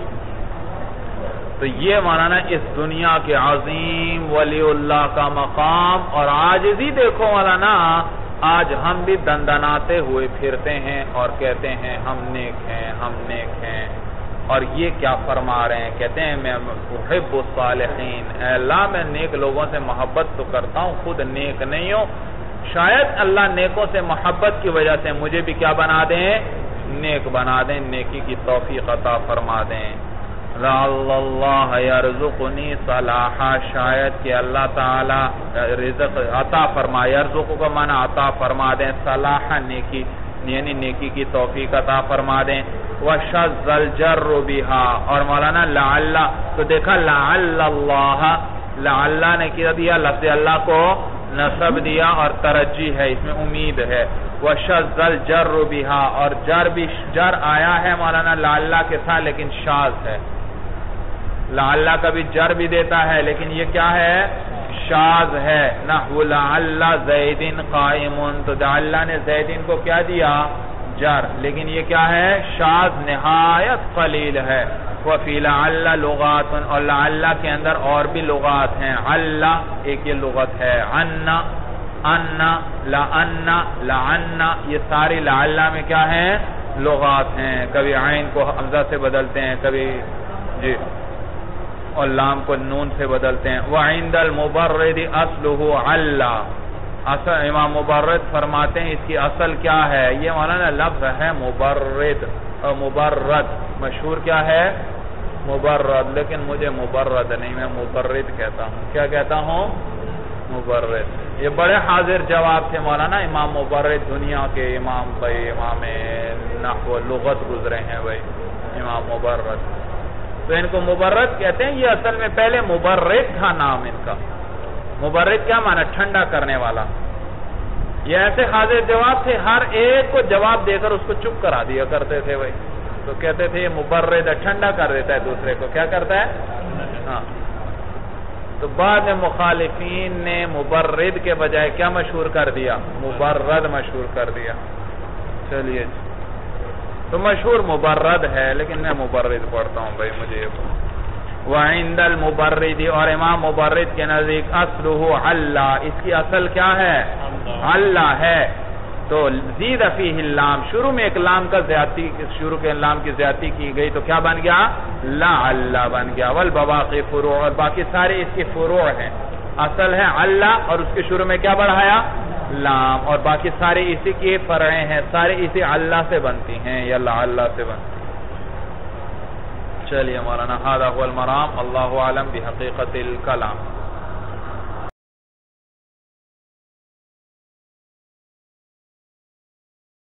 تو یہ مولانا اس دنیا کے عظیم ولی اللہ کا مقام اور عاجزی دیکھو مولانا، آج ہم بھی دندناتے ہوئے پھرتے ہیں اور کہتے ہیں ہم نیک ہیں، ہم نیک ہیں، اور یہ کیا فرما رہے ہیں؟ کہتے ہیں میں احب الصالحین، اے اللہ میں نیک لوگوں سے محبت تو کرتا ہوں، خود نیک نہیں ہوں، شاید اللہ نیکوں سے محبت کی وجہ سے مجھے بھی کیا بنا دیں؟ نیک بنا دیں، نیکی کی توفیق عطا فرما دیں۔ لعل اللہ یرزقنی صلاحا، شاید کہ اللہ تعالی رزق عطا فرمائے، یرزق کا معنی عطا فرما دیں، صلاحا نیکی یعنی نیکی کی توفیق عطا فرما دیں۔ وشذ الجر بها، اور مولانا لعل، تو دیکھا لعل اللہ، لعل نے کیا دیا؟ لفظ اللہ کو نصب دیا اور ترجی ہے، اس میں امید ہے۔ وشذ الجر بها، اور جر آیا ہے مولانا لعل کے ساتھ لیکن شاذ ہے، لعل کبھی جر بھی دیتا ہے لیکن یہ کیا ہے؟ شاذ ہے۔ نحو لعل زید قائم، تو لعل نے زیدین کو کیا دیا؟ جر، لیکن یہ کیا ہے؟ شاذ نہایت قلیل ہے۔ وفی لعل لغات، اور لعل کے اندر اور بھی لغات ہیں، عل ایک یہ لغت ہے، عن، ان، لعن، لعن، یہ ساری لعل میں کیا ہیں؟ لغات ہیں۔ کبھی عین کو حمزہ سے بدلتے ہیں، کبھی جی اور لام کو نون سے بدلتے ہیں۔ وعند المبرد اصلہ عل، اصل امام مبرد فرماتے ہیں اس کی اصل کیا ہے؟ یہ مولانا لفظ ہے مبرد اور مبرد، مشہور کیا ہے؟ مبرد، لیکن مجھے مبرد نہیں، میں مبرد کہتا ہوں۔ کیا کہتا ہوں؟ مبرد۔ یہ بڑے حاضر جواب تھے مولانا امام مبرد، دنیا کے امام بھائی، امام نحو و لغت گزرے ہیں بھائی امام مبرد، تو ان کو مبرد کہتے ہیں۔ یہ اصل میں پہلے مبرد تھا نام ان کا۔ مبرد کیا معنی؟ ٹھنڈا کرنے والا۔ یہ ایسے حاضر جواب تھے، ہر ایک کو جواب دے کر اس کو چپ کرا دیا کرتے تھے بھائی، تو کہتے تھے یہ مبرد ہے، ٹھنڈا کر دیتا ہے دوسرے کو۔ کیا کرتا ہے؟ ہاں۔ تو بعد میں مخالفین نے مبرد کے بجائے کیا مشہور کر دیا؟ مبرد مشہور کر دیا۔ چلیے تو مشہور مبرد ہے، لیکن میں مبرد پڑھتا ہوں بھائی، مجھے یہ وعند المبرد، اور امام مبرد کے نزدیک اصلہ اللہ، اس کی اصل کیا ہے؟ اللہ ہے۔ تو زید فیہ اللام، شروع میں ایک لام کا زیادتی، شروع کے لام کی زیادتی کی گئی تو کیا بن گیا؟ لا اللہ بن گیا۔ والبواقی فروع، اور باقی سارے اس کے فروع ہیں۔ اصل ہے اللہ اور اس کے شروع میں کیا بڑھایا؟ لام، اور باقی سارے اسی کے فرعیں ہیں، سارے اسی اللہ سے بنتی ہیں یا لا اللہ سے بنتی ہیں۔ چلیے مولانا، ھذا هو المرام، اللہ اعلم بحقیقت الکلام۔